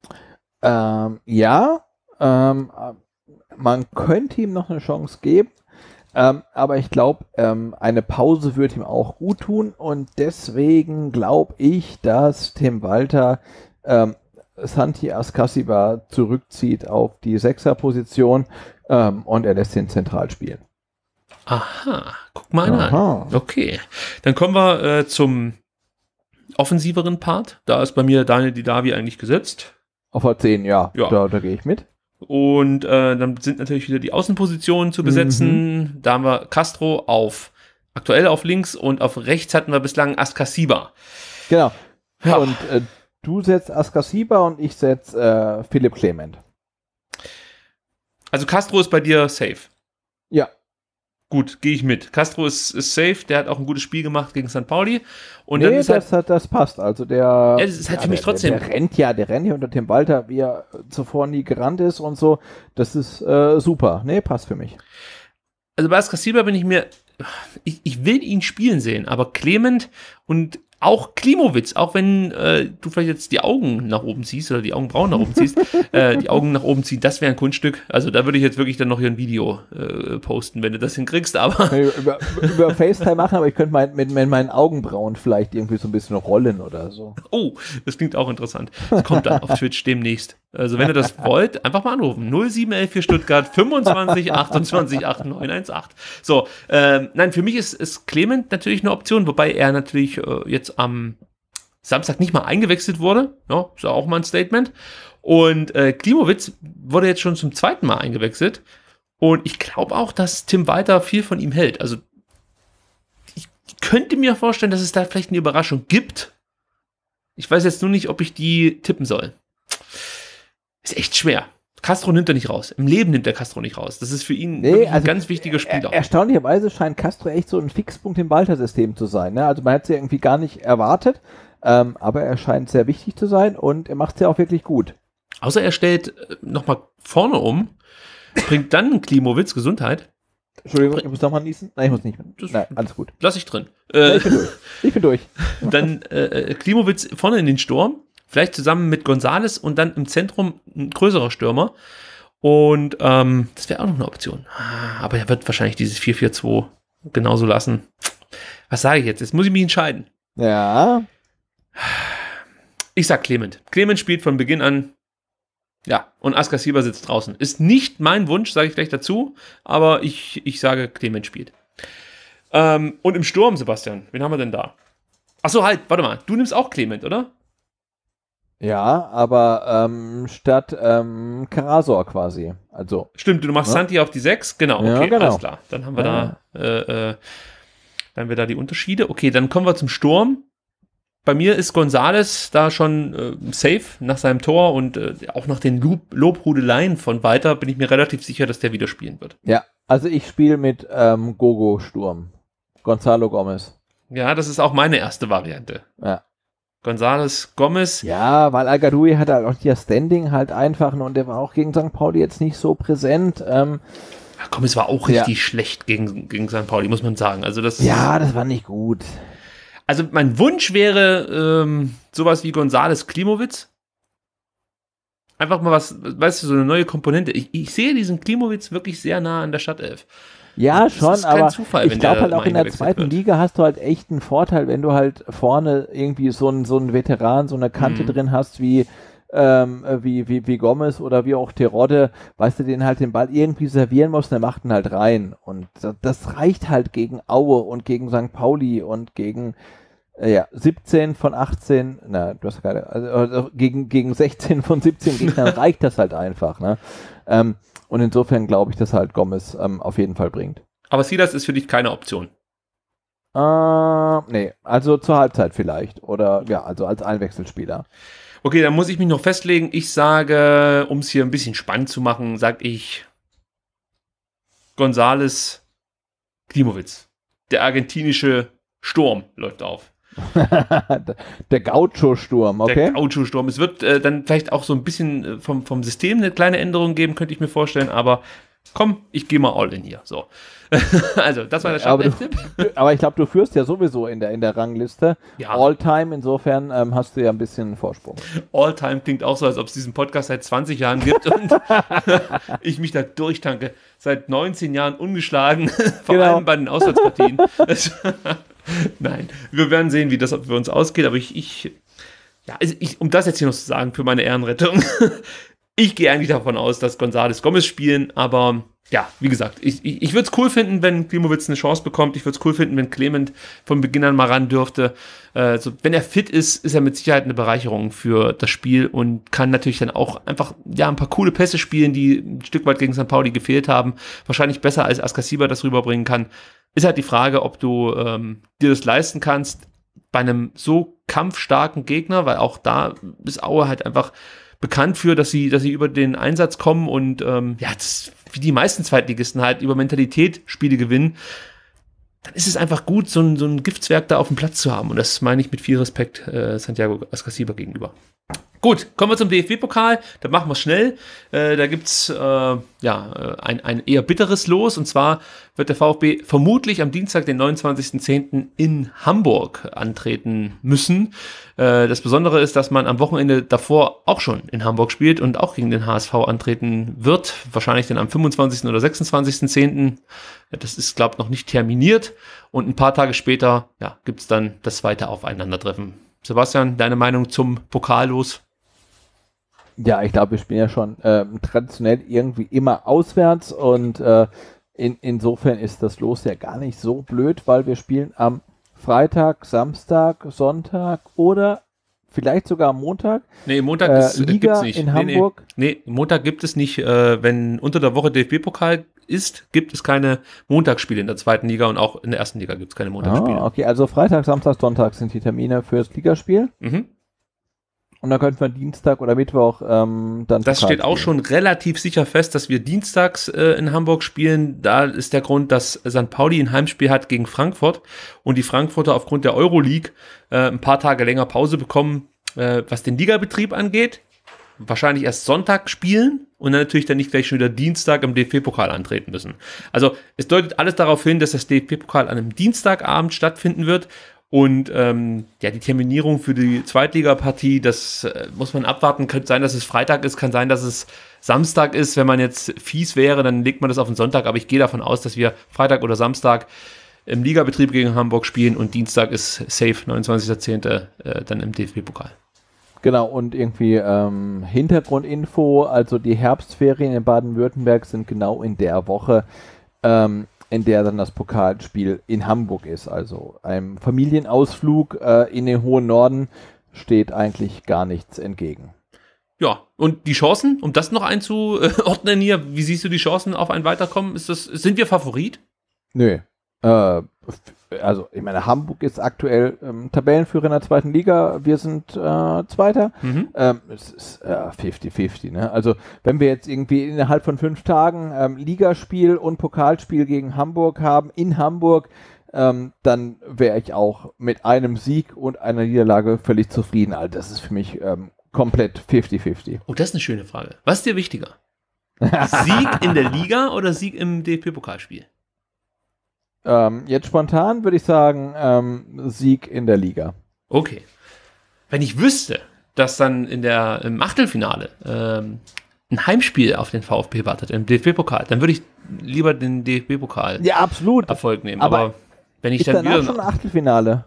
Ähm, ja, ähm, man könnte ihm noch eine Chance geben. Ähm, aber ich glaube, ähm, eine Pause würde ihm auch gut tun und deswegen glaube ich, dass Tim Walter ähm, Santi Askasiba zurückzieht auf die Sechserposition ähm, und er lässt ihn zentral spielen. Aha, guck mal Aha. an. Okay, dann kommen wir äh, zum offensiveren Part. Da ist bei mir Daniel Didavi eigentlich gesetzt. Auf der zehn, ja, ja. da, da gehe ich mit. Und äh, dann sind natürlich wieder die Außenpositionen zu besetzen. Mhm. Da haben wir Castro auf aktuell auf links und auf rechts hatten wir bislang Askasiba. Genau. Ja. Und äh, du setzt Askasiba und ich setze äh, Philipp Clement. Also Castro ist bei dir safe. Ja. Gut, gehe ich mit. Castro ist, ist safe, der hat auch ein gutes Spiel gemacht gegen Sankt Pauli. Und nee, dann ist das, halt, das passt. Also der, ja, das ist halt ja, für mich der, trotzdem. Der, der rennt ja, der rennt ja unter Tim Walter, wie er zuvor nie gerannt ist und so. Das ist äh, super. Nee, passt für mich. Also bei Askasiba bin ich mir, ich, ich will ihn spielen sehen, aber Clement und auch Klimowitz, auch wenn äh, du vielleicht jetzt die Augen nach oben ziehst oder die Augenbrauen nach oben ziehst, äh, die Augen nach oben ziehen, das wäre ein Kunststück. Also da würde ich jetzt wirklich dann noch hier ein Video äh, posten, wenn du das hinkriegst, aber... über, über FaceTime machen, aber ich könnte mein, mit, mit meinen Augenbrauen vielleicht irgendwie so ein bisschen rollen oder so. Oh, das klingt auch interessant. Das kommt dann auf Twitch demnächst. Also wenn ihr das wollt, einfach mal anrufen. null sieben elf für Stuttgart fünfundzwanzig achtundzwanzig neun eins acht. So, ähm, nein, für mich ist, ist Clement natürlich eine Option, wobei er natürlich äh, jetzt am Samstag nicht mal eingewechselt wurde. Ja, ist ja auch mal ein Statement. Und äh, Klimowitz wurde jetzt schon zum zweiten Mal eingewechselt. Und ich glaube auch, dass Tim Walter viel von ihm hält. Also ich könnte mir vorstellen, dass es da vielleicht eine Überraschung gibt. Ich weiß jetzt nur nicht, ob ich die tippen soll. Ist echt schwer. Castro nimmt er nicht raus. Im Leben nimmt er Castro nicht raus. Das ist für ihn nee, ein also ganz wichtiger Spieler. Er, erstaunlicherweise scheint Castro echt so ein Fixpunkt im Walter-System zu sein. Ne? Also man hat es ja irgendwie gar nicht erwartet, ähm, aber er scheint sehr wichtig zu sein und er macht es ja auch wirklich gut. Außer er stellt äh, nochmal vorne um, bringt dann Klimowitz, Gesundheit. Entschuldigung, ich muss nochmal niesen. Nein, ich muss nicht. Nein, alles gut. Lass ich drin. Äh, ja, ich bin durch. Ich bin durch. Dann äh, Klimowitz vorne in den Sturm. Vielleicht zusammen mit Gonzales und dann im Zentrum ein größerer Stürmer. Und ähm, das wäre auch noch eine Option. Aber er wird wahrscheinlich dieses vier vier zwei genauso lassen. Was sage ich jetzt? Jetzt muss ich mich entscheiden. Ja. Ich sag Clement. Clement spielt von Beginn an. Ja, und Askasiba sitzt draußen. Ist nicht mein Wunsch, sage ich gleich dazu, aber ich, ich sage, Clement spielt. Ähm, und im Sturm, Sebastian, wen haben wir denn da? Achso, halt, warte mal, du nimmst auch Clement, oder? Ja, aber ähm, statt ähm, Karasor quasi. Also, stimmt, du machst ne? Santi auf die sechs, genau, okay, ja, genau. Alles klar. Dann haben wir ja. da äh, äh, dann haben wir da die Unterschiede. Okay, dann kommen wir zum Sturm. Bei mir ist González da schon äh, safe nach seinem Tor und äh, auch nach den Lob Lobhudeleien von Walter bin ich mir relativ sicher, dass der wieder spielen wird. Ja, also ich spiele mit ähm, Gogo Sturm. Gonzalo Gomez. Ja, das ist auch meine erste Variante. Ja. González, Gomez. Ja, weil Al-Gadoui hat halt auch hier Standing halt einfach und der war auch gegen Sankt Pauli jetzt nicht so präsent. Ähm, ja, Gomez war auch richtig ja. schlecht gegen, gegen Sankt Pauli, muss man sagen. Also das ja, das war nicht gut. Also mein Wunsch wäre ähm, sowas wie González Klimowitz. Einfach mal was, weißt du, so eine neue Komponente. Ich, ich sehe diesen Klimowitz wirklich sehr nah an der Stadtelf. Ja, das schon, ist kein aber Zufall, ich wenn glaube der halt auch mal in der eingewechselt zweiten wird. Liga hast du halt echt einen Vorteil, wenn du halt vorne irgendwie so einen so einen Veteran, so eine Kante Mhm. drin hast wie ähm, wie, wie, wie Gomez oder wie auch Terodde, weißt du, den halt den Ball irgendwie servieren musst, der macht ihn halt rein. Und das, das reicht halt gegen Aue und gegen Sankt Pauli und gegen äh, ja, siebzehn von achtzehn, na, du hast keine, also, also gegen, gegen sechzehn von siebzehn Gegnern reicht das halt einfach, ne? Ähm, und insofern glaube ich, dass halt Gomez ähm, auf jeden Fall bringt. Aber Silas ist für dich keine Option. Äh, nee, also zur Halbzeit vielleicht. Oder ja, also als Einwechselspieler. Okay, dann muss ich mich noch festlegen. Ich sage, um es hier ein bisschen spannend zu machen, sage ich González Klimowitz. Der argentinische Sturm läuft auf. Der Gaucho-Sturm, okay. Der Gaucho-Sturm. Es wird äh, dann vielleicht auch so ein bisschen vom, vom System eine kleine Änderung geben, könnte ich mir vorstellen, aber komm, ich gehe mal all in hier. So. Also, das war der Startelf-Tipp. Aber, aber ich glaube, du führst ja sowieso in der, in der Rangliste. Ja. All-Time, insofern ähm, hast du ja ein bisschen Vorsprung. All-Time klingt auch so, als ob es diesen Podcast seit zwanzig Jahren gibt und ich mich da durchtanke. Seit neunzehn Jahren ungeschlagen, vor Genau. allem bei den Auswärtspartien. Nein, wir werden sehen, wie das für uns ausgeht, aber ich, ich, ja, also ich, um das jetzt hier noch zu sagen, für meine Ehrenrettung, ich gehe eigentlich davon aus, dass González Gomez spielen, aber ja, wie gesagt, ich, ich, ich würde es cool finden, wenn Klimowitz eine Chance bekommt. Ich würde es cool finden, wenn Clement von Beginn an mal ran dürfte. Äh, so, wenn er fit ist, ist er mit Sicherheit eine Bereicherung für das Spiel und kann natürlich dann auch einfach ja ein paar coole Pässe spielen, die ein Stück weit gegen Sankt Pauli gefehlt haben. Wahrscheinlich besser als Askasiba das rüberbringen kann. Ist halt die Frage, ob du ähm, dir das leisten kannst bei einem so kampfstarken Gegner, weil auch da ist Aue halt einfach bekannt für, dass sie, dass sie über den Einsatz kommen und ähm, ja, das, wie die meisten Zweitligisten halt über Mentalität Spiele gewinnen, dann ist es einfach gut, so ein, so ein Giftswerk da auf dem Platz zu haben. Und das meine ich mit viel Respekt äh, Santiago Askasiba gegenüber. Gut, kommen wir zum D F B-Pokal. Da machen wir es schnell. Äh, da gibt es äh, ja, ein, ein eher bitteres Los. Und zwar wird der VfB vermutlich am Dienstag, den neunundzwanzigsten zehnten in Hamburg antreten müssen. Äh, das Besondere ist, dass man am Wochenende davor auch schon in Hamburg spielt und auch gegen den H S V antreten wird. Wahrscheinlich dann am fünfundzwanzigsten oder sechsundzwanzigsten zehnten Das ist, glaube ich, noch nicht terminiert. Und ein paar Tage später ja, gibt es dann das zweite Aufeinandertreffen. Sebastian, deine Meinung zum Pokallos? Ja, ich glaube, wir spielen ja schon ähm, traditionell irgendwie immer auswärts und äh, in, insofern ist das Los ja gar nicht so blöd, weil wir spielen am Freitag, Samstag, Sonntag oder vielleicht sogar am Montag. Nee, Montag äh, ist, Liga gibt's nicht. in Nee, Hamburg. Nee, nee, Montag gibt es nicht. Äh, wenn unter der Woche D F B-Pokal ist, gibt es keine Montagsspiele in der zweiten Liga und auch in der ersten Liga gibt es keine Montagsspiele. Ah, okay, also Freitag, Samstag, Sonntag sind die Termine für das Ligaspiel. Mhm. Und dann könnten wir Dienstag oder Mittwoch ähm, dann Das Pokal steht auch spielen. schon relativ sicher fest, dass wir dienstags äh, in Hamburg spielen. Da ist der Grund, dass Sankt Pauli ein Heimspiel hat gegen Frankfurt und die Frankfurter aufgrund der Euroleague äh, ein paar Tage länger Pause bekommen, äh, was den Ligabetrieb angeht. Wahrscheinlich erst Sonntag spielen und dann natürlich dann nicht gleich schon wieder Dienstag im D F B-Pokal antreten müssen. Also es deutet alles darauf hin, dass das D F B-Pokal an einem Dienstagabend stattfinden wird. Und ähm, ja, die Terminierung für die Zweitligapartie, das äh, muss man abwarten. Könnte sein, dass es Freitag ist, kann sein, dass es Samstag ist. Wenn man jetzt fies wäre, dann legt man das auf den Sonntag. Aber ich gehe davon aus, dass wir Freitag oder Samstag im Ligabetrieb gegen Hamburg spielen und Dienstag ist safe, neunundzwanzigster zehnter Äh, dann im D F B-Pokal. Genau, und irgendwie ähm, Hintergrundinfo, also die Herbstferien in Baden-Württemberg sind genau in der Woche, ähm, in der dann das Pokalspiel in Hamburg ist. Also einem Familienausflug äh, in den hohen Norden steht eigentlich gar nichts entgegen. Ja, und die Chancen, um das noch einzuordnen hier, wie siehst du die Chancen auf ein Weiterkommen? Ist das, sind wir Favorit? Nö. Äh, also, ich meine, Hamburg ist aktuell ähm, Tabellenführer in der zweiten Liga, wir sind äh, Zweiter. Mhm. Ähm, es ist äh, fifty fifty, ne? Also, wenn wir jetzt irgendwie innerhalb von fünf Tagen ähm, Ligaspiel und Pokalspiel gegen Hamburg haben, in Hamburg, ähm, dann wäre ich auch mit einem Sieg und einer Niederlage völlig zufrieden. Also, das ist für mich ähm, komplett fifty fifty. Oh, das ist eine schöne Frage. Was ist dir wichtiger? Sieg in der Liga oder Sieg im D F B-Pokalspiel? Ähm, jetzt spontan würde ich sagen, ähm, Sieg in der Liga. Okay. Wenn ich wüsste, dass dann in der, im Achtelfinale ähm, ein Heimspiel auf den VfB wartet, im D F B-Pokal, dann würde ich lieber den D F B-Pokal ja, absolut. Erfolg nehmen. Aber, Aber wenn ich ist dann wieder... schon ein Achtelfinale?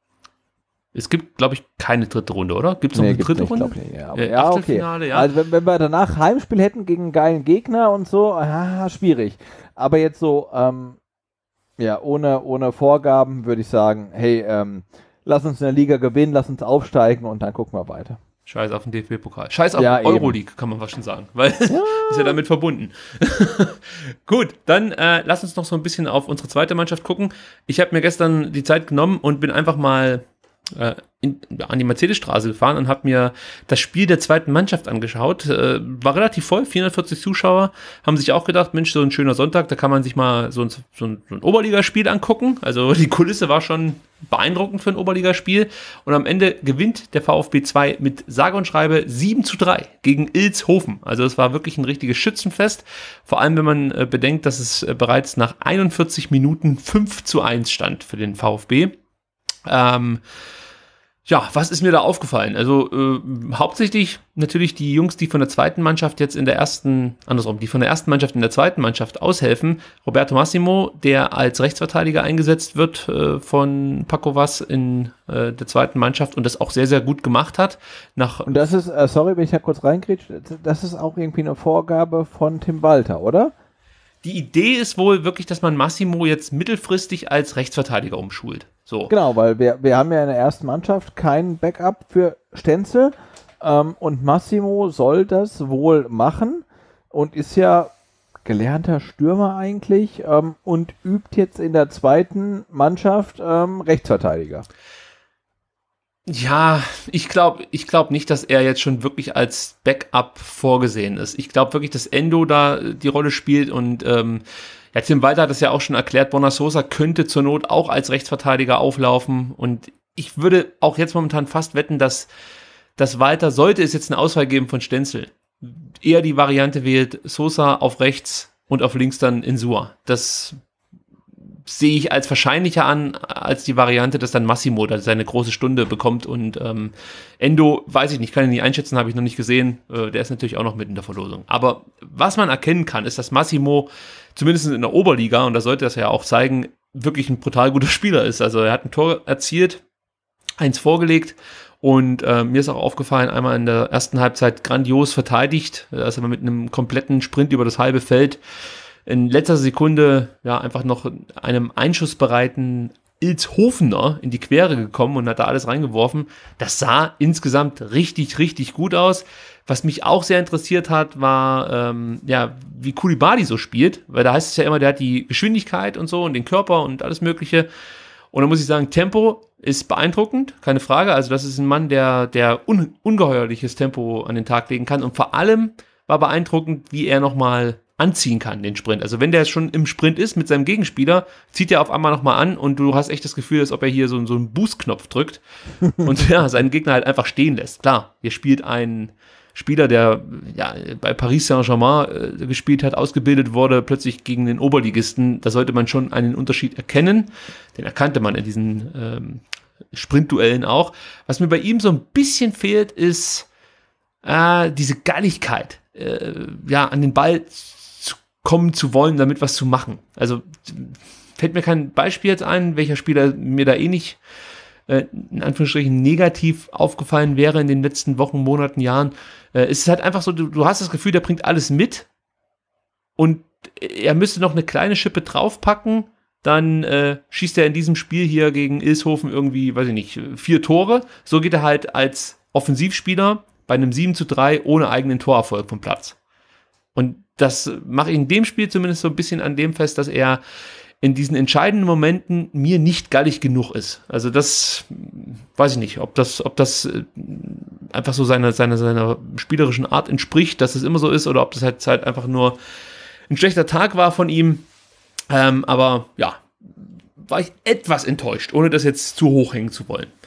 Es gibt, glaube ich, keine dritte Runde, oder? Gibt es noch nee, eine dritte nicht, Runde? Nicht, ja, äh, ja, Achtelfinale, okay. ja. Also wenn, wenn wir danach Heimspiel hätten gegen einen geilen Gegner und so, ah, schwierig. Aber jetzt so, ähm, ja, ohne, ohne Vorgaben würde ich sagen, hey, ähm, lass uns in der Liga gewinnen, lass uns aufsteigen und dann gucken wir weiter. Scheiß auf den D F B-Pokal. Scheiß auf ja, Euroleague, kann man fast schon sagen, weil ja. ist ja damit verbunden. Gut, dann äh, lass uns noch so ein bisschen auf unsere zweite Mannschaft gucken. Ich habe mir gestern die Zeit genommen und bin einfach mal äh, in, an die Mercedesstraße gefahren und habe mir das Spiel der zweiten Mannschaft angeschaut. Äh, war relativ voll, vierhundertvierzig Zuschauer, haben sich auch gedacht, Mensch, so ein schöner Sonntag, da kann man sich mal so ein, so ein, so ein Oberligaspiel angucken. Also die Kulisse war schon beeindruckend für ein Oberligaspiel und am Ende gewinnt der VfB zwei mit sage und schreibe sieben zu drei gegen Ilshofen. Also es war wirklich ein richtiges Schützenfest, vor allem wenn man äh, bedenkt, dass es äh, bereits nach einundvierzig Minuten fünf zu eins stand für den VfB. Ähm, Ja, was ist mir da aufgefallen? Also äh, hauptsächlich natürlich die Jungs, die von der zweiten Mannschaft jetzt in der ersten, andersrum, die von der ersten Mannschaft in der zweiten Mannschaft aushelfen. Roberto Massimo, der als Rechtsverteidiger eingesetzt wird äh, von Paco Vaz in äh, der zweiten Mannschaft und das auch sehr, sehr gut gemacht hat. Nach und das ist, äh, sorry, wenn ich da kurz reingrätsche, das ist auch irgendwie eine Vorgabe von Tim Walter, oder? Die Idee ist wohl wirklich, dass man Massimo jetzt mittelfristig als Rechtsverteidiger umschult. So. Genau, weil wir, wir haben ja in der ersten Mannschaft keinen Backup für Stenzel ähm, und Massimo soll das wohl machen und ist ja gelernter Stürmer eigentlich ähm, und übt jetzt in der zweiten Mannschaft ähm, Rechtsverteidiger. Ja, ich glaube ich glaub nicht, dass er jetzt schon wirklich als Backup vorgesehen ist. Ich glaube wirklich, dass Endo da die Rolle spielt und ähm, ja, Tim Walter hat es ja auch schon erklärt, Borna Sosa könnte zur Not auch als Rechtsverteidiger auflaufen und ich würde auch jetzt momentan fast wetten, dass, dass Walter, sollte es jetzt eine Auswahl geben von Stenzel, eher die Variante wählt, Sosa auf rechts und auf links dann Insua. Das sehe ich als wahrscheinlicher an, als die Variante, dass dann Massimo da seine große Stunde bekommt und ähm, Endo, weiß ich nicht, kann ich nicht einschätzen, habe ich noch nicht gesehen, äh, der ist natürlich auch noch mit in der Verlosung. Aber was man erkennen kann, ist, dass Massimo zumindest in der Oberliga, und da sollte das ja auch zeigen, wirklich ein brutal guter Spieler ist. Also er hat ein Tor erzielt, eins vorgelegt und äh, mir ist auch aufgefallen, einmal in der ersten Halbzeit grandios verteidigt, also mit einem kompletten Sprint über das halbe Feld in letzter Sekunde ja einfach noch einem einschussbereiten Ilshofener in die Quere gekommen und hat da alles reingeworfen. Das sah insgesamt richtig, richtig gut aus. Was mich auch sehr interessiert hat, war, ähm, ja, wie Koulibaly so spielt, weil da heißt es ja immer, der hat die Geschwindigkeit und so und den Körper und alles Mögliche. Und da muss ich sagen, Tempo ist beeindruckend, keine Frage. Also das ist ein Mann, der, der un- ungeheuerliches Tempo an den Tag legen kann und vor allem war beeindruckend, wie er nochmal anziehen kann, den Sprint. Also wenn der schon im Sprint ist mit seinem Gegenspieler, zieht er auf einmal nochmal an und du hast echt das Gefühl, als ob er hier so, so einen Boost-Knopf drückt und ja, seinen Gegner halt einfach stehen lässt. Klar, hier spielt ein Spieler, der ja bei Paris Saint-Germain äh, gespielt hat, ausgebildet wurde, plötzlich gegen den Oberligisten. Da sollte man schon einen Unterschied erkennen. Den erkannte man in diesen ähm, Sprintduellen auch. Was mir bei ihm so ein bisschen fehlt, ist äh, diese Galligkeit, äh, ja, an den Ball zu kommen zu wollen, damit was zu machen. Also fällt mir kein Beispiel jetzt ein, welcher Spieler mir da eh nicht äh, in Anführungsstrichen negativ aufgefallen wäre in den letzten Wochen, Monaten, Jahren. Äh, es ist halt einfach so, du, du hast das Gefühl, der bringt alles mit und er müsste noch eine kleine Schippe draufpacken, dann äh, schießt er in diesem Spiel hier gegen Ilshofen irgendwie, weiß ich nicht, vier Tore. So geht er halt als Offensivspieler bei einem sieben zu drei ohne eigenen Torerfolg vom Platz. Und das mache ich in dem Spiel zumindest so ein bisschen an dem fest, dass er in diesen entscheidenden Momenten mir nicht gallig genug ist. Also das weiß ich nicht, ob das, ob das einfach so seiner, seiner, seiner spielerischen Art entspricht, dass es immer so ist, oder ob das halt, halt einfach nur ein schlechter Tag war von ihm. Ähm, aber ja, war ich etwas enttäuscht, ohne das jetzt zu hoch hängen zu wollen.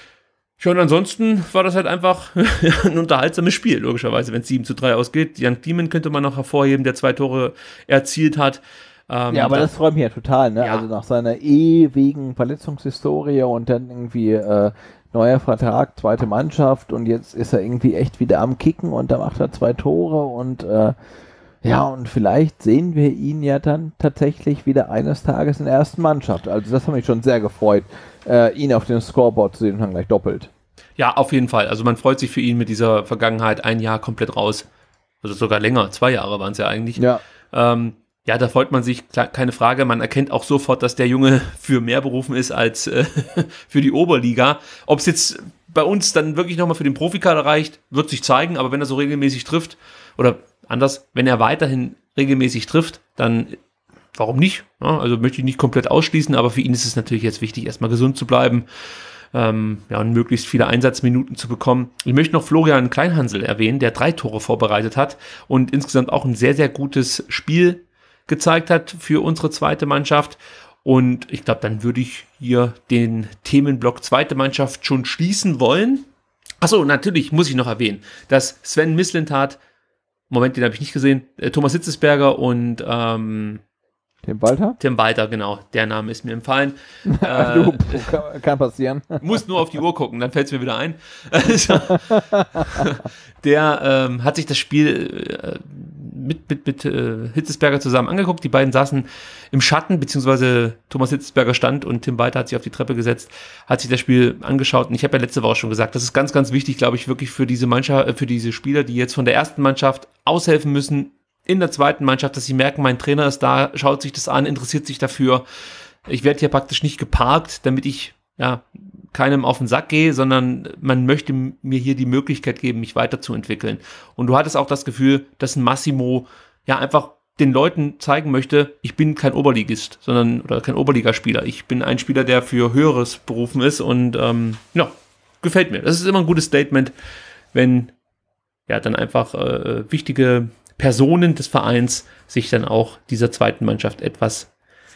Ja, und ansonsten war das halt einfach ein unterhaltsames Spiel, logischerweise, wenn es sieben zu drei ausgeht. Jan Kliemann könnte man noch hervorheben, der zwei Tore erzielt hat. Ähm, ja, aber das, das freut mich ja total, ne? Ja. Also nach seiner ewigen Verletzungshistorie und dann irgendwie äh, neuer Vertrag, zweite Mannschaft und jetzt ist er irgendwie echt wieder am Kicken und da macht er zwei Tore und äh, ja, und vielleicht sehen wir ihn ja dann tatsächlich wieder eines Tages in der ersten Mannschaft. Also das hat mich schon sehr gefreut, äh, ihn auf dem Scoreboard zu sehen und dann gleich doppelt. Ja, auf jeden Fall. Also man freut sich für ihn mit dieser Vergangenheit, ein Jahr komplett raus. Also sogar länger, zwei Jahre waren es ja eigentlich. Ja. Ähm, ja, da freut man sich, klar, keine Frage. Man erkennt auch sofort, dass der Junge für mehr berufen ist als äh, für die Oberliga. Ob es jetzt bei uns dann wirklich nochmal für den Profikader reicht, wird sich zeigen. Aber wenn er so regelmäßig trifft, oder anders, wenn er weiterhin regelmäßig trifft, dann warum nicht? Ja, also möchte ich nicht komplett ausschließen, aber für ihn ist es natürlich jetzt wichtig, erstmal gesund zu bleiben, ähm, ja, und möglichst viele Einsatzminuten zu bekommen. Ich möchte noch Florian Kleinhansel erwähnen, der drei Tore vorbereitet hat und insgesamt auch ein sehr, sehr gutes Spiel gezeigt hat für unsere zweite Mannschaft. Und ich glaube, dann würde ich hier den Themenblock zweite Mannschaft schon schließen wollen. Achso, natürlich muss ich noch erwähnen, dass Sven Mislintat, Moment, den habe ich nicht gesehen, äh, Thomas Hitzesberger und ähm, Tim Walter? Tim Walter, genau, der Name ist mir entfallen. äh, du, kann, kann passieren. Muss nur auf die Uhr gucken, dann fällt es mir wieder ein. Also, der ähm, hat sich das Spiel äh, mit, mit, mit äh, Hitzesberger zusammen angeguckt. Die beiden saßen im Schatten, beziehungsweise Thomas Hitzesberger stand und Tim Walter hat sich auf die Treppe gesetzt, hat sich das Spiel angeschaut. Und ich habe ja letzte Woche schon gesagt, das ist ganz, ganz wichtig, glaube ich, wirklich für diese Mannschaft, äh, für diese Spieler, die jetzt von der ersten Mannschaft aushelfen müssen, in der zweiten Mannschaft, dass sie merken, mein Trainer ist da, schaut sich das an, interessiert sich dafür. Ich werde hier praktisch nicht geparkt, damit ich ja keinem auf den Sack gehe, sondern man möchte mir hier die Möglichkeit geben, mich weiterzuentwickeln. Und du hattest auch das Gefühl, dass ein Massimo ja einfach den Leuten zeigen möchte, ich bin kein Oberligist, sondern oder kein Oberligaspieler. Ich bin ein Spieler, der für Höheres berufen ist und ähm, ja, gefällt mir. Das ist immer ein gutes Statement, wenn ja dann einfach äh, wichtige Personen des Vereins sich dann auch dieser zweiten Mannschaft etwas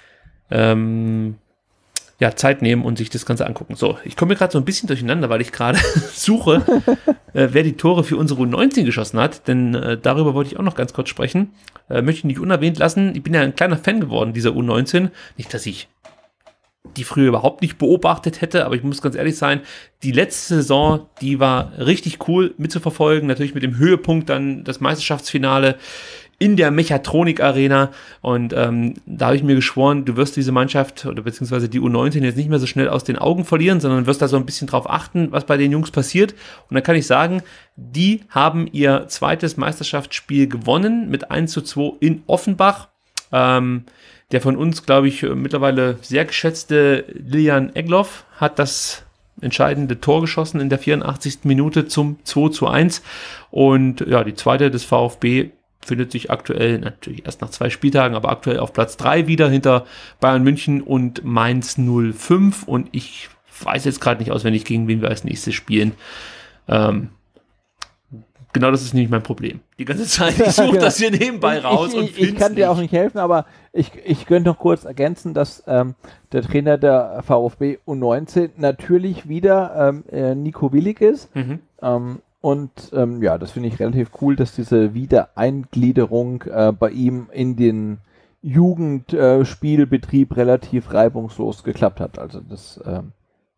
ähm, ja, Zeit nehmen und sich das Ganze angucken. So, ich komme mir gerade so ein bisschen durcheinander, weil ich gerade suche, äh, wer die Tore für unsere U neunzehn geschossen hat, denn äh, darüber wollte ich auch noch ganz kurz sprechen. Äh, möchte ich nicht unerwähnt lassen. Ich bin ja ein kleiner Fan geworden dieser U neunzehn. Nicht, dass ich die früher überhaupt nicht beobachtet hätte, aber ich muss ganz ehrlich sein, die letzte Saison, die war richtig cool mitzuverfolgen, natürlich mit dem Höhepunkt dann das Meisterschaftsfinale in der Mechatronik Arena und ähm, da habe ich mir geschworen, du wirst diese Mannschaft oder beziehungsweise die U neunzehn jetzt nicht mehr so schnell aus den Augen verlieren, sondern wirst da so ein bisschen drauf achten, was bei den Jungs passiert und dann kann ich sagen, die haben ihr zweites Meisterschaftsspiel gewonnen mit eins zu zwei in Offenbach. Ähm, Der von uns, glaube ich, mittlerweile sehr geschätzte Lilian Egloff hat das entscheidende Tor geschossen in der vierundachtzigsten Minute zum zwei zu eins. Und ja, die zweite des VfB findet sich aktuell, natürlich erst nach zwei Spieltagen, aber aktuell auf Platz drei wieder hinter Bayern München und Mainz null fünf. Und ich weiß jetzt gerade nicht auswendig, gegen wen wir als nächstes spielen. Ähm, Genau, das ist nicht mein Problem. Die ganze Zeit, ich suche das hier nebenbei raus ich, und ich, ich kann dir nicht. auch nicht helfen, aber ich, ich könnte noch kurz ergänzen, dass ähm, der Trainer der VfB U neunzehn natürlich wieder ähm, äh, Nico Willig ist. Mhm. Ähm, und ähm, ja, das finde ich relativ cool, dass diese Wiedereingliederung äh, bei ihm in den Jugendspielbetrieb äh, relativ reibungslos geklappt hat. Also das ähm,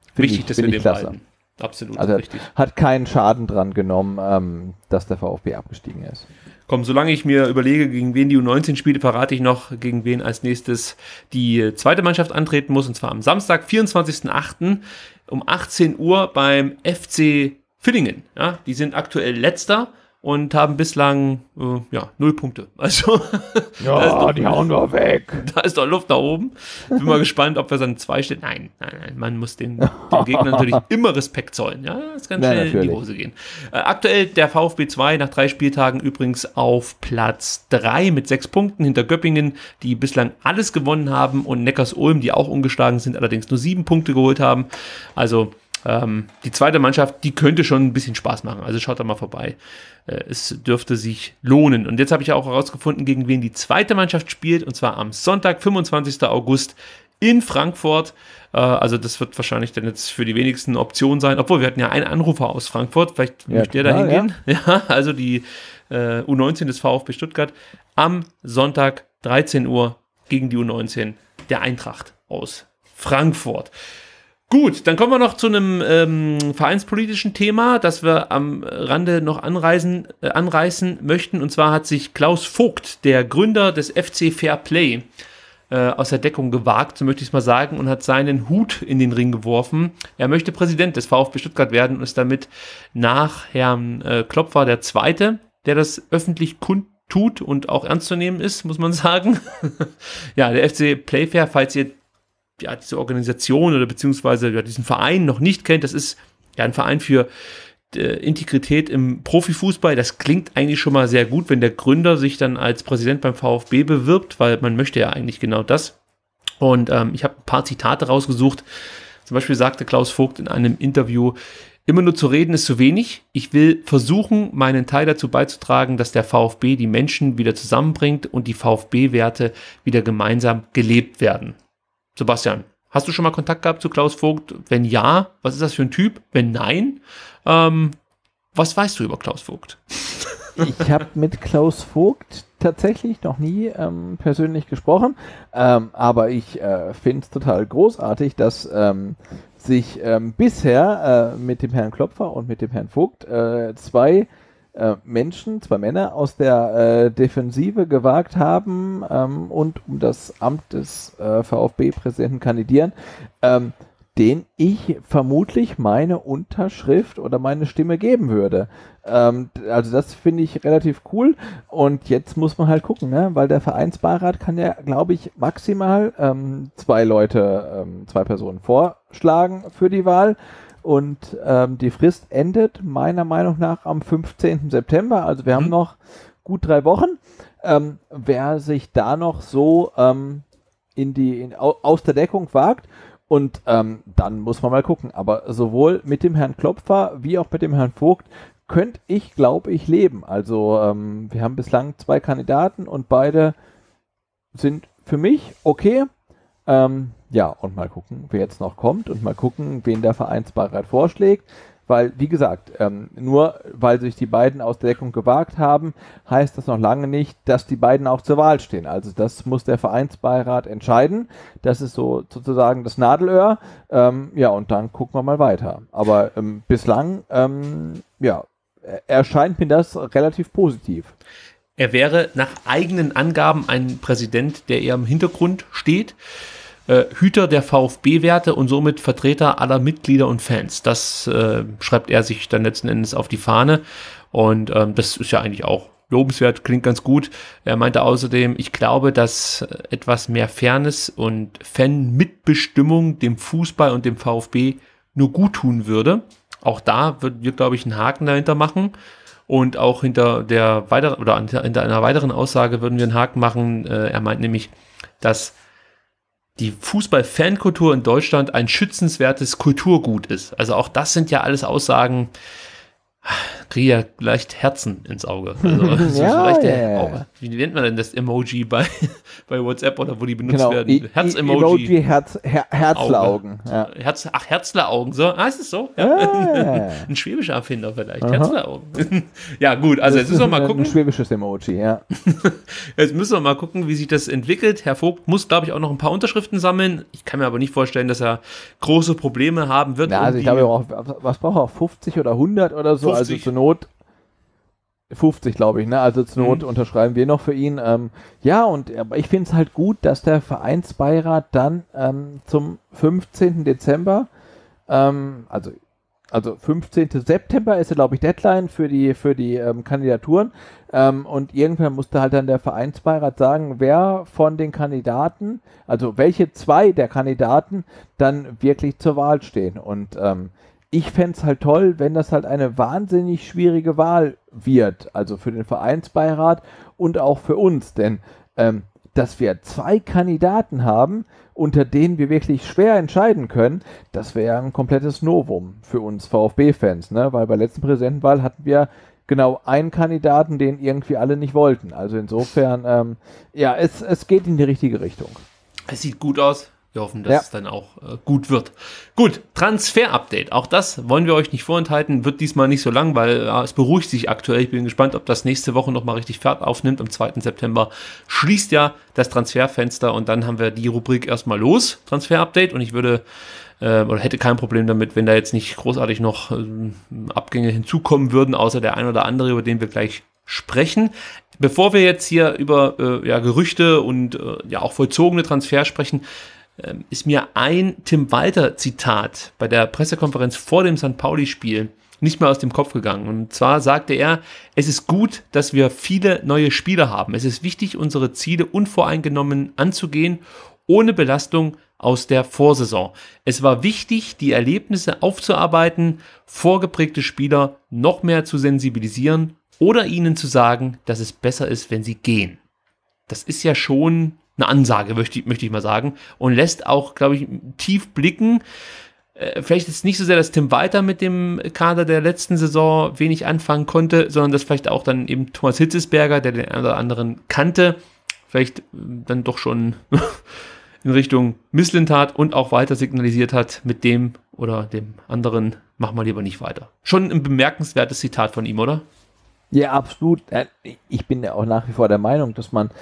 Wichtig, ich, dass wir ich den klasse. behalten. Absolut, also richtig. Hat keinen Schaden dran genommen, ähm, dass der VfB abgestiegen ist. Komm, solange ich mir überlege, gegen wen die U neunzehn spielt, verrate ich noch, gegen wen als nächstes die zweite Mannschaft antreten muss, und zwar am Samstag, vierundzwanzigsten achten um achtzehn Uhr beim F C Villingen. Ja, die sind aktuell Letzter und haben bislang äh, ja, null Punkte. Also ja, doch, die hauen wir weg. Da ist doch Luft nach oben. Bin mal gespannt, ob wir dann zwei stehen. Nein, nein, nein, man muss den, dem Gegner natürlich immer Respekt zollen. Ja, das kann schnell ja, in die Hose gehen. Äh, aktuell der VfB zwei nach drei Spieltagen übrigens auf Platz drei mit sechs Punkten hinter Göppingen, die bislang alles gewonnen haben, und Neckars-Ulm, die auch ungeschlagen sind, allerdings nur sieben Punkte geholt haben. Also Ähm, die zweite Mannschaft, die könnte schon ein bisschen Spaß machen. Also schaut da mal vorbei. Äh, es dürfte sich lohnen. Und jetzt habe ich ja auch herausgefunden, gegen wen die zweite Mannschaft spielt. Und zwar am Sonntag, fünfundzwanzigsten August in Frankfurt. Äh, also das wird wahrscheinlich dann jetzt für die wenigsten Option sein. Obwohl, wir hatten ja einen Anrufer aus Frankfurt. Vielleicht ja, möchte der da hingehen. Ja. ja, also die äh, U neunzehn des VfB Stuttgart am Sonntag, dreizehn Uhr gegen die U neunzehn der Eintracht aus Frankfurt. Gut, dann kommen wir noch zu einem ähm, vereinspolitischen Thema, das wir am Rande noch anreisen, äh, anreißen möchten. Und zwar hat sich Klaus Vogt, der Gründer des F C Fair Play, äh, aus der Deckung gewagt, so möchte ich es mal sagen, und hat seinen Hut in den Ring geworfen. Er möchte Präsident des VfB Stuttgart werden und ist damit nach Herrn äh, Klopfer der Zweite, der das öffentlich kundtut und auch ernst zu nehmen ist, muss man sagen. Ja, der F C Playfair, falls ihr ja, diese Organisation oder beziehungsweise ja, diesen Verein noch nicht kennt, das ist ja ein Verein für äh, Integrität im Profifußball. Das klingt eigentlich schon mal sehr gut, wenn der Gründer sich dann als Präsident beim VfB bewirbt, weil man möchte ja eigentlich genau das. Und ähm, ich habe ein paar Zitate rausgesucht. Zum Beispiel sagte Klaus Vogt in einem Interview: Immer nur zu reden ist zu wenig. Ich will versuchen, meinen Teil dazu beizutragen, dass der VfB die Menschen wieder zusammenbringt und die VfB-Werte wieder gemeinsam gelebt werden. Sebastian, hast du schon mal Kontakt gehabt zu Klaus Vogt? Wenn ja, was ist das für ein Typ? Wenn nein, ähm, was weißt du über Klaus Vogt? Ich habe mit Klaus Vogt tatsächlich noch nie ähm, persönlich gesprochen, ähm, aber ich äh, finde es total großartig, dass ähm, sich ähm, bisher äh, mit dem Herrn Klopfer und mit dem Herrn Vogt äh, zwei äh, Menschen, zwei Männer aus der äh, Defensive gewagt haben ähm, und um das Amt des äh, VfB-Präsidenten kandidieren, ähm, den ich vermutlich meine Unterschrift oder meine Stimme geben würde. Ähm, also das finde ich relativ cool, und jetzt muss man halt gucken, ne? Weil der Vereinsbeirat kann ja, glaube ich, maximal ähm, zwei Leute, ähm, zwei Personen vorschlagen für die Wahl. Und ähm, die Frist endet meiner Meinung nach am fünfzehnten September, also wir mhm. haben noch gut drei Wochen. Ähm, wer sich da noch so ähm, in die in, aus der Deckung wagt, und ähm, dann muss man mal gucken. Aber sowohl mit dem Herrn Klopfer wie auch mit dem Herrn Vogt könnte ich, glaube ich, leben. Also ähm, wir haben bislang zwei Kandidaten und beide sind für mich okay. Ähm, ja, und mal gucken, wer jetzt noch kommt, und mal gucken, wen der Vereinsbeirat vorschlägt. Weil, wie gesagt, ähm, nur weil sich die beiden aus der Deckung gewagt haben, heißt das noch lange nicht, dass die beiden auch zur Wahl stehen. Also das muss der Vereinsbeirat entscheiden. Das ist so sozusagen das Nadelöhr. Ähm, ja, und dann gucken wir mal weiter. Aber ähm, bislang, ähm, ja, erscheint mir das relativ positiv. Er wäre nach eigenen Angaben ein Präsident, der eher im Hintergrund steht. Äh, Hüter der VfB-Werte und somit Vertreter aller Mitglieder und Fans. Das äh, schreibt er sich dann letzten Endes auf die Fahne, und ähm, das ist ja eigentlich auch lobenswert, klingt ganz gut. Er meinte außerdem, ich glaube, dass etwas mehr Fairness und Fan-Mitbestimmung dem Fußball und dem VfB nur gut tun würde. Auch da würden wir, glaube ich, einen Haken dahinter machen. Und auch hinter der weiteren oder hinter einer weiteren Aussage würden wir einen Haken machen. Äh, er meint nämlich, dass die Fußball-Fankultur in Deutschland ein schützenswertes Kulturgut ist. Also auch das sind ja alles Aussagen, kriege ja leicht Herzen ins Auge. Also, so ja, leichte, ja, ja. oh, wie nennt man denn das Emoji bei, bei WhatsApp oder wo die benutzt genau. werden? Herz-Emoji. Emoji, Herz, Her Herzleraugen. Ja. Herz, ach, Herzleraugen, so? Ah, ist es so? Ja. Ja. Ein schwäbischer Erfinder vielleicht. Aha. Herzleraugen. Ja, gut, also das jetzt müssen wir mal gucken. Ein schwäbisches Emoji, ja. Jetzt müssen wir mal gucken, wie sich das entwickelt. Herr Vogt muss, glaube ich, auch noch ein paar Unterschriften sammeln. Ich kann mir aber nicht vorstellen, dass er große Probleme haben wird. Ja, also um ich glaube, auch, was braucht er? fünfzig oder hundert oder so? fünfzig. Also zur Not fünfzig, glaube ich, ne? Also zur Not Mhm. unterschreiben wir noch für ihn. Ähm, ja, und aber ich finde es halt gut, dass der Vereinsbeirat dann ähm, zum fünfzehnten Dezember, ähm, also also fünfzehnten September ist ja, glaube ich, Deadline für die für die ähm, Kandidaturen. Ähm, und irgendwann musste halt dann der Vereinsbeirat sagen, wer von den Kandidaten, also welche zwei der Kandidaten dann wirklich zur Wahl stehen. Und ähm, ich fände es halt toll, wenn das halt eine wahnsinnig schwierige Wahl wird, also für den Vereinsbeirat und auch für uns, denn ähm, dass wir zwei Kandidaten haben, unter denen wir wirklich schwer entscheiden können, das wäre ein komplettes Novum für uns VfB-Fans, ne? Weil bei der letzten Präsidentenwahl hatten wir genau einen Kandidaten, den irgendwie alle nicht wollten. Also insofern, ähm, ja, es, es geht in die richtige Richtung. Es sieht gut aus. Wir hoffen, dass Ja. es dann auch äh, gut wird. Gut, Transfer-Update. Auch das wollen wir euch nicht vorenthalten. Wird diesmal nicht so lang, weil ja, es beruhigt sich aktuell. Ich bin gespannt, ob das nächste Woche nochmal richtig Fahrt aufnimmt. Am zweiten September schließt ja das Transferfenster und dann haben wir die Rubrik erstmal los. Transfer-Update. Und ich würde äh, oder hätte kein Problem damit, wenn da jetzt nicht großartig noch äh, Abgänge hinzukommen würden, außer der ein oder andere, über den wir gleich sprechen. Bevor wir jetzt hier über äh, ja, Gerüchte und äh, ja auch vollzogene Transfers sprechen, ist mir ein Tim Walter Zitat bei der Pressekonferenz vor dem Sankt Pauli-Spiel nicht mehr aus dem Kopf gegangen. Und zwar sagte er, es ist gut, dass wir viele neue Spieler haben. Es ist wichtig, unsere Ziele unvoreingenommen anzugehen, ohne Belastung aus der Vorsaison. Es war wichtig, die Erlebnisse aufzuarbeiten, vorgeprägte Spieler noch mehr zu sensibilisieren oder ihnen zu sagen, dass es besser ist, wenn sie gehen. Das ist ja schon eine Ansage, möchte ich, möchte ich mal sagen, und lässt auch, glaube ich, tief blicken. Äh, vielleicht ist nicht so sehr, dass Tim Walter mit dem Kader der letzten Saison wenig anfangen konnte, sondern dass vielleicht auch dann eben Thomas Hitzesberger, der den einen oder anderen kannte, vielleicht äh, dann doch schon in Richtung Misslintat und auch weiter signalisiert hat, mit dem oder dem anderen machen wir lieber nicht weiter. Schon ein bemerkenswertes Zitat von ihm, oder? Ja, absolut. Ich bin ja auch nach wie vor der Meinung, dass man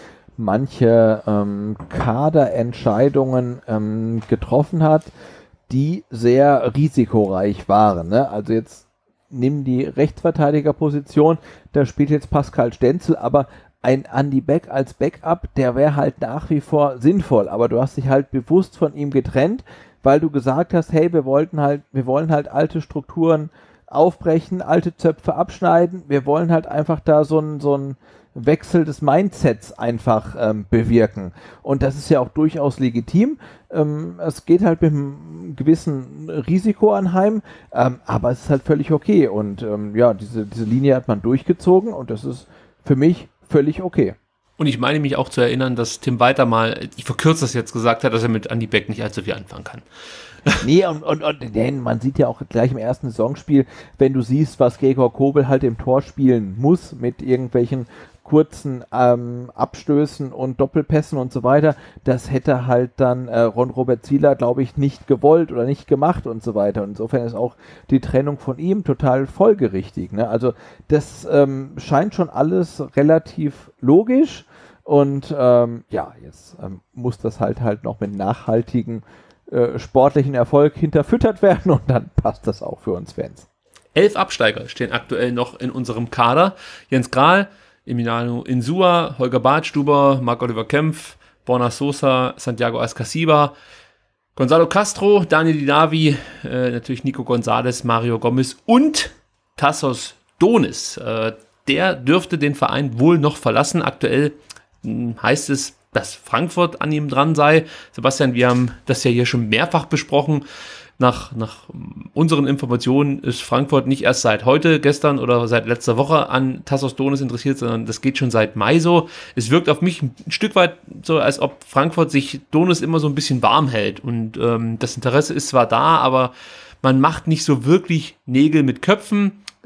manche ähm, Kaderentscheidungen ähm, getroffen hat, die sehr risikoreich waren. Ne? Also jetzt nimm die Rechtsverteidigerposition, da spielt jetzt Pascal Stenzel, aber ein Andy Beck als Backup, der wäre halt nach wie vor sinnvoll, aber du hast dich halt bewusst von ihm getrennt, weil du gesagt hast, hey, wir wollten halt, wir wollen halt alte Strukturen aufbrechen, alte Zöpfe abschneiden, wir wollen halt einfach da so ein, so ein Wechsel des Mindsets einfach ähm, bewirken. Und das ist ja auch durchaus legitim. Ähm, es geht halt mit einem gewissen Risiko anheim, ähm, aber es ist halt völlig okay. Und ähm, ja, diese, diese Linie hat man durchgezogen und das ist für mich völlig okay. Und ich meine mich auch zu erinnern, dass Tim Walter mal, ich verkürze das jetzt, gesagt hat, dass er mit Andy Beck nicht allzu viel anfangen kann. Nee, und, und, und denn man sieht ja auch gleich im ersten Saisonspiel, wenn du siehst, was Gregor Kobel halt im Tor spielen muss, mit irgendwelchen kurzen ähm, Abstößen und Doppelpässen und so weiter, das hätte halt dann äh, Ron-Robert Zieler, glaube ich, nicht gewollt oder nicht gemacht und so weiter. Und insofern ist auch die Trennung von ihm total folgerichtig. Ne? Also das ähm, scheint schon alles relativ logisch und ähm, ja, jetzt ähm, muss das halt halt noch mit nachhaltigen äh, sportlichen Erfolg hinterfüttert werden und dann passt das auch für uns Fans. Elf Absteiger stehen aktuell noch in unserem Kader. Jens Grahl, Emiliano Insua, Holger Badstuber, Marc-Oliver Kempf, Borna Sosa, Santiago Ascasiba, Gonzalo Castro, Daniel Dinavi, äh, natürlich Nico Gonzalez, Mario Gomez und Tassos Donis. Äh, der dürfte den Verein wohl noch verlassen. Aktuell mh, heißt es, dass Frankfurt an ihm dran sei. Sebastian, wir haben das ja hier schon mehrfach besprochen. Nach, nach unseren Informationen ist Frankfurt nicht erst seit heute, gestern oder seit letzter Woche an Tassos Donis interessiert, sondern das geht schon seit Mai so. Es wirkt auf mich ein Stück weit so, als ob Frankfurt sich Donis immer so ein bisschen warm hält. Und ähm, das Interesse ist zwar da, aber man macht nicht so wirklich Nägel mit Köpfen.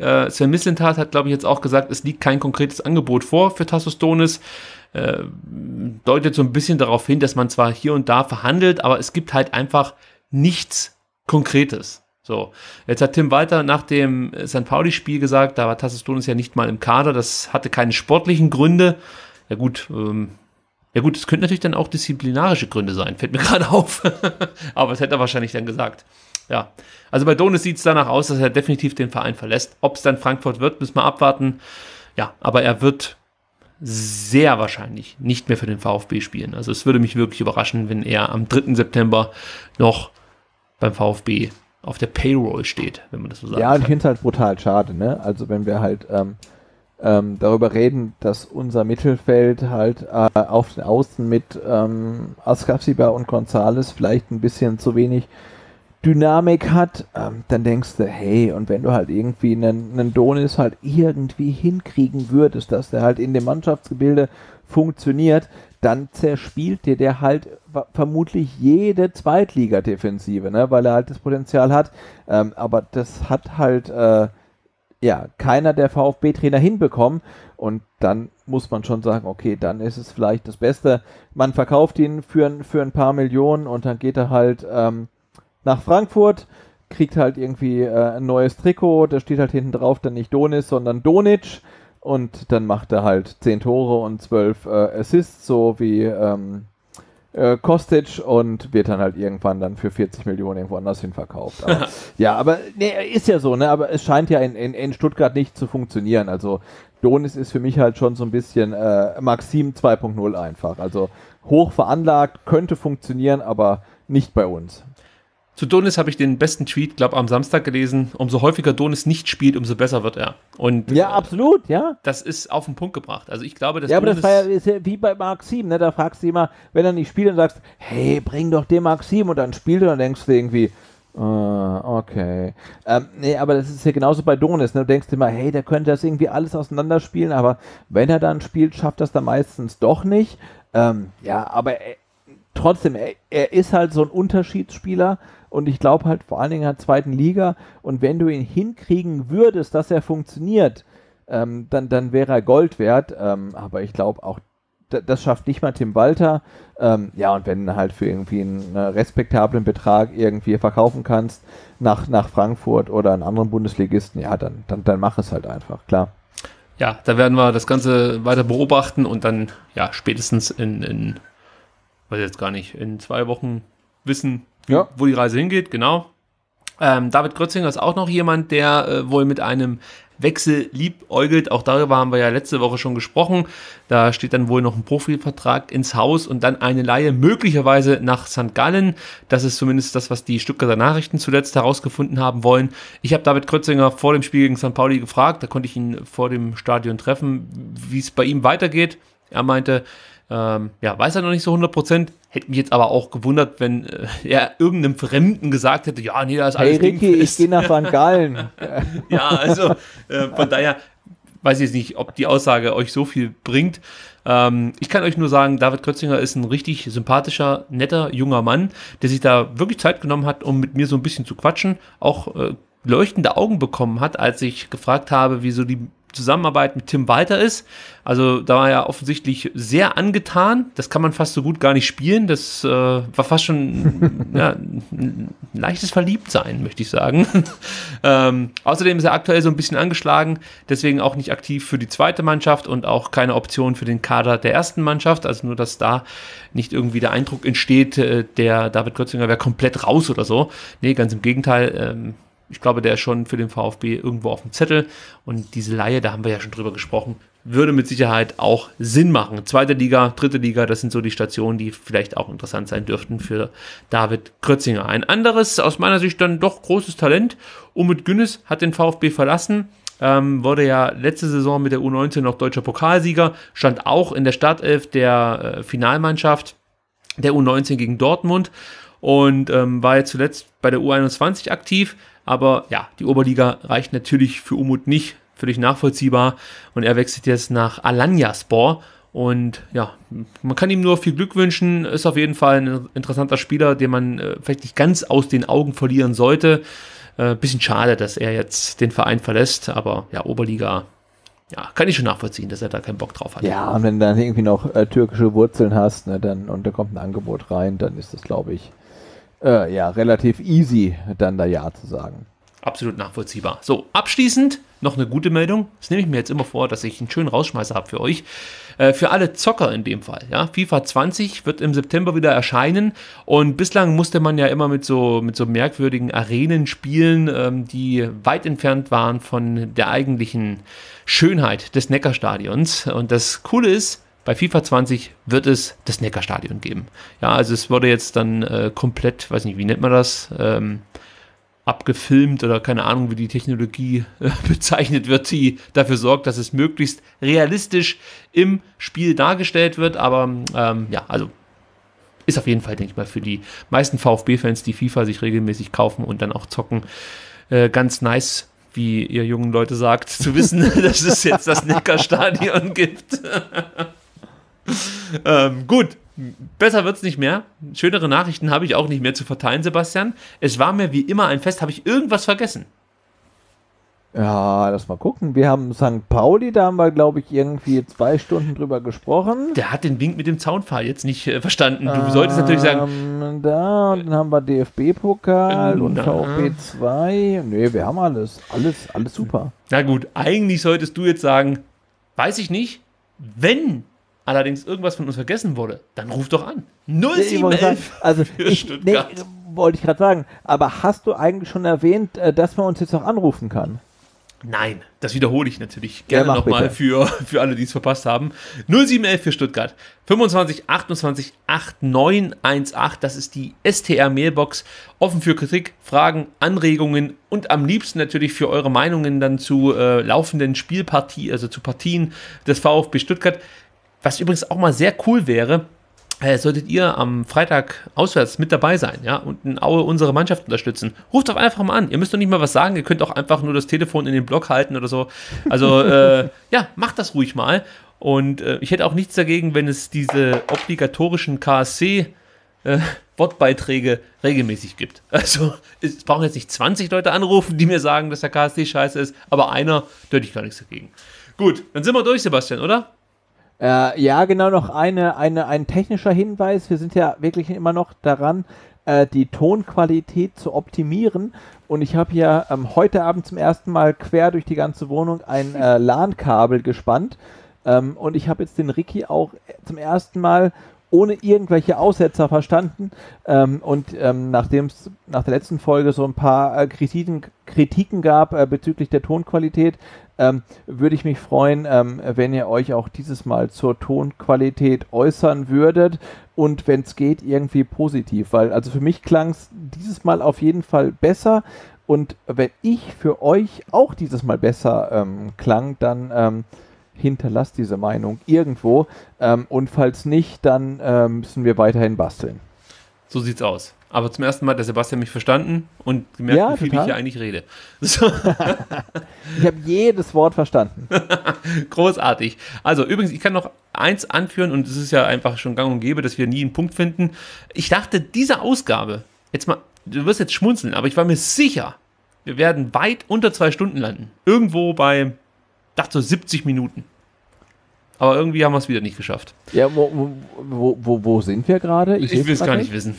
Äh, Sven Mislintat hat, glaube ich, jetzt auch gesagt, es liegt kein konkretes Angebot vor für Tassos Donis. Äh, deutet so ein bisschen darauf hin, dass man zwar hier und da verhandelt, aber es gibt halt einfach nichts Konkretes. So, jetzt hat Tim Walter nach dem Sankt Pauli-Spiel gesagt, da war Tassos Donis ja nicht mal im Kader, das hatte keine sportlichen Gründe. Ja gut, ähm, ja gut, es könnte natürlich dann auch disziplinarische Gründe sein, fällt mir gerade auf. Aber das hätte er wahrscheinlich dann gesagt. Ja, also bei Donis sieht es danach aus, dass er definitiv den Verein verlässt. Ob es dann Frankfurt wird, müssen wir abwarten. Ja, aber er wird sehr wahrscheinlich nicht mehr für den VfB spielen. Also es würde mich wirklich überraschen, wenn er am dritten September noch beim VfB auf der Payroll steht, wenn man das so sagt. Ja, und ich finde es halt brutal schade, ne? Also wenn wir halt ähm, ähm, darüber reden, dass unser Mittelfeld halt äh, auf den Außen mit ähm, Askasiba und González vielleicht ein bisschen zu wenig Dynamik hat, ähm, dann denkst du, hey, und wenn du halt irgendwie einen, einen Donis halt irgendwie hinkriegen würdest, dass der halt in dem Mannschaftsgebilde funktioniert, dann zerspielt dir der halt vermutlich jede Zweitliga-Defensive, ne, weil er halt das Potenzial hat. Ähm, aber das hat halt äh, ja keiner der VfB-Trainer hinbekommen. Und dann muss man schon sagen, okay, dann ist es vielleicht das Beste. Man verkauft ihn für, für ein paar Millionen und dann geht er halt ähm, nach Frankfurt, kriegt halt irgendwie äh, ein neues Trikot, da steht halt hinten drauf dann nicht Donis, sondern Donic. Und dann macht er halt zehn Tore und zwölf äh, Assists, so wie ähm, äh, Kostic, und wird dann halt irgendwann dann für vierzig Millionen irgendwo anders hin verkauft. Aber, ja, aber nee, ist ja so, ne? Aber es scheint ja in, in, in Stuttgart nicht zu funktionieren. Also Donis ist für mich halt schon so ein bisschen äh, Maxim zwei Punkt null einfach. Also hoch veranlagt, könnte funktionieren, aber nicht bei uns. Zu Donis habe ich den besten Tweet, glaube am Samstag gelesen. Umso häufiger Donis nicht spielt, umso besser wird er. Und ja, absolut, ja. Das ist auf den Punkt gebracht. Also ich glaube, dass ja, Donis... aber das war ja, ist ja wie bei Maxim, ne? Da fragst du immer, wenn er nicht spielt, und sagst, hey, bring doch den Maxim, und dann spielt er, und dann denkst du irgendwie, uh, okay. Ähm, nee, aber das ist ja genauso bei Donis, ne? Du denkst immer, hey, der könnte das irgendwie alles auseinanderspielen, aber wenn er dann spielt, schafft das dann meistens doch nicht. Ähm, ja, aber er, trotzdem, er, er ist halt so ein Unterschiedsspieler. Und ich glaube halt vor allen Dingen in der zweiten Liga, und wenn du ihn hinkriegen würdest, dass er funktioniert, ähm, dann, dann wäre er Gold wert. Ähm, aber ich glaube auch, d- das schafft nicht mal Tim Walter. Ähm, ja, und wenn du halt für irgendwie einen äh, respektablen Betrag irgendwie verkaufen kannst nach, nach Frankfurt oder einen anderen Bundesligisten, ja, dann, dann, dann mach es halt einfach, klar. Ja, da werden wir das Ganze weiter beobachten und dann, ja, spätestens in, in weiß jetzt gar nicht, in zwei Wochen wissen, ja, wo die Reise hingeht, genau. Ähm, David Grötzinger ist auch noch jemand, der äh, wohl mit einem Wechsel liebäugelt. Auch darüber haben wir ja letzte Woche schon gesprochen. Da steht dann wohl noch ein Profivertrag ins Haus und dann eine Leihe möglicherweise nach Sankt Gallen. Das ist zumindest das, was die Stuttgarter Nachrichten zuletzt herausgefunden haben wollen. Ich habe David Grötzinger vor dem Spiel gegen Sankt Pauli gefragt, da konnte ich ihn vor dem Stadion treffen, wie es bei ihm weitergeht. Er meinte, Ähm, ja, weiß er noch nicht so hundert Prozent. Hätte mich jetzt aber auch gewundert, wenn äh, er irgendeinem Fremden gesagt hätte, ja, nee, da ist alles hey Ricky, ich gehe nach Sankt Gallen. Ja, also äh, von daher weiß ich jetzt nicht, ob die Aussage euch so viel bringt. Ähm, ich kann euch nur sagen, David Grötzinger ist ein richtig sympathischer, netter, junger Mann, der sich da wirklich Zeit genommen hat, um mit mir so ein bisschen zu quatschen. Auch äh, leuchtende Augen bekommen hat, als ich gefragt habe, wie so die Zusammenarbeit mit Tim Walter ist. Also da war er offensichtlich sehr angetan. Das kann man fast so gut gar nicht spielen. Das äh, war fast schon ja, ein leichtes Verliebtsein, möchte ich sagen. ähm, außerdem ist er aktuell so ein bisschen angeschlagen, deswegen auch nicht aktiv für die zweite Mannschaft und auch keine Option für den Kader der ersten Mannschaft. Also nur, dass da nicht irgendwie der Eindruck entsteht, äh, der David Grötzinger wäre komplett raus oder so. Nee, ganz im Gegenteil. Ähm, Ich glaube, der ist schon für den VfB irgendwo auf dem Zettel. Und diese Leihe, da haben wir ja schon drüber gesprochen, würde mit Sicherheit auch Sinn machen. Zweite Liga, dritte Liga, das sind so die Stationen, die vielleicht auch interessant sein dürften für David Grötzinger. Ein anderes, aus meiner Sicht dann doch großes Talent. Umut Günnes hat den VfB verlassen. Ähm, wurde ja letzte Saison mit der U neunzehn noch deutscher Pokalsieger. Stand auch in der Startelf der äh, Finalmannschaft der U neunzehn gegen Dortmund. Und ähm, war jetzt zuletzt bei der U einundzwanzig aktiv. Aber ja, die Oberliga reicht natürlich für Umut nicht, völlig nachvollziehbar. Und er wechselt jetzt nach Alanyaspor. Und ja, man kann ihm nur viel Glück wünschen. Ist auf jeden Fall ein interessanter Spieler, den man äh, vielleicht nicht ganz aus den Augen verlieren sollte. Äh, bisschen schade, dass er jetzt den Verein verlässt, aber ja, Oberliga, ja, kann ich schon nachvollziehen, dass er da keinen Bock drauf hat. Ja, und wenn du dann irgendwie noch äh, türkische Wurzeln hast, ne, dann, und da kommt ein Angebot rein, dann ist das, glaube ich, äh, ja, relativ easy, dann da Ja zu sagen. Absolut nachvollziehbar. So, abschließend noch eine gute Meldung. Das nehme ich mir jetzt immer vor, dass ich einen schönen Rausschmeißer habe für euch. Äh, für alle Zocker in dem Fall. Ja? FIFA zwanzig wird im September wieder erscheinen und bislang musste man ja immer mit so, mit so merkwürdigen Arenen spielen, ähm, die weit entfernt waren von der eigentlichen Schönheit des Neckarstadions. Und das Coole ist, bei FIFA zwanzig wird es das Neckarstadion geben. Ja, also es wurde jetzt dann äh, komplett, weiß nicht, wie nennt man das, ähm, abgefilmt oder keine Ahnung, wie die Technologie äh, bezeichnet wird, die dafür sorgt, dass es möglichst realistisch im Spiel dargestellt wird. Aber ähm, ja, also ist auf jeden Fall, denke ich mal, für die meisten VfB-Fans, die FIFA sich regelmäßig kaufen und dann auch zocken, äh, ganz nice, wie ihr jungen Leute sagt, zu wissen, dass es jetzt das Neckarstadion gibt. ähm, gut. Besser wird's nicht mehr. Schönere Nachrichten habe ich auch nicht mehr zu verteilen, Sebastian. Es war mir wie immer ein Fest. Habe ich irgendwas vergessen? Ja, lass mal gucken. Wir haben Sankt Pauli, da haben wir, glaube ich, irgendwie zwei Stunden drüber gesprochen. Der hat den Wink mit dem Zaunpfahl jetzt nicht äh, verstanden. Du ähm, solltest natürlich sagen... Da, und dann haben wir D F B-Pokal und VfB zwei. Nee, wir haben alles. Alles, alles super. Na gut, eigentlich solltest du jetzt sagen, weiß ich nicht, wenn... allerdings irgendwas von uns vergessen wurde, dann ruf doch an. null sieben elf Also ich, nee, wollte ich gerade sagen. Aber hast du eigentlich schon erwähnt, dass man uns jetzt noch anrufen kann? Nein, das wiederhole ich natürlich gerne ja, nochmal für, für alle, die es verpasst haben. null sieben elf für Stuttgart, fünfundzwanzig achtundzwanzig neunundachtzig achtzehn, das ist die S T R-Mailbox, offen für Kritik, Fragen, Anregungen und am liebsten natürlich für eure Meinungen dann zu äh, laufenden Spielpartien, also zu Partien des VfB Stuttgart. Was übrigens auch mal sehr cool wäre, äh, solltet ihr am Freitag auswärts mit dabei sein, ja, und in Aue unsere Mannschaft unterstützen. Ruft doch einfach mal an. Ihr müsst doch nicht mal was sagen. Ihr könnt auch einfach nur das Telefon in den Block halten oder so. Also, äh, ja, macht das ruhig mal. Und äh, ich hätte auch nichts dagegen, wenn es diese obligatorischen K S C äh, Wortbeiträge regelmäßig gibt. Also, es brauchen jetzt nicht zwanzig Leute anrufen, die mir sagen, dass der K S C scheiße ist, aber einer, da hätte ich gar nichts dagegen. Gut, dann sind wir durch, Sebastian, oder? Äh, ja, genau, noch eine, eine, ein technischer Hinweis. Wir sind ja wirklich immer noch daran, äh, die Tonqualität zu optimieren. Und ich habe ja ähm, heute Abend zum ersten Mal quer durch die ganze Wohnung ein äh, LAN-Kabel gespannt. Ähm, und ich habe jetzt den Ricky auch zum ersten Mal ohne irgendwelche Aussetzer verstanden. Ähm, und ähm, nachdem es nach der letzten Folge so ein paar äh, Kritiken, Kritiken gab äh, bezüglich der Tonqualität, ähm, würde ich mich freuen, ähm, wenn ihr euch auch dieses Mal zur Tonqualität äußern würdet und wenn es geht, irgendwie positiv. Weil also für mich klang es dieses Mal auf jeden Fall besser und wenn ich für euch auch dieses Mal besser ähm, klang, dann ähm, hinterlasst diese Meinung irgendwo ähm, und falls nicht, dann ähm, müssen wir weiterhin basteln. So sieht's aus. Aber zum ersten Mal hat der Sebastian mich verstanden und gemerkt, ja, wie viel total. ich hier eigentlich rede. So. Ich habe jedes Wort verstanden. Großartig. Also übrigens, ich kann noch eins anführen und es ist ja einfach schon gang und gäbe, dass wir nie einen Punkt finden. Ich dachte, diese Ausgabe, jetzt mal, du wirst jetzt schmunzeln, aber ich war mir sicher, wir werden weit unter zwei Stunden landen. Irgendwo bei, dachte so siebzig Minuten. Aber irgendwie haben wir es wieder nicht geschafft. Ja, wo, wo, wo, wo sind wir gerade? Ich, ich will es gar nicht wissen.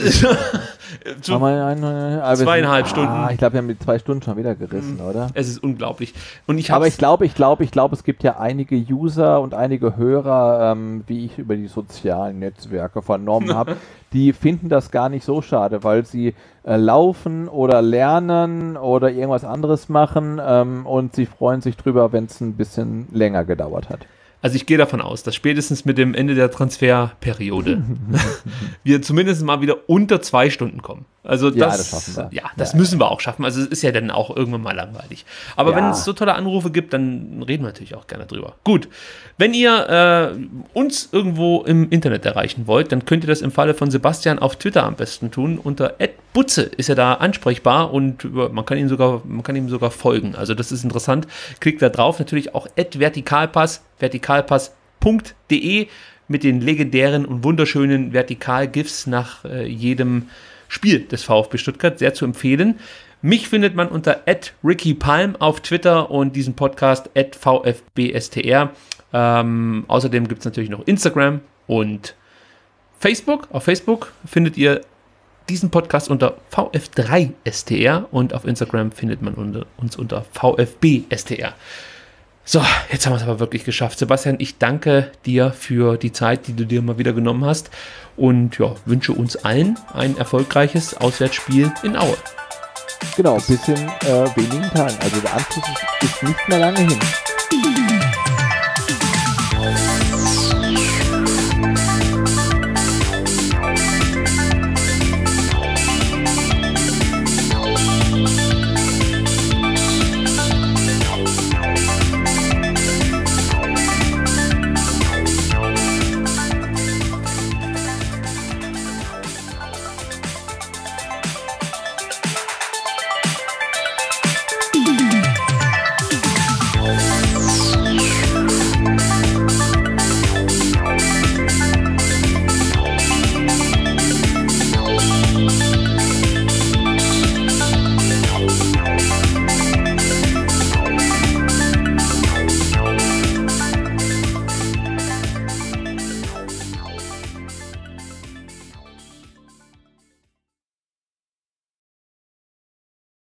Zu zweieinhalb ah, Stunden. Ich glaube, wir haben die zwei Stunden schon wieder gerissen, mhm. oder? Es ist unglaublich. Und ich Aber ich glaube, ich glaube, ich glaube, es gibt ja einige User und einige Hörer, ähm, wie ich über die sozialen Netzwerke vernommen habe, die finden das gar nicht so schade, weil sie äh, laufen oder lernen oder irgendwas anderes machen ähm, und sie freuen sich drüber, wenn es ein bisschen länger gedauert hat. Also ich gehe davon aus, dass spätestens mit dem Ende der Transferperiode wir zumindest mal wieder unter zwei Stunden kommen. Also das, ja, das schaffen wir. Ja, das ja, müssen wir auch schaffen. Also es ist ja dann auch irgendwann mal langweilig. Aber ja. wenn es so tolle Anrufe gibt, dann reden wir natürlich auch gerne drüber. Gut, wenn ihr äh, uns irgendwo im Internet erreichen wollt, dann könnt ihr das im Falle von Sebastian auf Twitter am besten tun. Unter at butze ist er da ansprechbar und man kann ihm sogar, man kann ihm sogar folgen. Also das ist interessant. Klickt da drauf. Natürlich auch at vertikalpass, vertikalpass punkt de mit den legendären und wunderschönen Vertikal-GIFs nach äh, jedem Spiel des VfB Stuttgart, sehr zu empfehlen. Mich findet man unter at Ricky Palm auf Twitter und diesen Podcast at V F B S T R. Ähm, außerdem gibt es natürlich noch Instagram und Facebook. Auf Facebook findet ihr diesen Podcast unter V F drei S T R und auf Instagram findet man unter, uns unter V F B S T R. So, jetzt haben wir es aber wirklich geschafft. Sebastian, ich danke dir für die Zeit, die du dir mal wieder genommen hast und ja, wünsche uns allen ein erfolgreiches Auswärtsspiel in Aue. Genau, bis in äh, wenigen Tagen. Also der Anschluss ist nicht mehr lange hin.